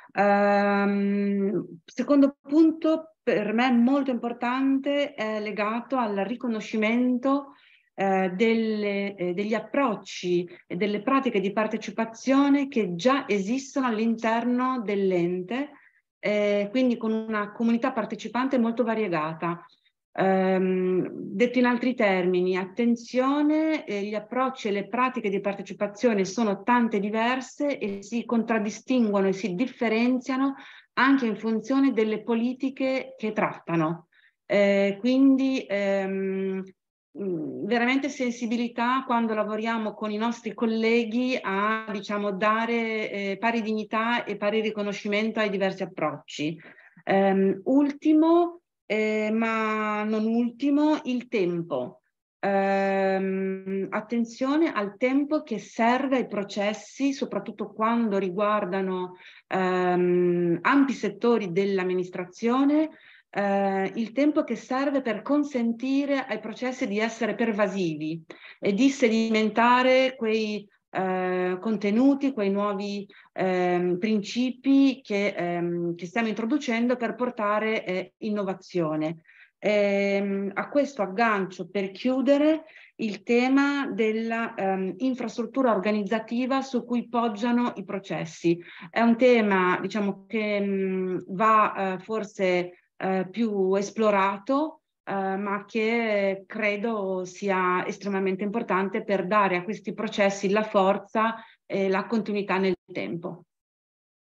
Um, secondo punto, per me molto importante, è legato al riconoscimento Eh, delle, eh, degli approcci e delle pratiche di partecipazione che già esistono all'interno dell'ente, eh, quindi con una comunità partecipante molto variegata. Um, detto in altri termini, attenzione, eh, gli approcci e le pratiche di partecipazione sono tante diverse e si contraddistinguono e si differenziano anche in funzione delle politiche che trattano. Eh, quindi ehm, veramente sensibilità quando lavoriamo con i nostri colleghi a, diciamo, dare eh, pari dignità e pari riconoscimento ai diversi approcci. Um, ultimo, eh, ma non ultimo, il tempo. Um, attenzione al tempo che serve ai processi, soprattutto quando riguardano um, ampi settori dell'amministrazione, Uh, il tempo che serve per consentire ai processi di essere pervasivi e di sedimentare quei uh, contenuti, quei nuovi um, principi che, um, che stiamo introducendo per portare eh, innovazione. E, a questo aggancio, per chiudere, il tema della um, infrastruttura organizzativa su cui poggiano i processi. È un tema, diciamo, che um, va uh, forse Eh, più esplorato, eh, ma che credo sia estremamente importante per dare a questi processi la forza e la continuità nel tempo.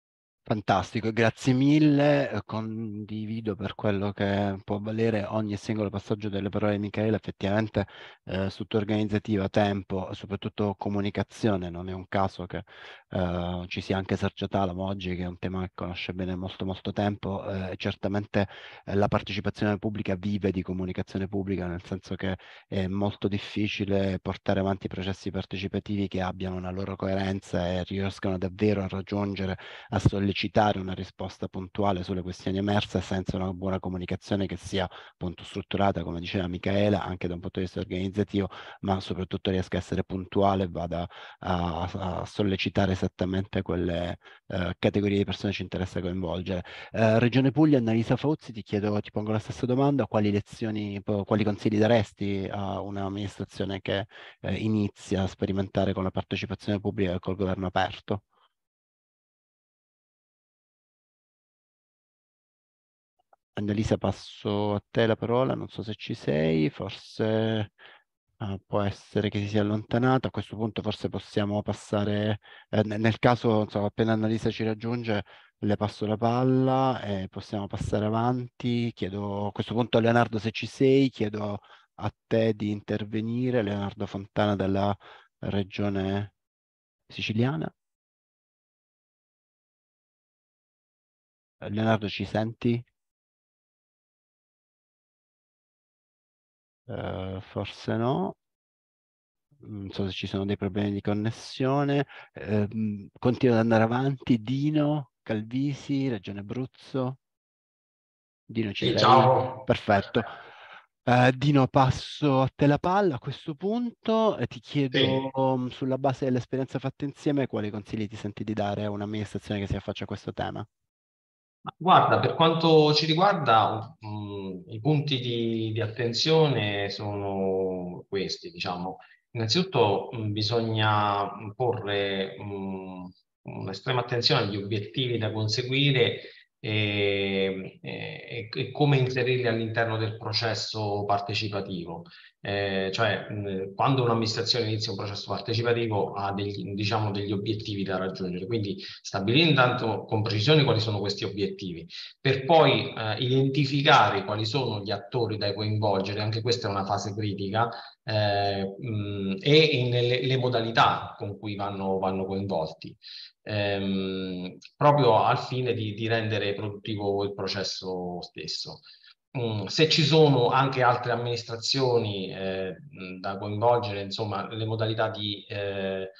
Fantastico, grazie mille, condivido per quello che può valere ogni singolo passaggio delle parole di Michaela. Effettivamente eh, struttura organizzativa, tempo, soprattutto comunicazione, non è un caso che eh, ci sia anche Sergio Talamo oggi, che è un tema che conosce bene molto molto tempo, eh, certamente eh, la partecipazione pubblica vive di comunicazione pubblica, nel senso che è molto difficile portare avanti processi partecipativi che abbiano una loro coerenza e riescano davvero a raggiungere, a sollecitare citare una risposta puntuale sulle questioni emerse senza una buona comunicazione che sia appunto strutturata, come diceva Michaela, anche da un punto di vista organizzativo, ma soprattutto riesca a essere puntuale e vada a, a sollecitare esattamente quelle uh, categorie di persone che ci interessa coinvolgere. Uh, Regione Puglia, Annalisa Fauzzi, ti chiedo, ti pongo la stessa domanda: quali lezioni, quali consigli daresti a un'amministrazione che uh, inizia a sperimentare con la partecipazione pubblica e col governo aperto? Annalisa, passo a te la parola, non so se ci sei, forse uh, può essere che si sia allontanata. A questo punto forse possiamo passare, eh, nel caso, insomma, appena Annalisa ci raggiunge, le passo la palla e possiamo passare avanti. Chiedo a questo punto a Leonardo, se ci sei, chiedo a te di intervenire, Leonardo Fontana della Regione Siciliana. Leonardo, ci senti? Uh, forse no, non so se ci sono dei problemi di connessione. Uh, continuo ad andare avanti. Dino Calvisi, Regione Abruzzo. Dino, ci Sì, sei? ciao. Perfetto. Uh, Dino, passo a te la palla a questo punto e ti chiedo, sì, um, sulla base dell'esperienza fatta insieme, quali consigli ti senti di dare a un'amministrazione che si affaccia a questo tema? Guarda, per quanto ci riguarda, mh, i punti di, di attenzione sono questi, diciamo. Innanzitutto mh, bisogna porre un'estrema attenzione agli obiettivi da conseguire e, e, e come inserirli all'interno del processo partecipativo. Eh, cioè, mh, quando un'amministrazione inizia un processo partecipativo ha degli, diciamo, degli obiettivi da raggiungere, quindi stabilire intanto con precisione quali sono questi obiettivi, per poi eh, identificare quali sono gli attori da coinvolgere, anche questa è una fase critica, eh, mh, e nelle, le modalità con cui vanno, vanno coinvolti, ehm, proprio al fine di, di rendere produttivo il processo stesso. Mm, se ci sono anche altre amministrazioni eh, da coinvolgere, insomma, le modalità di, eh,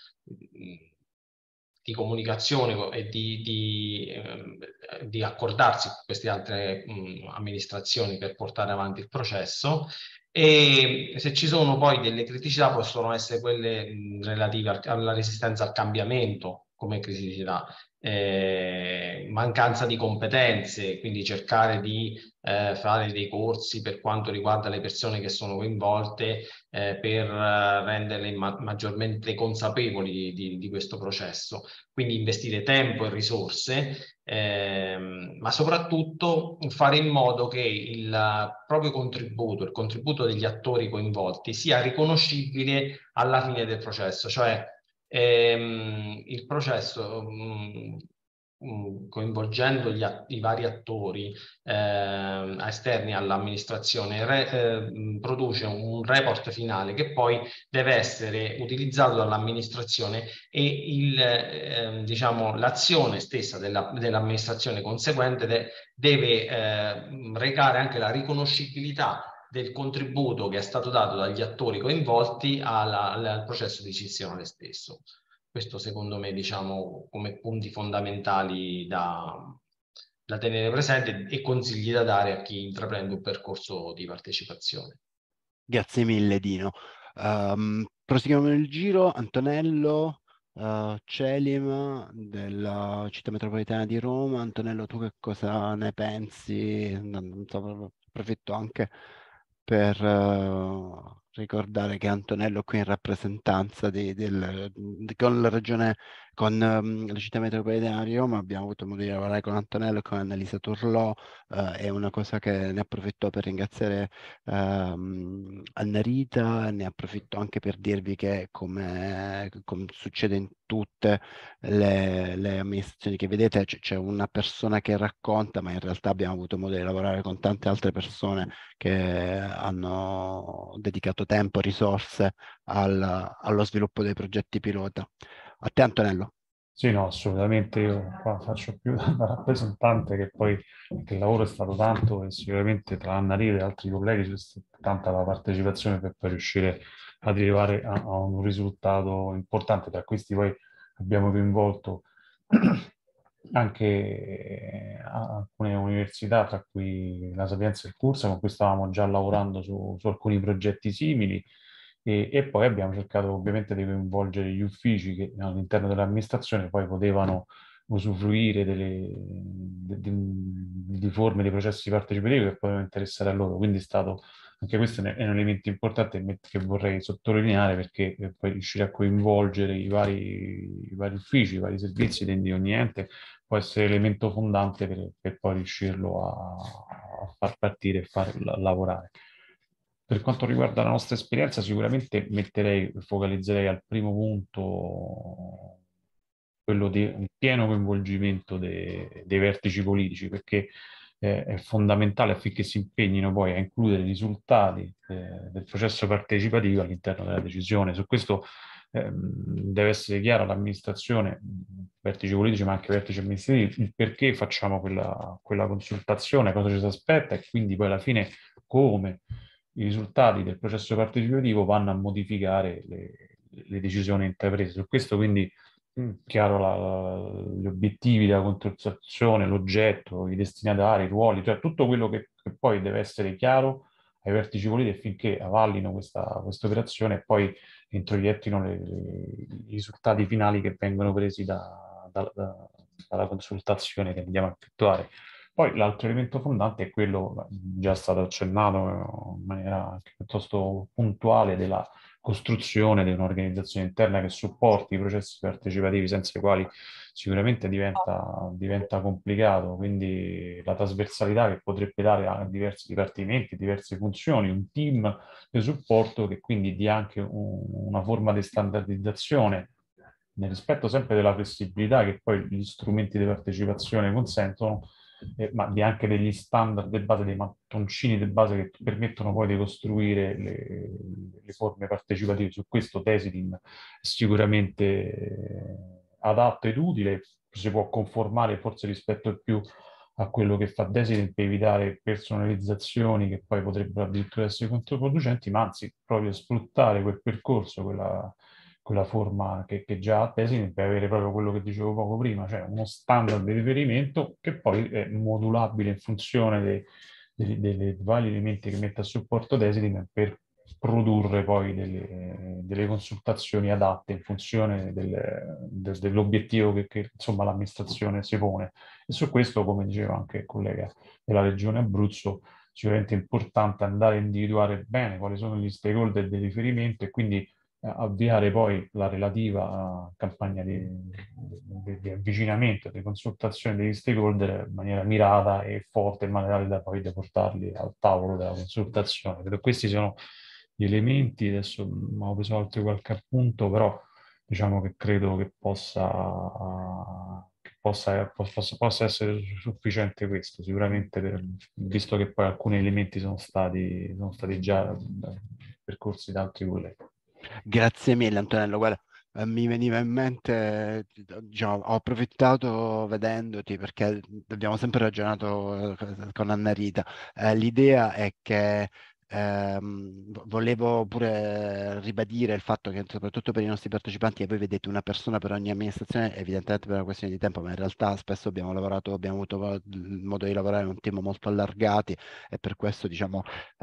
di comunicazione e di, di, eh, di accordarsi con queste altre mh, amministrazioni per portare avanti il processo. E se ci sono poi delle criticità, possono essere quelle mh, relative al, alla resistenza al cambiamento come criticità, eh, mancanza di competenze, quindi cercare di eh, fare dei corsi per quanto riguarda le persone che sono coinvolte, eh, per eh, renderle ma maggiormente consapevoli di, di, di questo processo. Quindi investire tempo e risorse, ehm, ma soprattutto fare in modo che il proprio contributo, il contributo degli attori coinvolti sia riconoscibile alla fine del processo, cioè ehm, il processo mh, mh, coinvolgendo gli i vari attori eh, esterni all'amministrazione eh, produce un report finale che poi deve essere utilizzato dall'amministrazione e il, eh, diciamo, l'azione stessa dell'amministrazione dell conseguente de deve eh, recare anche la riconoscibilità del contributo che è stato dato dagli attori coinvolti alla, al processo decisionale stesso. Questo secondo me, diciamo, come punti fondamentali da, da tenere presente e consigli da dare a chi intraprende un percorso di partecipazione. Grazie mille Dino. Um, proseguiamo il giro. Antonello uh, Celim della Città Metropolitana di Roma. Antonello, tu che cosa ne pensi? Non so, approfitto anche per uh, ricordare che Antonello è qui in rappresentanza di, del, di, con, la regione, con um, la città metropolitana di Roma abbiamo avuto modo di lavorare con Antonello e con Annalisa Turlò, uh, è una cosa che ne approfitto per ringraziare um, Annarita, ne approfitto anche per dirvi che come, come succede in tutte le, le amministrazioni che vedete c'è una persona che racconta, ma in realtà abbiamo avuto modo di lavorare con tante altre persone che hanno dedicato tempo, risorse al, allo sviluppo dei progetti pilota. A te Antonello. Sì, no, assolutamente, io qua faccio più da rappresentante, che poi che il lavoro è stato tanto e sicuramente tra Annarita e altri colleghi c'è stata tanta la partecipazione per poi riuscire ad arrivare a, a un risultato importante. Tra questi poi abbiamo coinvolto anche alcune università, tra cui la Sapienza e il Cursa, con cui stavamo già lavorando su, su alcuni progetti simili. E, e poi abbiamo cercato ovviamente di coinvolgere gli uffici che all'interno dell'amministrazione poi potevano usufruire delle, di, di forme di processi partecipativi che potevano interessare a loro. Quindi è stato, anche questo è un elemento importante che vorrei sottolineare, perché poi riuscire a coinvolgere i vari, i vari uffici, i vari servizi di ogni ente può essere elemento fondante per, per poi riuscirlo a, a far partire e far lavorare. Per quanto riguarda la nostra esperienza, sicuramente metterei, focalizzerei al primo punto quello di un pieno coinvolgimento de, dei vertici politici, perché eh, è fondamentale affinché si impegnino poi a includere i risultati eh, del processo partecipativo all'interno della decisione. Su questo eh, deve essere chiaro all'amministrazione, vertici politici ma anche vertici amministrativi, il perché facciamo quella, quella consultazione, cosa ci si aspetta e quindi poi alla fine come i risultati del processo partecipativo vanno a modificare le, le decisioni intraprese. Su questo quindi mh, chiaro la, la, gli obiettivi della consultazione, l'oggetto, i destinatari, i ruoli, cioè tutto quello che, che poi deve essere chiaro ai vertici politici affinché avallino questa, questa operazione e poi introiettino le, le, i risultati finali che vengono presi da, da, da, dalla consultazione che andiamo a effettuare. Poi l'altro elemento fondante è quello, già stato accennato in maniera anche piuttosto puntuale, della costruzione di un'organizzazione interna che supporti i processi partecipativi, senza i quali sicuramente diventa, diventa complicato. Quindi la trasversalità che potrebbe dare a diversi dipartimenti, diverse funzioni, un team di supporto che quindi dia anche un, una forma di standardizzazione nel rispetto sempre della flessibilità che poi gli strumenti di partecipazione consentono, eh, ma di anche degli standard di base, dei mattoncini di base che permettono poi di costruire le, le forme partecipative. Su questo Tesidim è sicuramente adatto ed utile, si può conformare forse rispetto più a quello che fa Desidim per evitare personalizzazioni che poi potrebbero addirittura essere controproducenti, ma anzi proprio sfruttare quel percorso, quella quella forma che, che già ha Tesidim per avere proprio quello che dicevo poco prima, cioè uno standard di riferimento che poi è modulabile in funzione dei, dei, dei vari elementi che mette a supporto Tesidim per produrre poi delle, delle consultazioni adatte in funzione del, del, dell'obiettivo che, che insomma l'amministrazione si pone. E su questo, come diceva anche il collega della Regione Abruzzo, sicuramente è importante andare a individuare bene quali sono gli stakeholder di riferimento e quindi avviare poi la relativa campagna di, di, di avvicinamento, di consultazione degli stakeholder in maniera mirata e forte, in maniera da poi da portarli al tavolo della consultazione. Credo questi sono gli elementi, adesso ho preso altri qualche appunto, però diciamo che credo che possa, che possa, possa, possa essere sufficiente questo, sicuramente per, visto che poi alcuni elementi sono stati, sono stati già percorsi da altri colleghi. Grazie mille Antonello, guarda, eh, mi veniva in mente, diciamo, ho approfittato vedendoti perché abbiamo sempre ragionato eh, con Annarita, eh, l'idea è che ehm, volevo pure ribadire il fatto che soprattutto per i nostri partecipanti, e voi vedete una persona per ogni amministrazione, evidentemente per una questione di tempo, ma in realtà spesso abbiamo lavorato, abbiamo avuto il modo di lavorare in un team molto allargati e per questo diciamo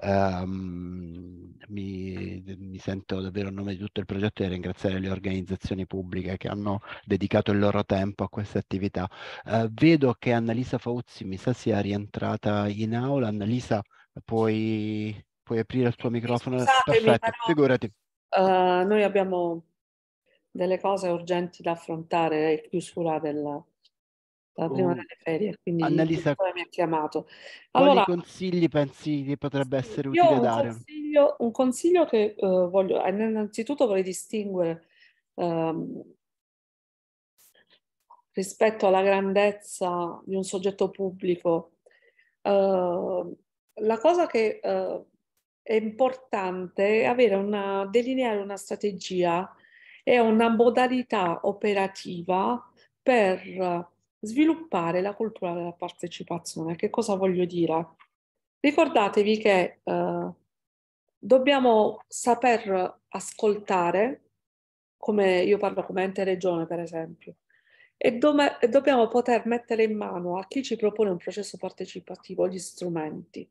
ehm, mi, mi sento davvero a nome di tutto il progetto di ringraziare le organizzazioni pubbliche che hanno dedicato il loro tempo a queste attività. Eh, vedo che Annalisa Fauzzi mi sa sia rientrata in aula. Annalisa, puoi... Puoi aprire il tuo microfono? Scusatemi, Perfetto, però, figurati. uh, noi abbiamo delle cose urgenti da affrontare e chiusura della, della prima Oh. delle ferie, quindi Annalisa, mi ha chiamato. Quali Allora, consigli pensi che potrebbe essere io utile un dare? consiglio, un consiglio che eh, voglio, innanzitutto vorrei distinguere ehm, rispetto alla grandezza di un soggetto pubblico. Uh, la cosa che uh, è importante è avere una, delineare una strategia e una modalità operativa per uh, sviluppare la cultura della partecipazione. Che cosa voglio dire? Ricordatevi che uh, dobbiamo saper ascoltare, come io parlo come ente regione per esempio, e, dove, e dobbiamo poter mettere in mano a chi ci propone un processo partecipativo gli strumenti.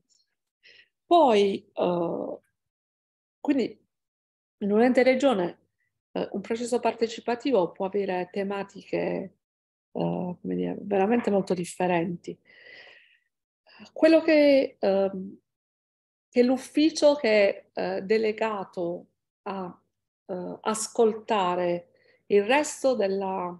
Poi, uh, quindi in un ente regione uh, un processo partecipativo può avere tematiche uh, come dire, veramente molto differenti. Quello che, uh, che l'ufficio che è uh, delegato a uh, ascoltare il resto della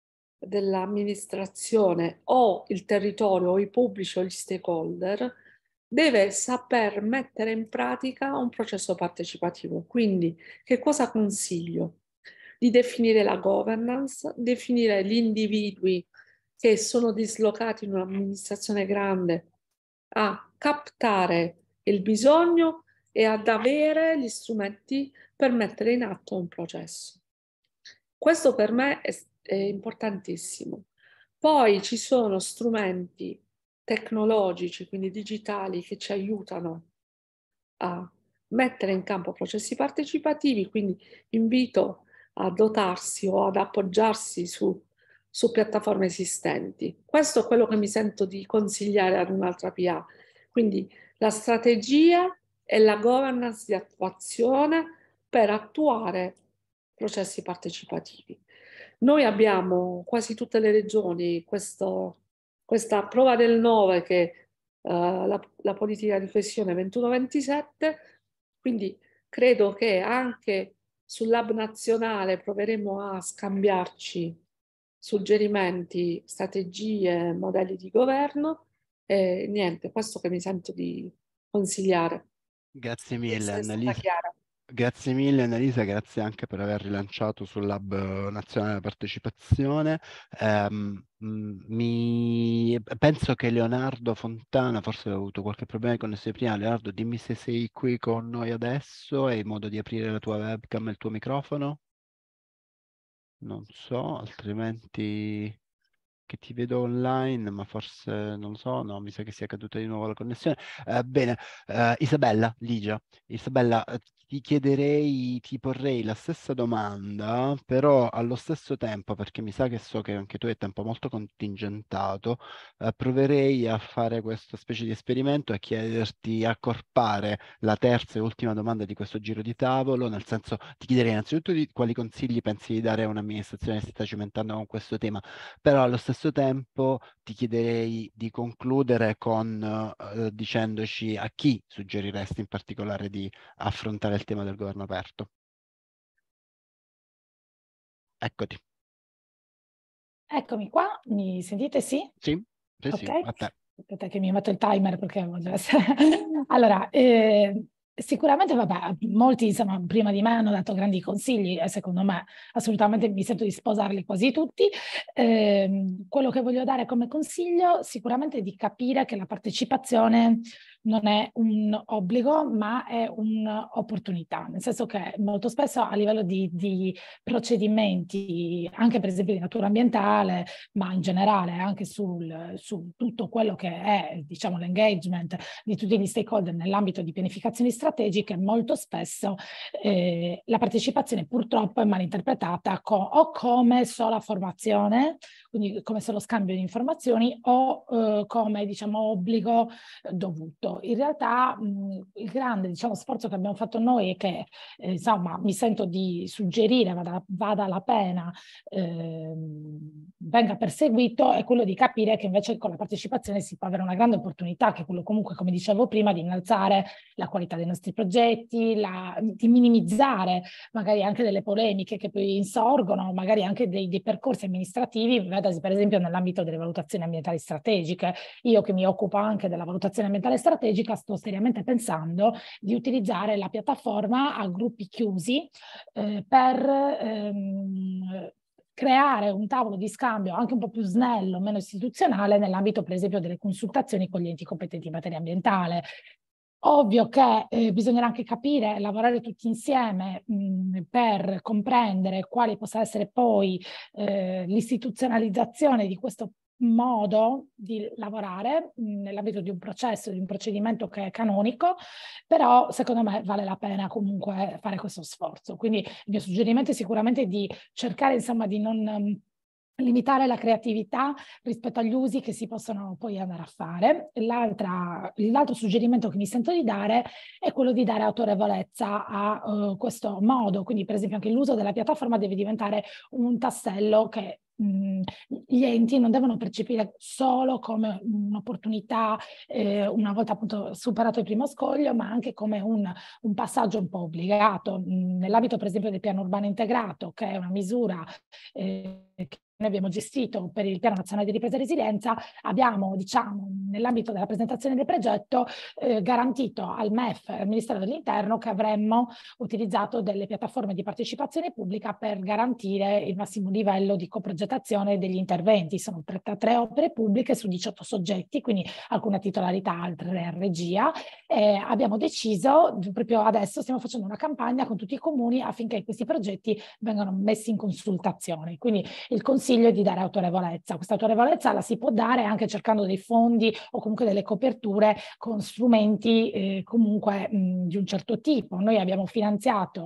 dell'amministrazione o il territorio o i pubblici o gli stakeholder deve saper mettere in pratica un processo partecipativo. Quindi che cosa consiglio? Di definire la governance, definire gli individui che sono dislocati in un'amministrazione grande a captare il bisogno e ad avere gli strumenti per mettere in atto un processo. Questo per me è, è importantissimo. Poi ci sono strumenti tecnologici, quindi digitali, che ci aiutano a mettere in campo processi partecipativi, quindi invito a dotarsi o ad appoggiarsi su, su piattaforme esistenti. Questo è quello che mi sento di consigliare ad un'altra P A. Quindi la strategia e la governance di attuazione per attuare processi partecipativi. Noi abbiamo quasi tutte le regioni questo, questa prova del nove che è uh, la, la politica di coesione ventuno ventisette, quindi credo che anche sull'hub nazionale proveremo a scambiarci suggerimenti, strategie, modelli di governo e niente, questo che mi sento di consigliare. Grazie mille Annalisa. Grazie mille Annalisa, grazie anche per aver rilanciato sull'Hub Nazionale della Partecipazione. Um, mi... Penso che Leonardo Fontana, forse ho avuto qualche problema di connessione prima. Leonardo, dimmi se sei qui con noi adesso, hai modo di aprire la tua webcam e il tuo microfono? Non so, altrimenti... che ti vedo online, ma forse non lo so, no, mi sa che sia caduta di nuovo la connessione. Eh, bene, eh, Isabella, Ligia, Isabella, eh, ti chiederei, ti porrei la stessa domanda, però allo stesso tempo, perché mi sa che so che anche tu hai tempo molto contingentato, eh, proverei a fare questa specie di esperimento e chiederti, accorpare la terza e ultima domanda di questo giro di tavolo, nel senso ti chiederei innanzitutto di quali consigli pensi di dare a un'amministrazione che si sta cimentando con questo tema, però allo stesso tempo ti chiederei di concludere con eh, dicendoci a chi suggeriresti in particolare di affrontare il tema del governo aperto. Eccoti. Eccomi qua, mi sentite? Sì? Sì, sì, ok. Sì, a te. Aspetta che mi metto il timer perché voglio essere... Allora, eh, sicuramente, vabbè, molti insomma prima di me hanno dato grandi consigli e secondo me assolutamente mi sento di sposarli quasi tutti. Eh, quello che voglio dare come consiglio sicuramente è di capire che la partecipazione non è un obbligo ma è un'opportunità, nel senso che molto spesso a livello di, di procedimenti, anche per esempio di natura ambientale, ma in generale anche sul, su tutto quello che è, diciamo, l'engagement di tutti gli stakeholder nell'ambito di pianificazioni strategiche, molto spesso eh, la partecipazione purtroppo è mal interpretata co- o come sola formazione quindi come se lo scambio di informazioni o eh, come diciamo obbligo dovuto. In realtà mh, il grande diciamo sforzo che abbiamo fatto noi e che eh, insomma mi sento di suggerire vada, vada la pena eh, venga perseguito è quello di capire che invece con la partecipazione si può avere una grande opportunità, che è quello comunque, come dicevo prima, di innalzare la qualità dei nostri progetti, la, di minimizzare magari anche delle polemiche che poi insorgono, magari anche dei, dei percorsi amministrativi, vedasi per esempio nell'ambito delle valutazioni ambientali strategiche. Io che mi occupo anche della valutazione ambientale strategica sto seriamente pensando di utilizzare la piattaforma a gruppi chiusi eh, per ehm, creare un tavolo di scambio anche un po' più snello, meno istituzionale, nell'ambito per esempio delle consultazioni con gli enti competenti in materia ambientale. Ovvio che eh, bisognerà anche capire, lavorare tutti insieme mh, per comprendere quale possa essere poi eh, l'istituzionalizzazione di questo modo di lavorare mh, nell'ambito di un processo, di un procedimento che è canonico, però secondo me vale la pena comunque fare questo sforzo. Quindi il mio suggerimento è sicuramente di cercare insomma di non um, limitare la creatività rispetto agli usi che si possono poi andare a fare. L'altro suggerimento che mi sento di dare è quello di dare autorevolezza a uh, questo modo, quindi per esempio anche l'uso della piattaforma deve diventare un tassello che gli enti non devono percepire solo come un'opportunità eh, una volta appunto superato il primo scoglio, ma anche come un, un passaggio un po' obbligato. Nell'ambito per esempio del piano urbano integrato, che è una misura eh, che noi abbiamo gestito per il Piano Nazionale di Ripresa e Resilienza, abbiamo, diciamo, nell'ambito della presentazione del progetto, eh, garantito al M E F, al Ministero dell'Interno, che avremmo utilizzato delle piattaforme di partecipazione pubblica per garantire il massimo livello di coprogettazione degli interventi. Sono trentatré opere pubbliche su diciotto soggetti, quindi alcune titolarità, altre a regia. Eh, abbiamo deciso, proprio adesso stiamo facendo una campagna con tutti i comuni affinché questi progetti vengano messi in consultazione. Quindi il Consiglio è di dare autorevolezza. Questa autorevolezza la si può dare anche cercando dei fondi o comunque delle coperture con strumenti eh, comunque mh, di un certo tipo. Noi abbiamo finanziato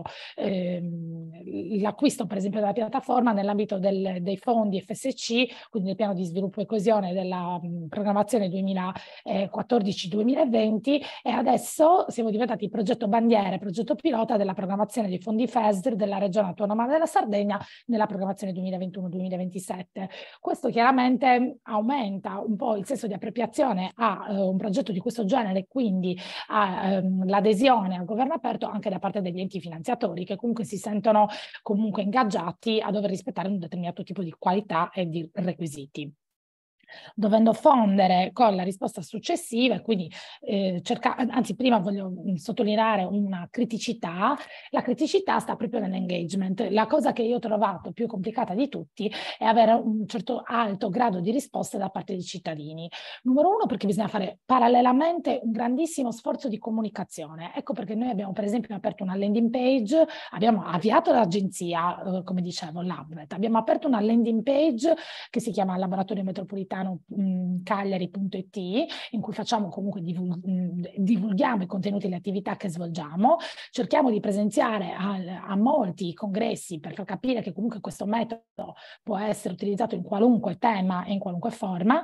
ehm, l'acquisto per esempio della piattaforma nell'ambito del, dei fondi F S C, quindi del piano di sviluppo e coesione della mh, programmazione duemilaquattordici duemilaventi, e adesso siamo diventati progetto bandiere, progetto pilota della programmazione dei fondi F E S D R della Regione Autonoma della Sardegna nella programmazione duemilaventuno duemilaventisette. Questo chiaramente aumenta un po' il senso di appropriazione a eh, un progetto di questo genere, quindi all'adesione ehm, al governo aperto anche da parte degli enti finanziatori, che comunque si sentono comunque ingaggiati a dover rispettare un determinato tipo di qualità e di requisiti. Dovendo fondere con la risposta successiva, quindi eh, cerca, anzi prima voglio sottolineare una criticità. La criticità sta proprio nell'engagement. La cosa che io ho trovato più complicata di tutti è avere un certo alto grado di risposta da parte dei cittadini. Numero uno, perché bisogna fare parallelamente un grandissimo sforzo di comunicazione. Ecco perché noi abbiamo per esempio aperto una landing page, abbiamo avviato l'agenzia, eh, come dicevo, l'A B V E T, abbiamo aperto una landing page che si chiama Laboratorio Metropolitano cagliari punto it, in cui facciamo comunque divul divulghiamo i contenuti e le attività che svolgiamo, cerchiamo di presenziare a, a molti congressi per far capire che comunque questo metodo può essere utilizzato in qualunque tema e in qualunque forma,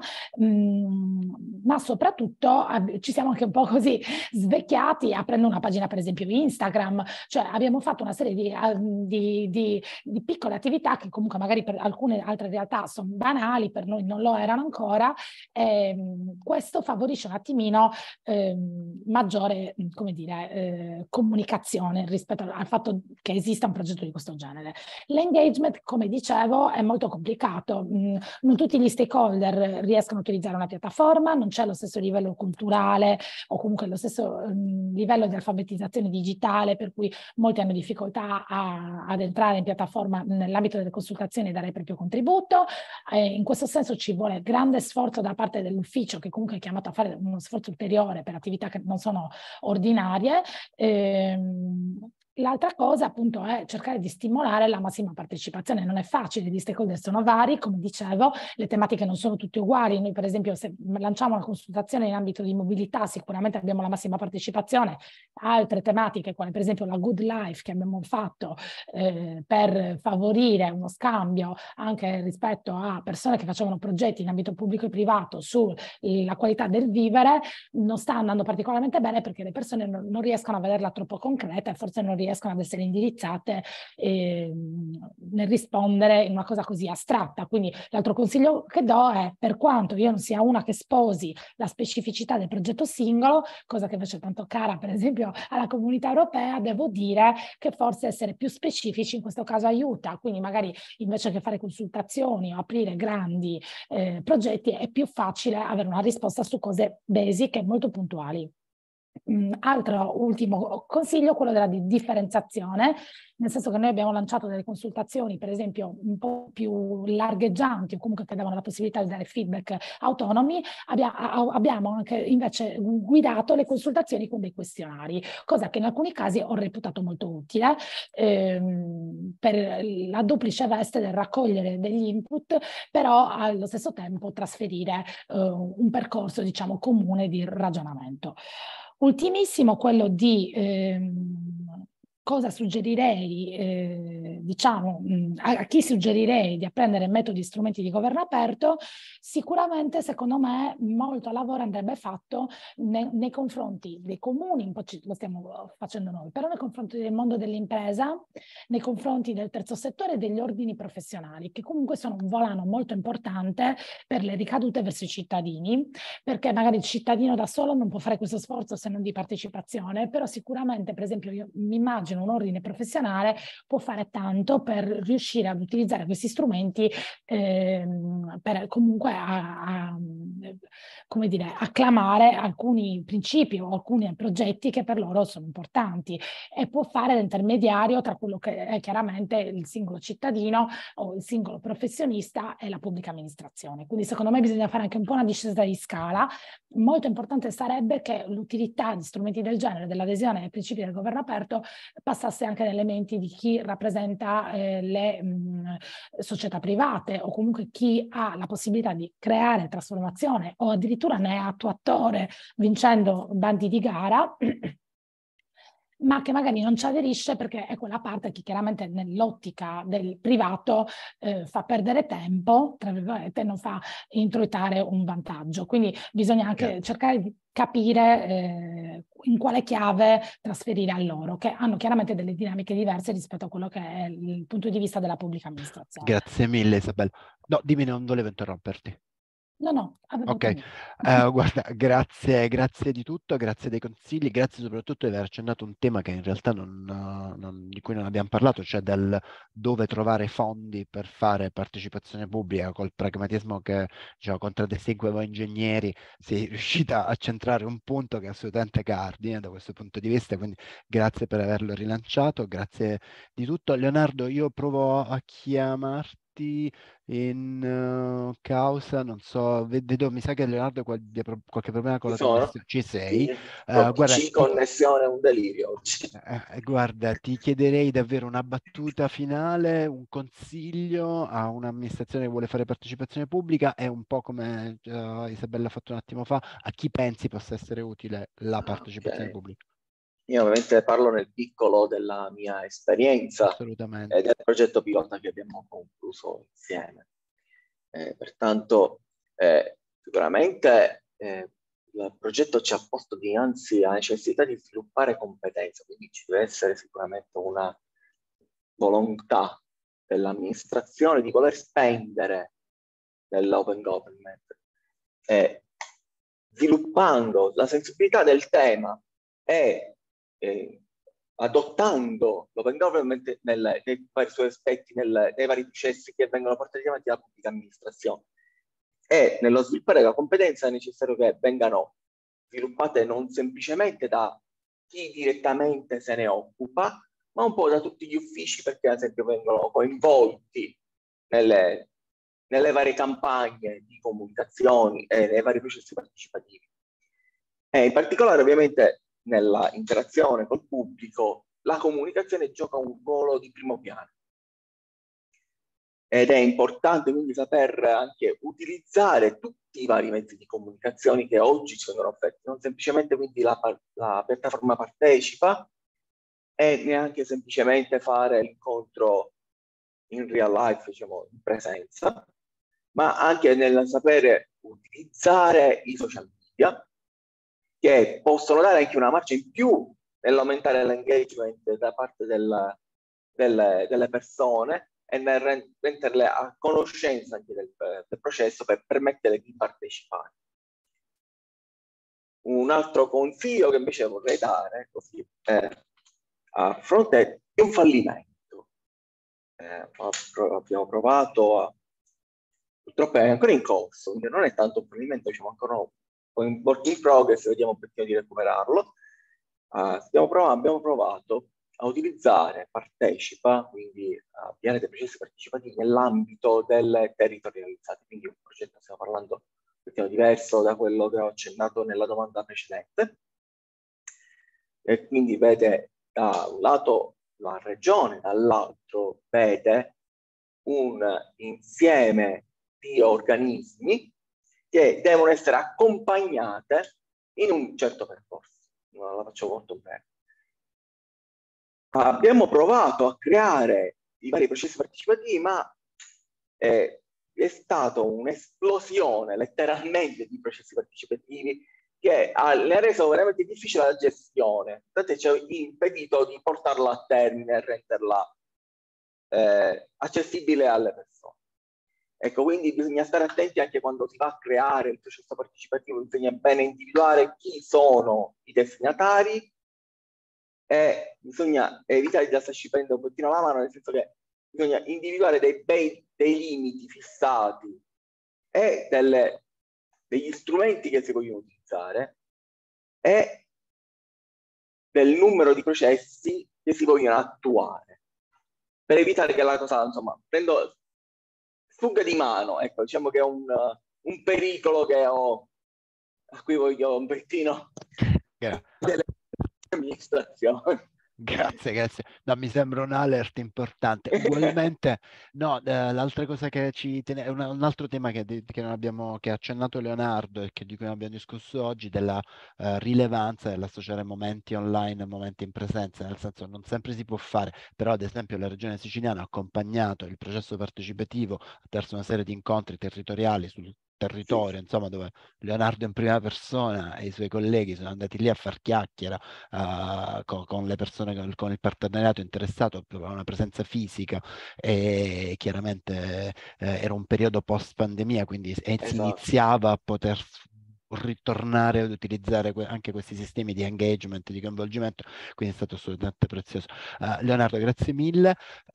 mh, ma soprattutto ci siamo anche un po' così svecchiati aprendo una pagina per esempio Instagram, cioè abbiamo fatto una serie di, di, di, di piccole attività che comunque magari per alcune altre realtà sono banali, per noi non lo erano ancora. Ehm, questo favorisce un attimino ehm, maggiore, come dire, eh, comunicazione rispetto al, al fatto che esista un progetto di questo genere. L'engagement, come dicevo, è molto complicato. Mm, non tutti gli stakeholder riescono a utilizzare una piattaforma, non c'è lo stesso livello culturale o comunque lo stesso mm, livello di alfabetizzazione digitale, per cui molti hanno difficoltà a, ad entrare in piattaforma nell'ambito delle consultazioni e dare il proprio contributo. Eh, in questo senso ci vuole grande sforzo da parte dell'ufficio, che comunque è chiamato a fare uno sforzo ulteriore per attività che non sono ordinarie. Ehm, L'altra cosa appunto è cercare di stimolare la massima partecipazione. Non è facile, gli stakeholder sono vari, come dicevo, le tematiche non sono tutte uguali. Noi per esempio se lanciamo una consultazione in ambito di mobilità sicuramente abbiamo la massima partecipazione, altre tematiche come per esempio la Good Life che abbiamo fatto eh, per favorire uno scambio anche rispetto a persone che facevano progetti in ambito pubblico e privato sulla qualità del vivere, non sta andando particolarmente bene perché le persone non, non riescono a vederla troppo concreta e forse non riescono ad essere indirizzate eh, nel rispondere in una cosa così astratta. Quindi l'altro consiglio che do è, per quanto io non sia una che sposi la specificità del progetto singolo, cosa che invece è tanto cara per esempio alla comunità europea, devo dire che forse essere più specifici in questo caso aiuta. Quindi magari invece che fare consultazioni o aprire grandi eh, progetti è più facile avere una risposta su cose basic e molto puntuali. Mm, altro ultimo consiglio, quello della differenziazione, nel senso che noi abbiamo lanciato delle consultazioni per esempio un po' più largheggianti o comunque che davano la possibilità di dare feedback autonomi. Abbia, abbiamo anche invece guidato le consultazioni con dei questionari, cosa che in alcuni casi ho reputato molto utile ehm, per la duplice veste del raccogliere degli input, però allo stesso tempo trasferire eh, un percorso diciamo comune di ragionamento. Ultimissimo, quello di ehm, cosa suggerirei, eh, diciamo, mh, a, a chi suggerirei di apprendere metodi e strumenti di governo aperto. Sicuramente, secondo me, molto lavoro andrebbe fatto ne, nei confronti dei comuni, un po' ci, lo stiamo facendo noi, però nei confronti del mondo dell'impresa, nei confronti del terzo settore e degli ordini professionali, che comunque sono un volano molto importante per le ricadute verso i cittadini, perché magari il cittadino da solo non può fare questo sforzo se non di partecipazione, però sicuramente, per esempio, io mi immagino un ordine professionale può fare tanto per riuscire ad utilizzare questi strumenti ehm, per comunque a, a, come dire, acclamare alcuni principi o alcuni progetti che per loro sono importanti, e può fare l'intermediario tra quello che è chiaramente il singolo cittadino o il singolo professionista e la pubblica amministrazione. Quindi secondo me bisogna fare anche un po' una discesa di scala. Molto importante sarebbe che l'utilità di strumenti del genere, dell'adesione ai principi del governo aperto, passasse anche nelle menti di chi rappresenta eh, le mh, società private o comunque chi ha la possibilità di creare trasformazione o addirittura ne è attuatore vincendo bandi di gara, ma che magari non ci aderisce perché è quella parte che chiaramente nell'ottica del privato eh, fa perdere tempo, tra virgolette, e non fa introitare un vantaggio. Quindi bisogna anche yeah. cercare di capire eh, in quale chiave trasferire a loro, che hanno chiaramente delle dinamiche diverse rispetto a quello che è il punto di vista della pubblica amministrazione. Grazie mille Isabella. No, dimmi, non volevo interromperti. No, no, avevo ok, uh, guarda, grazie, grazie di tutto, grazie dei consigli, grazie soprattutto di aver accennato un tema che in realtà non, non, di cui non abbiamo parlato, cioè del dove trovare fondi per fare partecipazione pubblica. Col pragmatismo che diciamo, contraddistingue voi ingegneri, sei riuscita a centrare un punto che è assolutamente cardine da questo punto di vista, quindi grazie per averlo rilanciato, grazie di tutto. Leonardo, io provo a chiamarti in uh, causa, non so, vedo, mi sa che Leonardo abbia pro qualche problema con Ci la connessione. Ci sei? Sì. Uh, guarda, Ci connessione è un delirio oggi. Eh, guarda, ti chiederei davvero una battuta finale, un consiglio a un'amministrazione che vuole fare partecipazione pubblica e un po' come uh, Isabella ha fatto un attimo fa, a chi pensi possa essere utile la partecipazione okay. pubblica? Io ovviamente parlo nel piccolo della mia esperienza e del progetto pilota che abbiamo concluso insieme. Eh, pertanto eh, sicuramente eh, il progetto ci ha posto dinanzi alla necessità di sviluppare competenze, quindi ci deve essere sicuramente una volontà dell'amministrazione di voler spendere nell'open government, eh, sviluppando la sensibilità del tema e Eh, adottando l'open government nel, nei vari suoi aspetti, nel, nei vari processi che vengono portati avanti dalla pubblica amministrazione. E nello sviluppare la competenza è necessario che vengano sviluppate non semplicemente da chi direttamente se ne occupa, ma un po' da tutti gli uffici, perché ad esempio vengono coinvolti nelle, nelle varie campagne di comunicazioni e nei vari processi partecipativi. E in particolare ovviamente nella interazione col pubblico la comunicazione gioca un ruolo di primo piano. Ed è importante quindi saper anche utilizzare tutti i vari mezzi di comunicazione che oggi ci vengono offerti, non semplicemente quindi la, la piattaforma partecipa e neanche semplicemente fare l'incontro in real life, diciamo, in presenza, ma anche nel sapere utilizzare i social media, che possono dare anche una marcia in più nell'aumentare l'engagement da parte del, del, delle persone e nel renderle a conoscenza anche del, del processo per permettere di partecipare. Un altro consiglio che invece vorrei dare, così, eh, a fronte di un fallimento, eh, abbiamo provato a... Purtroppo è ancora in corso, quindi non è tanto un fallimento, diciamo ancora un work in progress, vediamo un pochino di recuperarlo. Uh, stiamo provando, abbiamo provato a utilizzare Partecipa, quindi a avviare dei processi partecipativi nell'ambito delle territorializzate, quindi un progetto, stiamo parlando un pochino diverso da quello che ho accennato nella domanda precedente, e quindi vede da un lato la regione, dall'altro vede un insieme di organismi che devono essere accompagnate in un certo percorso. Non la faccio molto bene. Abbiamo provato a creare i vari processi partecipativi, ma eh, è stata un'esplosione letteralmente di processi partecipativi che ha, le ha reso veramente difficile la gestione, tanto ci ha impedito di portarla a termine e renderla eh, accessibile alle persone. Ecco, quindi bisogna stare attenti anche quando si va a creare il processo partecipativo, bisogna bene individuare chi sono i destinatari e bisogna evitare di lasciarci prendere un pochino la mano, nel senso che bisogna individuare dei, bei, dei limiti fissati e delle, degli strumenti che si vogliono utilizzare e del numero di processi che si vogliono attuare, per evitare che la cosa, insomma, prendo... sfugga di mano, ecco, diciamo che è un, un pericolo che ho, a cui voglio un pettino delle amministrazioni. Grazie, grazie. No, mi sembra un alert importante. Ugualmente, no, eh, l'altra cosa che ci tiene, un, un altro tema che, che, non abbiamo, che ha accennato Leonardo e che, di cui non abbiamo discusso oggi, della eh, rilevanza dell'associare momenti online e momenti in presenza, nel senso non sempre si può fare, però ad esempio la Regione Siciliana ha accompagnato il processo partecipativo attraverso una serie di incontri territoriali sul territorio, sì, insomma, dove Leonardo in prima persona e i suoi colleghi sono andati lì a far chiacchiera uh, con, con le persone, con, con il partenariato interessato, proprio una presenza fisica, e chiaramente eh, era un periodo post pandemia, quindi e esatto, si iniziava a poter ritornare ad utilizzare que anche questi sistemi di engagement, di coinvolgimento, quindi è stato assolutamente prezioso. Uh, Leonardo, grazie mille.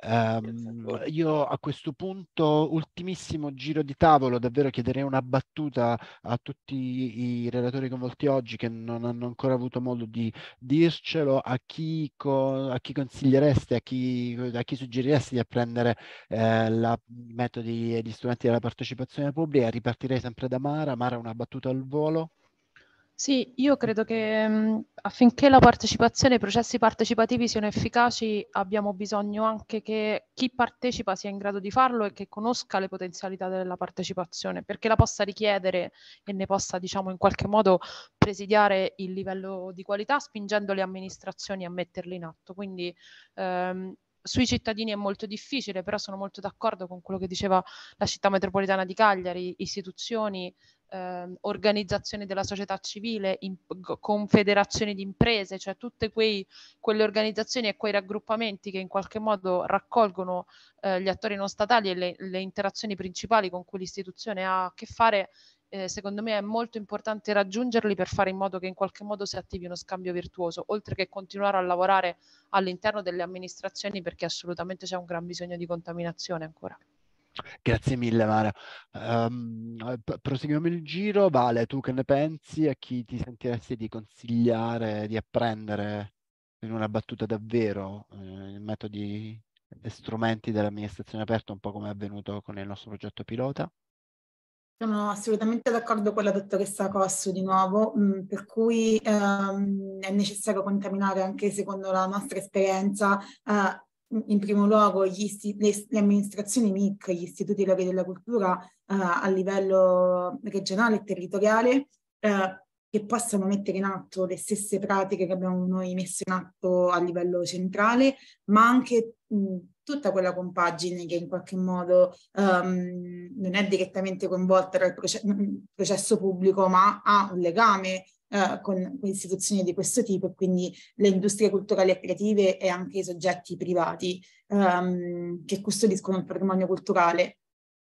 Um, io a questo punto, ultimissimo giro di tavolo, davvero chiederei una battuta a tutti i relatori coinvolti oggi che non hanno ancora avuto modo di dircelo. A chi, a chi consigliereste, a chi, a chi suggerireste di apprendere eh, la, i metodi e gli strumenti della partecipazione pubblica? Ripartirei sempre da Mara. Mara, una battuta al volo. Sì, io credo che mh, affinché la partecipazione, i processi partecipativi siano efficaci, abbiamo bisogno anche che chi partecipa sia in grado di farlo e che conosca le potenzialità della partecipazione, perché la possa richiedere e ne possa, diciamo, in qualche modo presidiare il livello di qualità, spingendo le amministrazioni a metterli in atto. Quindi ehm, sui cittadini è molto difficile, però sono molto d'accordo con quello che diceva la città metropolitana di Cagliari, istituzioni, Eh, organizzazioni della società civile, in, confederazioni di imprese, cioè tutte quei, quelle organizzazioni e quei raggruppamenti che in qualche modo raccolgono eh, gli attori non statali e le, le interazioni principali con cui l'istituzione ha a che fare. Eh, secondo me è molto importante raggiungerli per fare in modo che in qualche modo si attivi uno scambio virtuoso, oltre che continuare a lavorare all'interno delle amministrazioni, perché assolutamente c'è un gran bisogno di contaminazione ancora. Grazie mille, Mara. Um, proseguiamo il giro. Vale, tu che ne pensi? A chi ti sentiresti di consigliare di apprendere in una battuta davvero eh, metodi e strumenti dell'amministrazione aperta, un po' come è avvenuto con il nostro progetto pilota? Sono assolutamente d'accordo con la dottoressa Cosso di nuovo, mh, per cui ehm, è necessario contaminare anche secondo la nostra esperienza eh, in primo luogo gli isti- le, le amministrazioni M I C, gli istituti locali della cultura eh, a livello regionale e territoriale, eh, che possano mettere in atto le stesse pratiche che abbiamo noi messo in atto a livello centrale, ma anche mh, tutta quella compagine che in qualche modo um, non è direttamente coinvolta dal proce- processo pubblico, ma ha un legame uh, con, con istituzioni di questo tipo, e quindi le industrie culturali e creative e anche i soggetti privati um, che custodiscono il patrimonio culturale.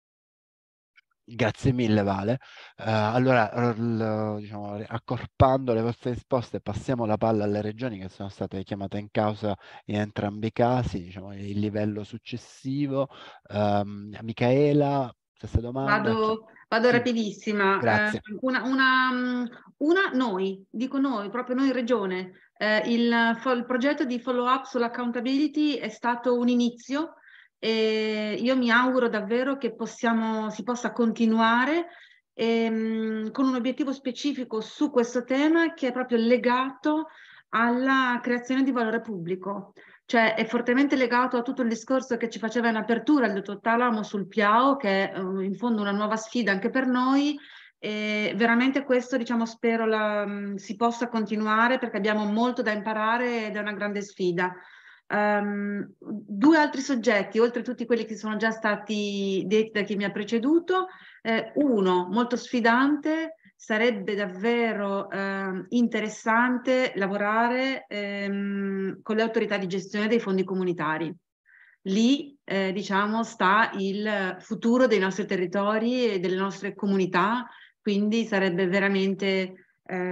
Grazie mille, Vale. Uh, allora, l- diciamo, accorpando le vostre risposte, passiamo la palla alle regioni che sono state chiamate in causa in entrambi i casi, diciamo, il livello successivo. Um, Micaela, stessa domanda. Vado, vado Sì. rapidissima. Grazie. Eh, una, una, una, noi, dico noi, proprio noi regione, eh, il, il progetto di follow-up sull'accountability è stato un inizio e io mi auguro davvero che possiamo, si possa continuare ehm, con un obiettivo specifico su questo tema che è proprio legato alla creazione di valore pubblico. Cioè è fortemente legato a tutto il discorso che ci faceva in apertura il dottor Talamo sul P A O, che è uh, in fondo una nuova sfida anche per noi, e veramente questo, diciamo, spero la, mh, si possa continuare perché abbiamo molto da imparare ed è una grande sfida. Um, due altri soggetti, oltre a tutti quelli che sono già stati detti da chi mi ha preceduto, eh, uno molto sfidante, sarebbe davvero eh, interessante lavorare ehm, con le autorità di gestione dei fondi comunitari. Lì, eh, diciamo, sta il futuro dei nostri territori e delle nostre comunità, quindi sarebbe veramente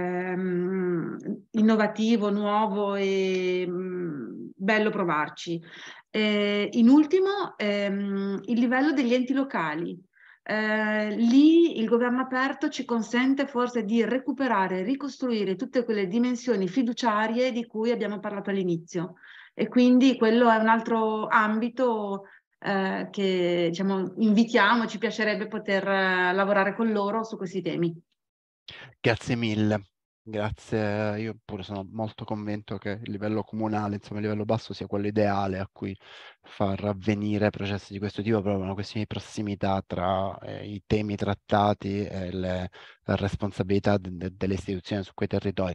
ehm, innovativo, nuovo e mh, bello provarci. Eh, in ultimo, ehm, il livello degli enti locali. Eh, lì il governo aperto ci consente forse di recuperare, ricostruire tutte quelle dimensioni fiduciarie di cui abbiamo parlato all'inizio, e quindi quello è un altro ambito eh, che, diciamo, invitiamo, ci piacerebbe poter eh, lavorare con loro su questi temi. Grazie mille. Grazie, io pure sono molto convinto che il livello comunale, insomma il livello basso, sia quello ideale a cui far avvenire processi di questo tipo, proprio una questione di prossimità tra eh, i temi trattati e le responsabilità de de delle istituzioni su quei territori.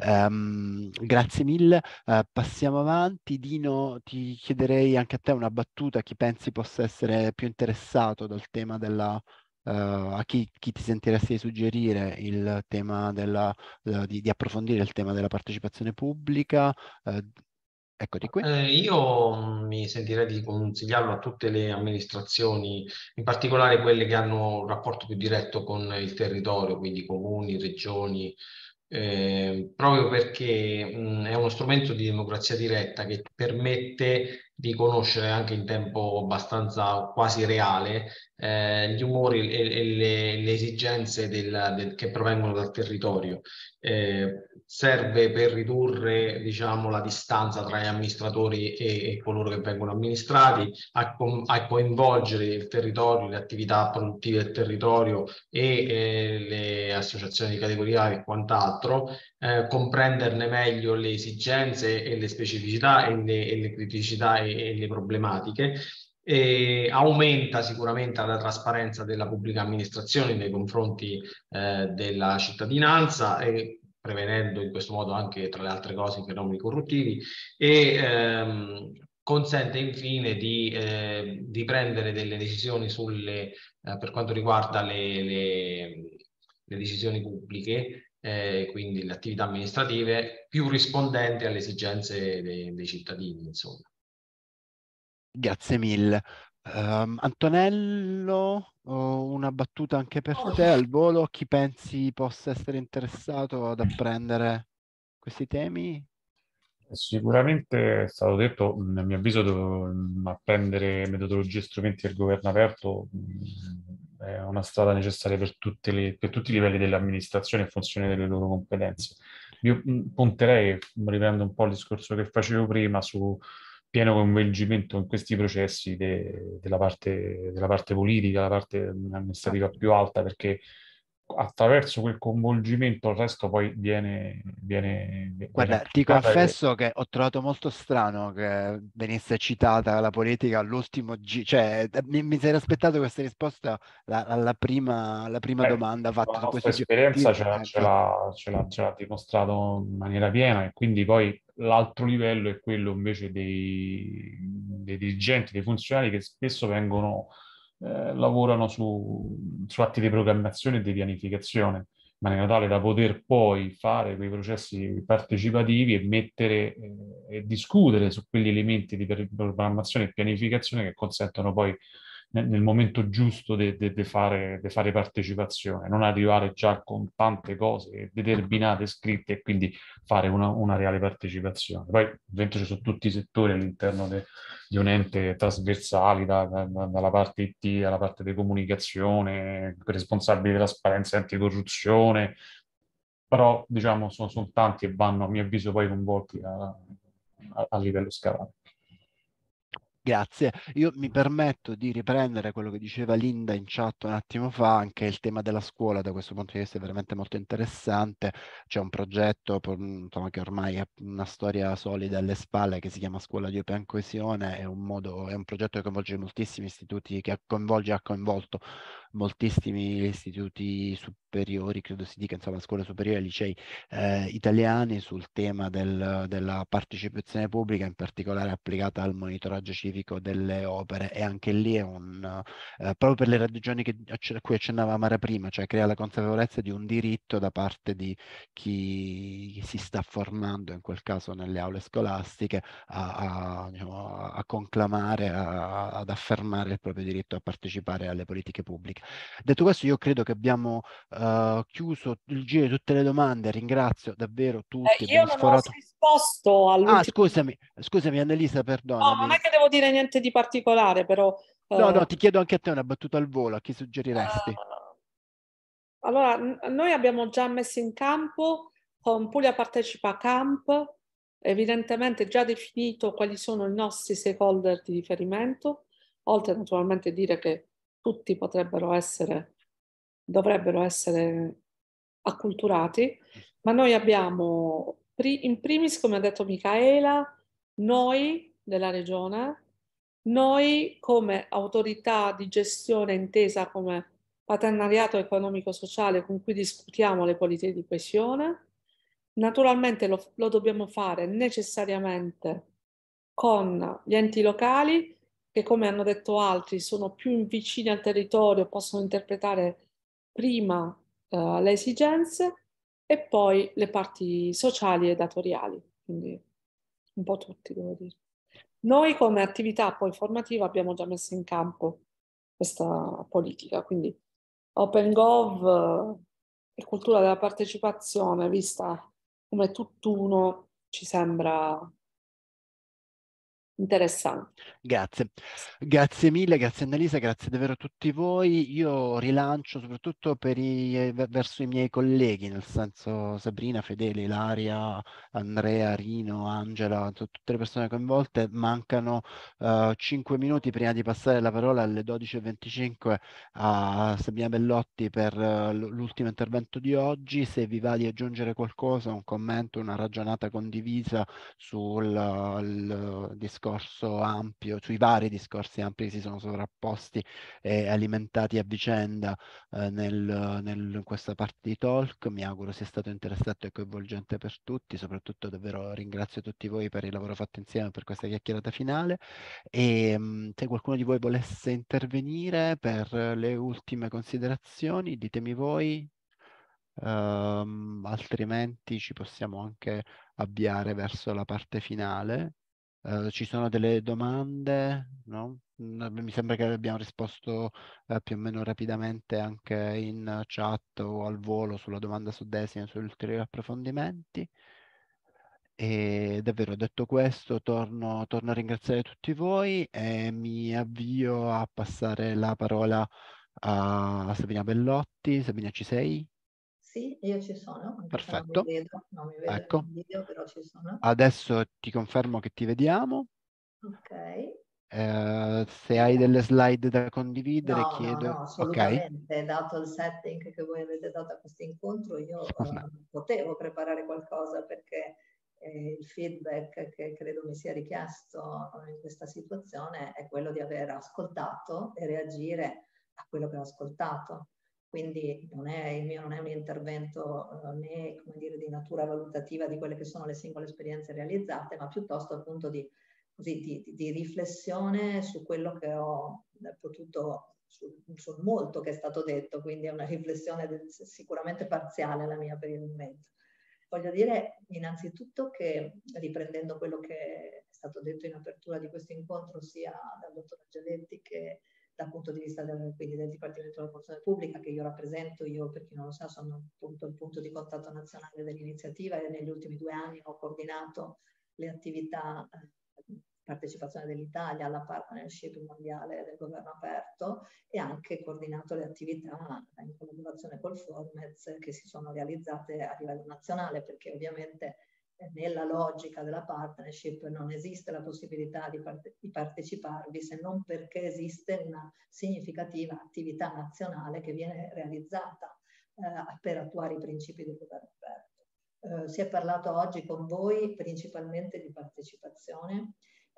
Um, grazie mille, uh, passiamo avanti. Dino, ti chiederei anche a te una battuta, chi pensi possa essere più interessato dal tema della... Uh, a chi, chi ti sentiresti di suggerire il tema della, uh, di, di approfondire il tema della partecipazione pubblica? Uh, eccoti qui. Eh, io mi sentirei di consigliarlo a tutte le amministrazioni, in particolare quelle che hanno un rapporto più diretto con il territorio, quindi comuni, regioni, eh, proprio perché mh, è uno strumento di democrazia diretta che permette di conoscere anche in tempo abbastanza quasi reale eh, gli umori e, e le, le esigenze del, del, che provengono dal territorio. Eh, serve per ridurre, diciamo, la distanza tra gli amministratori e, e coloro che vengono amministrati, a, a coinvolgere il territorio, le attività produttive del territorio e eh, le associazioni di categoria e quant'altro, eh, comprenderne meglio le esigenze e le specificità e le, e le criticità e, e le problematiche. E aumenta sicuramente la trasparenza della pubblica amministrazione nei confronti eh, della cittadinanza, e prevenendo in questo modo anche, tra le altre cose, i fenomeni corruttivi, e ehm, consente infine di, eh, di prendere delle decisioni sulle, eh, per quanto riguarda le, le, le decisioni pubbliche, eh, quindi le attività amministrative, più rispondenti alle esigenze dei, dei cittadini, insomma. Grazie mille. Um, Antonello, ho una battuta anche per te al volo. Chi pensi possa essere interessato ad apprendere questi temi? Sicuramente è stato detto, a mio avviso, devo, apprendere metodologie e strumenti del governo aperto mh, è una strada necessaria per, tutte le, per tutti i livelli dell'amministrazione in funzione delle loro competenze. Io mh, punterei, riprendo un po' il discorso che facevo prima, su pieno coinvolgimento in questi processi de, della, parte, della parte politica, la parte amministrativa più alta, perché attraverso quel coinvolgimento il resto poi viene, viene, viene Guarda, ti applicato e- confesso che ho trovato molto strano che venisse citata la politica all'ultimo G, cioè mi, mi sarei aspettato questa risposta la- alla prima, alla prima eh, domanda fatta la su nostra questi G. esperienza Ti- ce l'ha eh, ce infatti. l'ha- ce l'ha- ce l'ha dimostrato in maniera piena, e quindi poi l'altro livello è quello invece dei, dei dirigenti, dei funzionari che spesso vengono, eh, lavorano su, su atti di programmazione e di pianificazione, in maniera tale da poter poi fare quei processi partecipativi e mettere eh, e discutere su quegli elementi di per- programmazione e pianificazione che consentono poi nel, nel momento giusto di fare, de fare partecipazione, non arrivare già con tante cose determinate, scritte, e quindi fare una, una reale partecipazione. Poi ovviamente ci sono tutti i settori all'interno de- di un ente trasversali, da- da- da- dalla parte I T alla parte di comunicazione, responsabili di trasparenza e anticorruzione, però diciamo sono, sono tanti e vanno, a mio avviso, poi coinvolti a, a, a livello scalato. Grazie. Io mi permetto di riprendere quello che diceva Linda in chat un attimo fa, anche il tema della scuola da questo punto di vista è veramente molto interessante. C'è un progetto insomma, che ormai ha una storia solida alle spalle, che si chiama Scuola di Open Coesione, è un, modo, è un progetto che coinvolge moltissimi istituti, che coinvolge, ha coinvolto moltissimi istituti superiori, credo si dica, insomma, scuole superiori e licei eh, italiani sul tema del, della partecipazione pubblica, in particolare applicata al monitoraggio civico delle opere, e anche lì è un, eh, proprio per le ragioni che, a cui accennava Mara prima, cioè crea la consapevolezza di un diritto da parte di chi si sta formando, in quel caso nelle aule scolastiche, a, a, diciamo, a conclamare, a, ad affermare il proprio diritto a partecipare alle politiche pubbliche. Detto questo, io credo che abbiamo uh, chiuso il giro di tutte le domande. Ringrazio davvero tutti, Eh, io abbiamo non ho sforato. risposto all'ultima. Ah, scusami, scusami Annelisa, No, non perdonami. è che devo dire niente di particolare, però... No, no, eh, ti chiedo anche a te una battuta al volo, a chi suggeriresti? Uh, allora, n- noi abbiamo già messo in campo con Puglia Partecipa Camp, evidentemente già definito quali sono i nostri stakeholder di riferimento, oltre naturalmente a dire che tutti potrebbero essere, dovrebbero essere acculturati, ma noi abbiamo pri- in primis, come ha detto Micaela, noi della regione, noi come autorità di gestione intesa come partenariato economico-sociale con cui discutiamo le politiche di coesione, naturalmente lo, lo dobbiamo fare necessariamente con gli enti locali che, come hanno detto altri, sono più vicini al territorio, possono interpretare prima eh, le esigenze, e poi le parti sociali e datoriali, quindi un po' tutti, devo dire. Noi come attività poi formativa abbiamo già messo in campo questa politica, quindi OpenGov eh, e cultura della partecipazione vista come tutt'uno ci sembra interessante. Grazie, grazie mille, grazie Annalisa, grazie davvero a tutti voi. Io rilancio soprattutto per i, eh, verso i miei colleghi, nel senso Sabrina, Fedele, Ilaria, Andrea, Rino, Angela, tutte le persone coinvolte. Mancano uh, cinque minuti prima di passare la parola alle dodici e venticinque a Sabrina Bellotti per uh, l'ultimo intervento di oggi. Se vi va di aggiungere qualcosa, un commento, una ragionata condivisa sul uh, discorso ampio, sui vari discorsi ampi che si sono sovrapposti e alimentati a vicenda eh, nel, nel, in questa parte di talk. Mi auguro sia stato interessante e coinvolgente per tutti, soprattutto davvero ringrazio tutti voi per il lavoro fatto insieme, per questa chiacchierata finale, e mh, se qualcuno di voi volesse intervenire per le ultime considerazioni, ditemi voi. Um, altrimenti ci possiamo anche avviare verso la parte finale. Uh, ci sono delle domande, no? Mi sembra che abbiamo risposto uh, più o meno rapidamente anche in chat o al volo sulla domanda su Desine e sugli ulteriori approfondimenti. E davvero, detto questo, torno, torno a ringraziare tutti voi e mi avvio a passare la parola a Sabina Bellotti. Sabina, ci sei? Sì, io ci sono, anche se non mi Perfetto. vedo, non mi vedo Ecco. nel video, però ci sono. Adesso ti confermo che ti vediamo. Ok. Eh, se hai delle slide da condividere, No, chiedo... no, no, assolutamente. Okay. Dato il setting che voi avete dato a questo incontro, io uh, potevo preparare qualcosa perché eh, il feedback che credo mi sia richiesto in questa situazione è quello di aver ascoltato e reagire a quello che ho ascoltato. Quindi non è, il mio non è un intervento uh, né, come dire, di natura valutativa di quelle che sono le singole esperienze realizzate, ma piuttosto appunto di Così, di, di riflessione su quello che ho potuto, sul, sul molto che è stato detto, quindi è una riflessione del, sicuramente parziale la mia per il momento. Voglio dire innanzitutto che, riprendendo quello che è stato detto in apertura di questo incontro, sia dal dottor Angeletti che dal punto di vista del, quindi del Dipartimento della Funzione Pubblica, che io rappresento, io per chi non lo sa sono appunto il punto di contatto nazionale dell'iniziativa e negli ultimi due anni ho coordinato le attività partecipazione dell'Italia alla partnership mondiale del governo aperto e anche coordinato le attività in collaborazione col Formez che si sono realizzate a livello nazionale, perché ovviamente nella logica della partnership non esiste la possibilità di, parte di parteciparvi se non perché esiste una significativa attività nazionale che viene realizzata eh, per attuare i principi del governo aperto. Eh, si è parlato oggi con voi principalmente di partecipazione,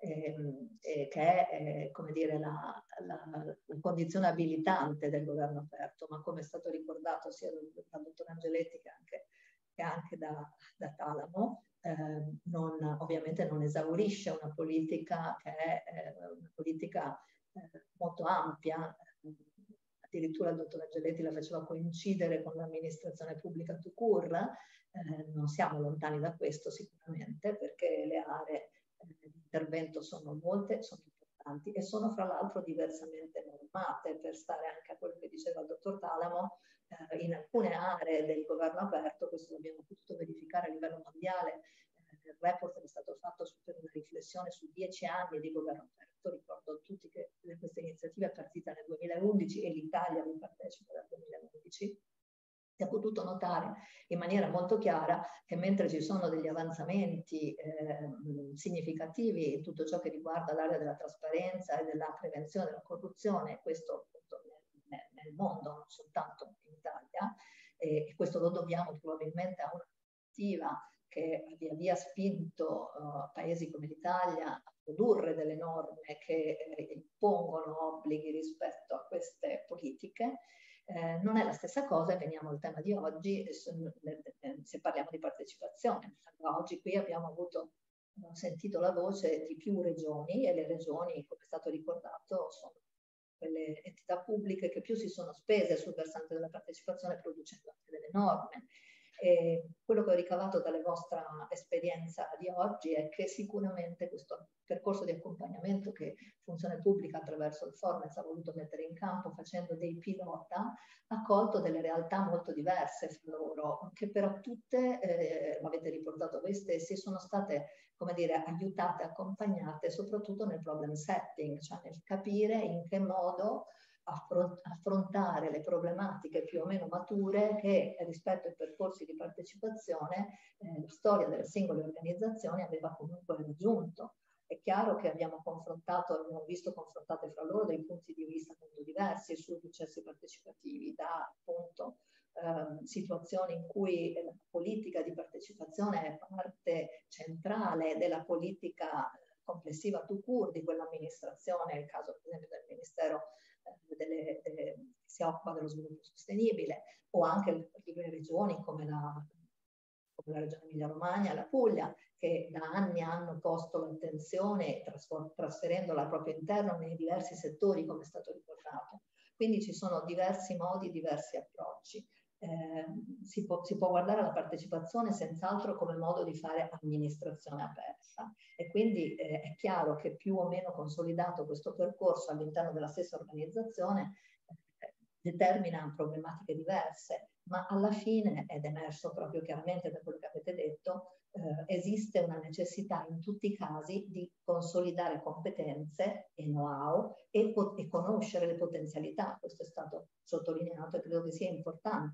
ehm, eh, che è eh, come dire, la, la, la condizione abilitante del governo aperto, ma come è stato ricordato sia dal, dal dottor Angeletti che anche, che anche da, da Talamo, eh, non, ovviamente non esaurisce una politica che è eh, una politica eh, molto ampia. Addirittura il dottor Angeletti la faceva coincidere con l'amministrazione pubblica tout court. Eh, non siamo lontani da questo sicuramente, perché le aree di intervento sono molte, sono importanti e sono fra l'altro diversamente normate, per stare anche a quello che diceva il dottor Talamo. Eh, in alcune aree del governo aperto, questo l'abbiamo potuto verificare a livello mondiale, eh, il report è stato fatto su, per una riflessione su dieci anni di governo aperto. Ricordo a tutti che questa iniziativa è partita nel duemilaundici e l'Italia vi partecipa dal duemilaundici. Si è potuto notare in maniera molto chiara che mentre ci sono degli avanzamenti eh, significativi in tutto ciò che riguarda l'area della trasparenza e della prevenzione della corruzione, questo appunto nel, nel mondo, non soltanto in Italia, e questo lo dobbiamo probabilmente a un'attiva che via via spinto uh, paesi come l'Italia a produrre delle norme che eh, impongono obblighi rispetto a queste politiche. Eh, non è la stessa cosa, e veniamo al tema di oggi, se parliamo di partecipazione. Oggi qui abbiamo avuto, abbiamo sentito la voce di più regioni, e le regioni, come è stato ricordato, sono quelle entità pubbliche che più si sono spese sul versante della partecipazione, producendo anche delle norme. E quello che ho ricavato dalle vostra esperienza di oggi è che sicuramente questo percorso di accompagnamento che Funzione Pubblica attraverso il Formez ha voluto mettere in campo facendo dei pilota ha colto delle realtà molto diverse fra loro, che però tutte, eh, lo avete riportato voi stessi, sono state, come dire, aiutate, accompagnate soprattutto nel problem setting, cioè nel capire in che modo affrontare le problematiche più o meno mature che rispetto ai percorsi di partecipazione eh, la storia delle singole organizzazioni aveva comunque raggiunto. È chiaro che abbiamo confrontato, abbiamo visto confrontate fra loro dei punti di vista molto diversi sui processi partecipativi, da appunto eh, situazioni in cui la politica di partecipazione è parte centrale della politica complessiva tout court di quell'amministrazione, il caso per esempio del Ministero Delle, delle, che si occupa dello sviluppo sostenibile, o anche le regioni come la, come la regione Emilia-Romagna e la Puglia, che da anni hanno posto l'attenzione trasferendola al proprio interno nei diversi settori, come è stato ricordato. Quindi ci sono diversi modi, diversi approcci. Eh, si, può, si può guardare la partecipazione senz'altro come modo di fare amministrazione aperta, e quindi eh, è chiaro che più o meno consolidato questo percorso all'interno della stessa organizzazione eh, determina problematiche diverse, ma alla fine, ed è emerso proprio chiaramente da quello che avete detto, eh, esiste una necessità in tutti i casi di consolidare competenze e know-how e, e conoscere le potenzialità. Questo è stato sottolineato e credo che sia importante.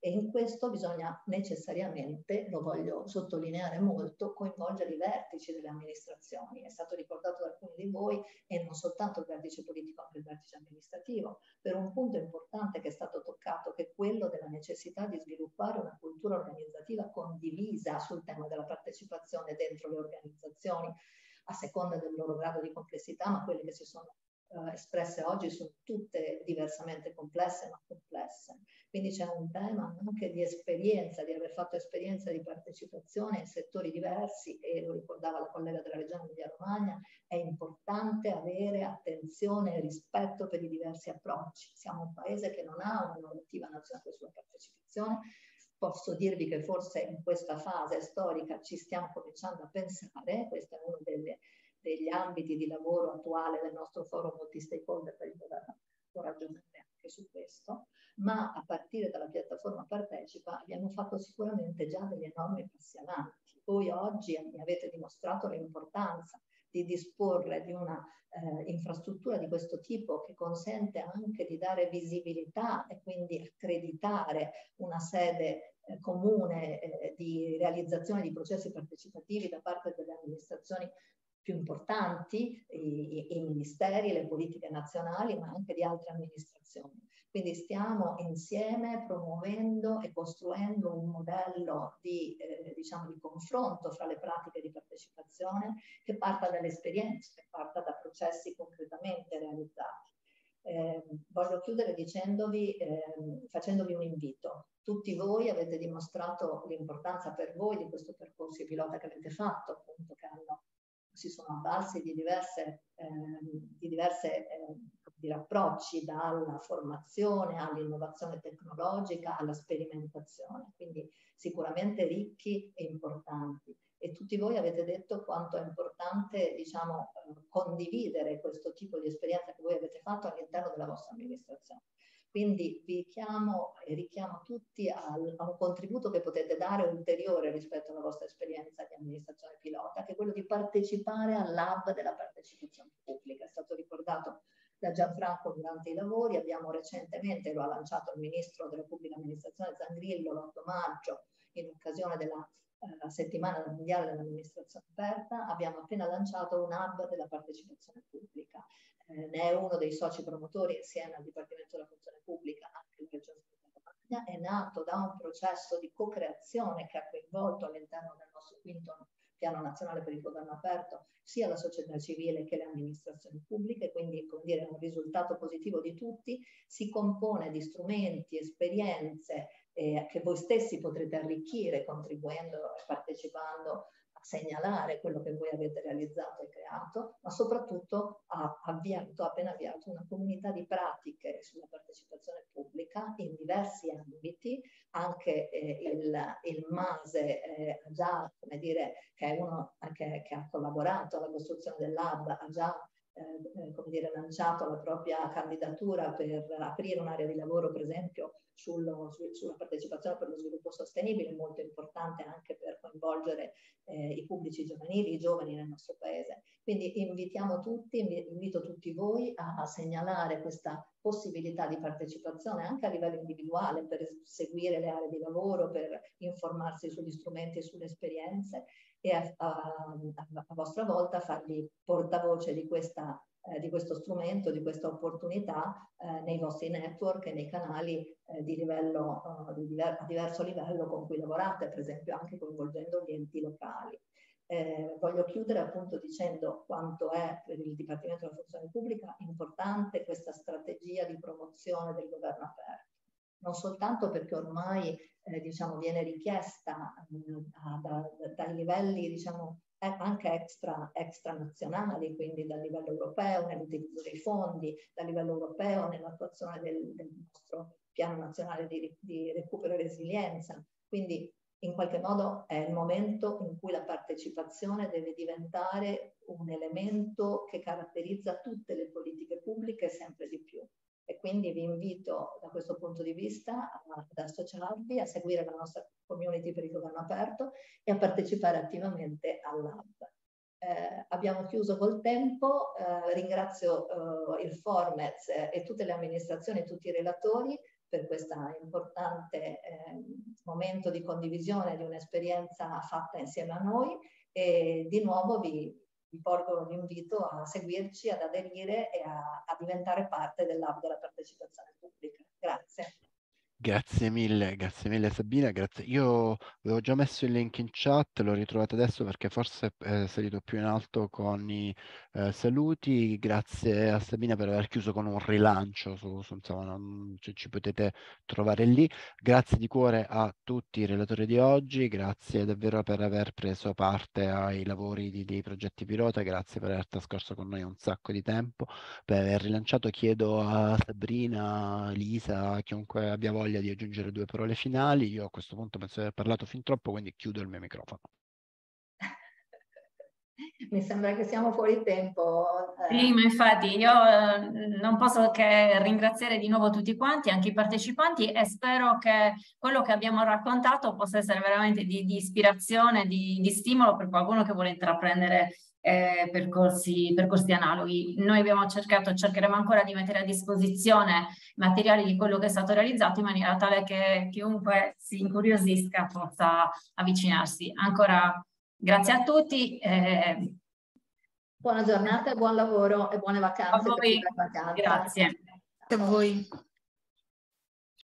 E in questo bisogna necessariamente, lo voglio sottolineare molto, coinvolgere i vertici delle amministrazioni. È stato ricordato da alcuni di voi, e non soltanto il vertice politico, anche il vertice amministrativo, per un punto importante che è stato toccato, che è quello della necessità di sviluppare una cultura organizzativa condivisa sul tema della partecipazione dentro le organizzazioni, a seconda del loro grado di complessità, ma quelle che si sono Uh, espresse oggi sono tutte diversamente complesse, ma complesse. Quindi c'è un tema anche di esperienza, di aver fatto esperienza di partecipazione in settori diversi, e lo ricordava la collega della Regione Emilia-Romagna, è importante avere attenzione e rispetto per i diversi approcci. Siamo un paese che non ha una normativa nazionale sulla partecipazione. Posso dirvi che forse in questa fase storica ci stiamo cominciando a pensare, questo è uno delle degli ambiti di lavoro attuale del nostro forum multi-stakeholder per il governo, può ragionare anche su questo, ma a partire dalla piattaforma Partecipa abbiamo fatto sicuramente già degli enormi passi avanti. Voi oggi mi avete dimostrato l'importanza di disporre di una eh, infrastruttura di questo tipo, che consente anche di dare visibilità e quindi accreditare una sede eh, comune eh, di realizzazione di processi partecipativi da parte delle amministrazioni più importanti, i, i ministeri, le politiche nazionali, ma anche di altre amministrazioni. Quindi stiamo insieme promuovendo e costruendo un modello di, eh, diciamo, di confronto fra le pratiche di partecipazione, che parta dalle esperienze, che parta da processi concretamente realizzati. Eh, voglio chiudere dicendovi, eh, facendovi un invito. Tutti voi avete dimostrato l'importanza per voi di questo percorso pilota che avete fatto, appunto, che hanno si sono avvalsi di diverse, eh, di diverse eh, dire, approcci, dalla formazione all'innovazione tecnologica alla sperimentazione, quindi sicuramente ricchi e importanti. E tutti voi avete detto quanto è importante, diciamo, eh, condividere questo tipo di esperienza che voi avete fatto all'interno della vostra amministrazione. Quindi vi chiamo e richiamo tutti al, a un contributo che potete dare ulteriore rispetto alla vostra esperienza di amministrazione pilota, che è quello di partecipare all'hub della partecipazione pubblica. È stato ricordato da Gianfranco durante i lavori, abbiamo recentemente, lo ha lanciato il Ministro della Pubblica Amministrazione Zangrillo l'otto maggio, in occasione della eh, settimana mondiale dell'amministrazione aperta, abbiamo appena lanciato un hub della partecipazione pubblica. Eh, ne è uno dei soci promotori insieme al Dipartimento della Funzione Pubblica, anche la Regione Emilia-Romagna, è nato da un processo di co-creazione che ha coinvolto all'interno del nostro quinto piano nazionale per il governo aperto sia la società civile che le amministrazioni pubbliche, quindi come dire, è un risultato positivo di tutti, si compone di strumenti, esperienze eh, che voi stessi potrete arricchire contribuendo e partecipando a segnalare quello che voi avete realizzato e creato, ma soprattutto ha avviato, appena avviato una comunità di pratiche sulla partecipazione pubblica in diversi ambiti, anche eh, il, il MASE eh, già, come dire, che è uno che, che ha collaborato alla costruzione dell'hub, ha già eh, come dire, lanciato la propria candidatura per aprire un'area di lavoro, per esempio, sullo, su, sulla partecipazione per lo sviluppo sostenibile, molto importante anche per coinvolgere eh, i pubblici giovanili, i giovani nel nostro paese. Quindi invitiamo tutti, invito tutti voi a, a segnalare questa possibilità di partecipazione anche a livello individuale per seguire le aree di lavoro, per informarsi sugli strumenti e sulle esperienze e a, a, a vostra volta farvi portavoce di, questa, eh, di questo strumento, di questa opportunità eh, nei vostri network e nei canali eh, di livello, uh, di diver a diverso livello con cui lavorate, per esempio anche coinvolgendo gli enti locali. Eh, voglio chiudere appunto dicendo quanto è per il Dipartimento della Funzione Pubblica importante questa strategia di promozione del governo aperto, non soltanto perché ormai eh, diciamo, viene richiesta mh, a, da, dai livelli diciamo, eh, anche extra, extra nazionali, quindi dal livello europeo nell'utilizzo dei fondi, dal livello europeo nell'attuazione del, del nostro piano nazionale di, di recupero e resilienza, quindi in qualche modo è il momento in cui la partecipazione deve diventare un elemento che caratterizza tutte le politiche pubbliche sempre di più. E quindi vi invito da questo punto di vista ad associarvi, a seguire la nostra community per il governo aperto e a partecipare attivamente all'hub. Eh, abbiamo chiuso col tempo, eh, ringrazio eh, il Formez e tutte le amministrazioni e tutti i relatori per questo importante eh, momento di condivisione di un'esperienza fatta insieme a noi, e di nuovo vi, vi porgo l'invito a seguirci, ad aderire e a, a diventare parte dell'Hub della partecipazione pubblica. Grazie. Grazie mille, grazie mille Sabina, grazie. Io avevo già messo il link in chat, l'ho ritrovato adesso perché forse è salito più in alto con i eh, saluti. Grazie a Sabina per aver chiuso con un rilancio, su, su, insomma, non, cioè, ci potete trovare lì. Grazie di cuore a tutti i relatori di oggi, grazie davvero per aver preso parte ai lavori di, dei progetti pilota, grazie per aver trascorso con noi un sacco di tempo, per aver rilanciato. Chiedo a Sabrina, Lisa, chiunque abbia voglia di aggiungere due parole finali. Io a questo punto penso di aver parlato fin troppo, quindi chiudo il mio microfono. Mi sembra che siamo fuori tempo. Sì, ma infatti io eh, non posso che ringraziare di nuovo tutti quanti, anche i partecipanti, e spero che quello che abbiamo raccontato possa essere veramente di, di ispirazione, di, di stimolo per qualcuno che vuole intraprendere eh, percorsi, percorsi analoghi. Noi abbiamo cercato, cercheremo ancora di mettere a disposizione materiali di quello che è stato realizzato in maniera tale che chiunque si incuriosisca possa avvicinarsi. Ancora grazie a tutti. Eh, Buona giornata e buon lavoro e buone vacanze. A voi. Per chi va in vacanza. Grazie. A voi.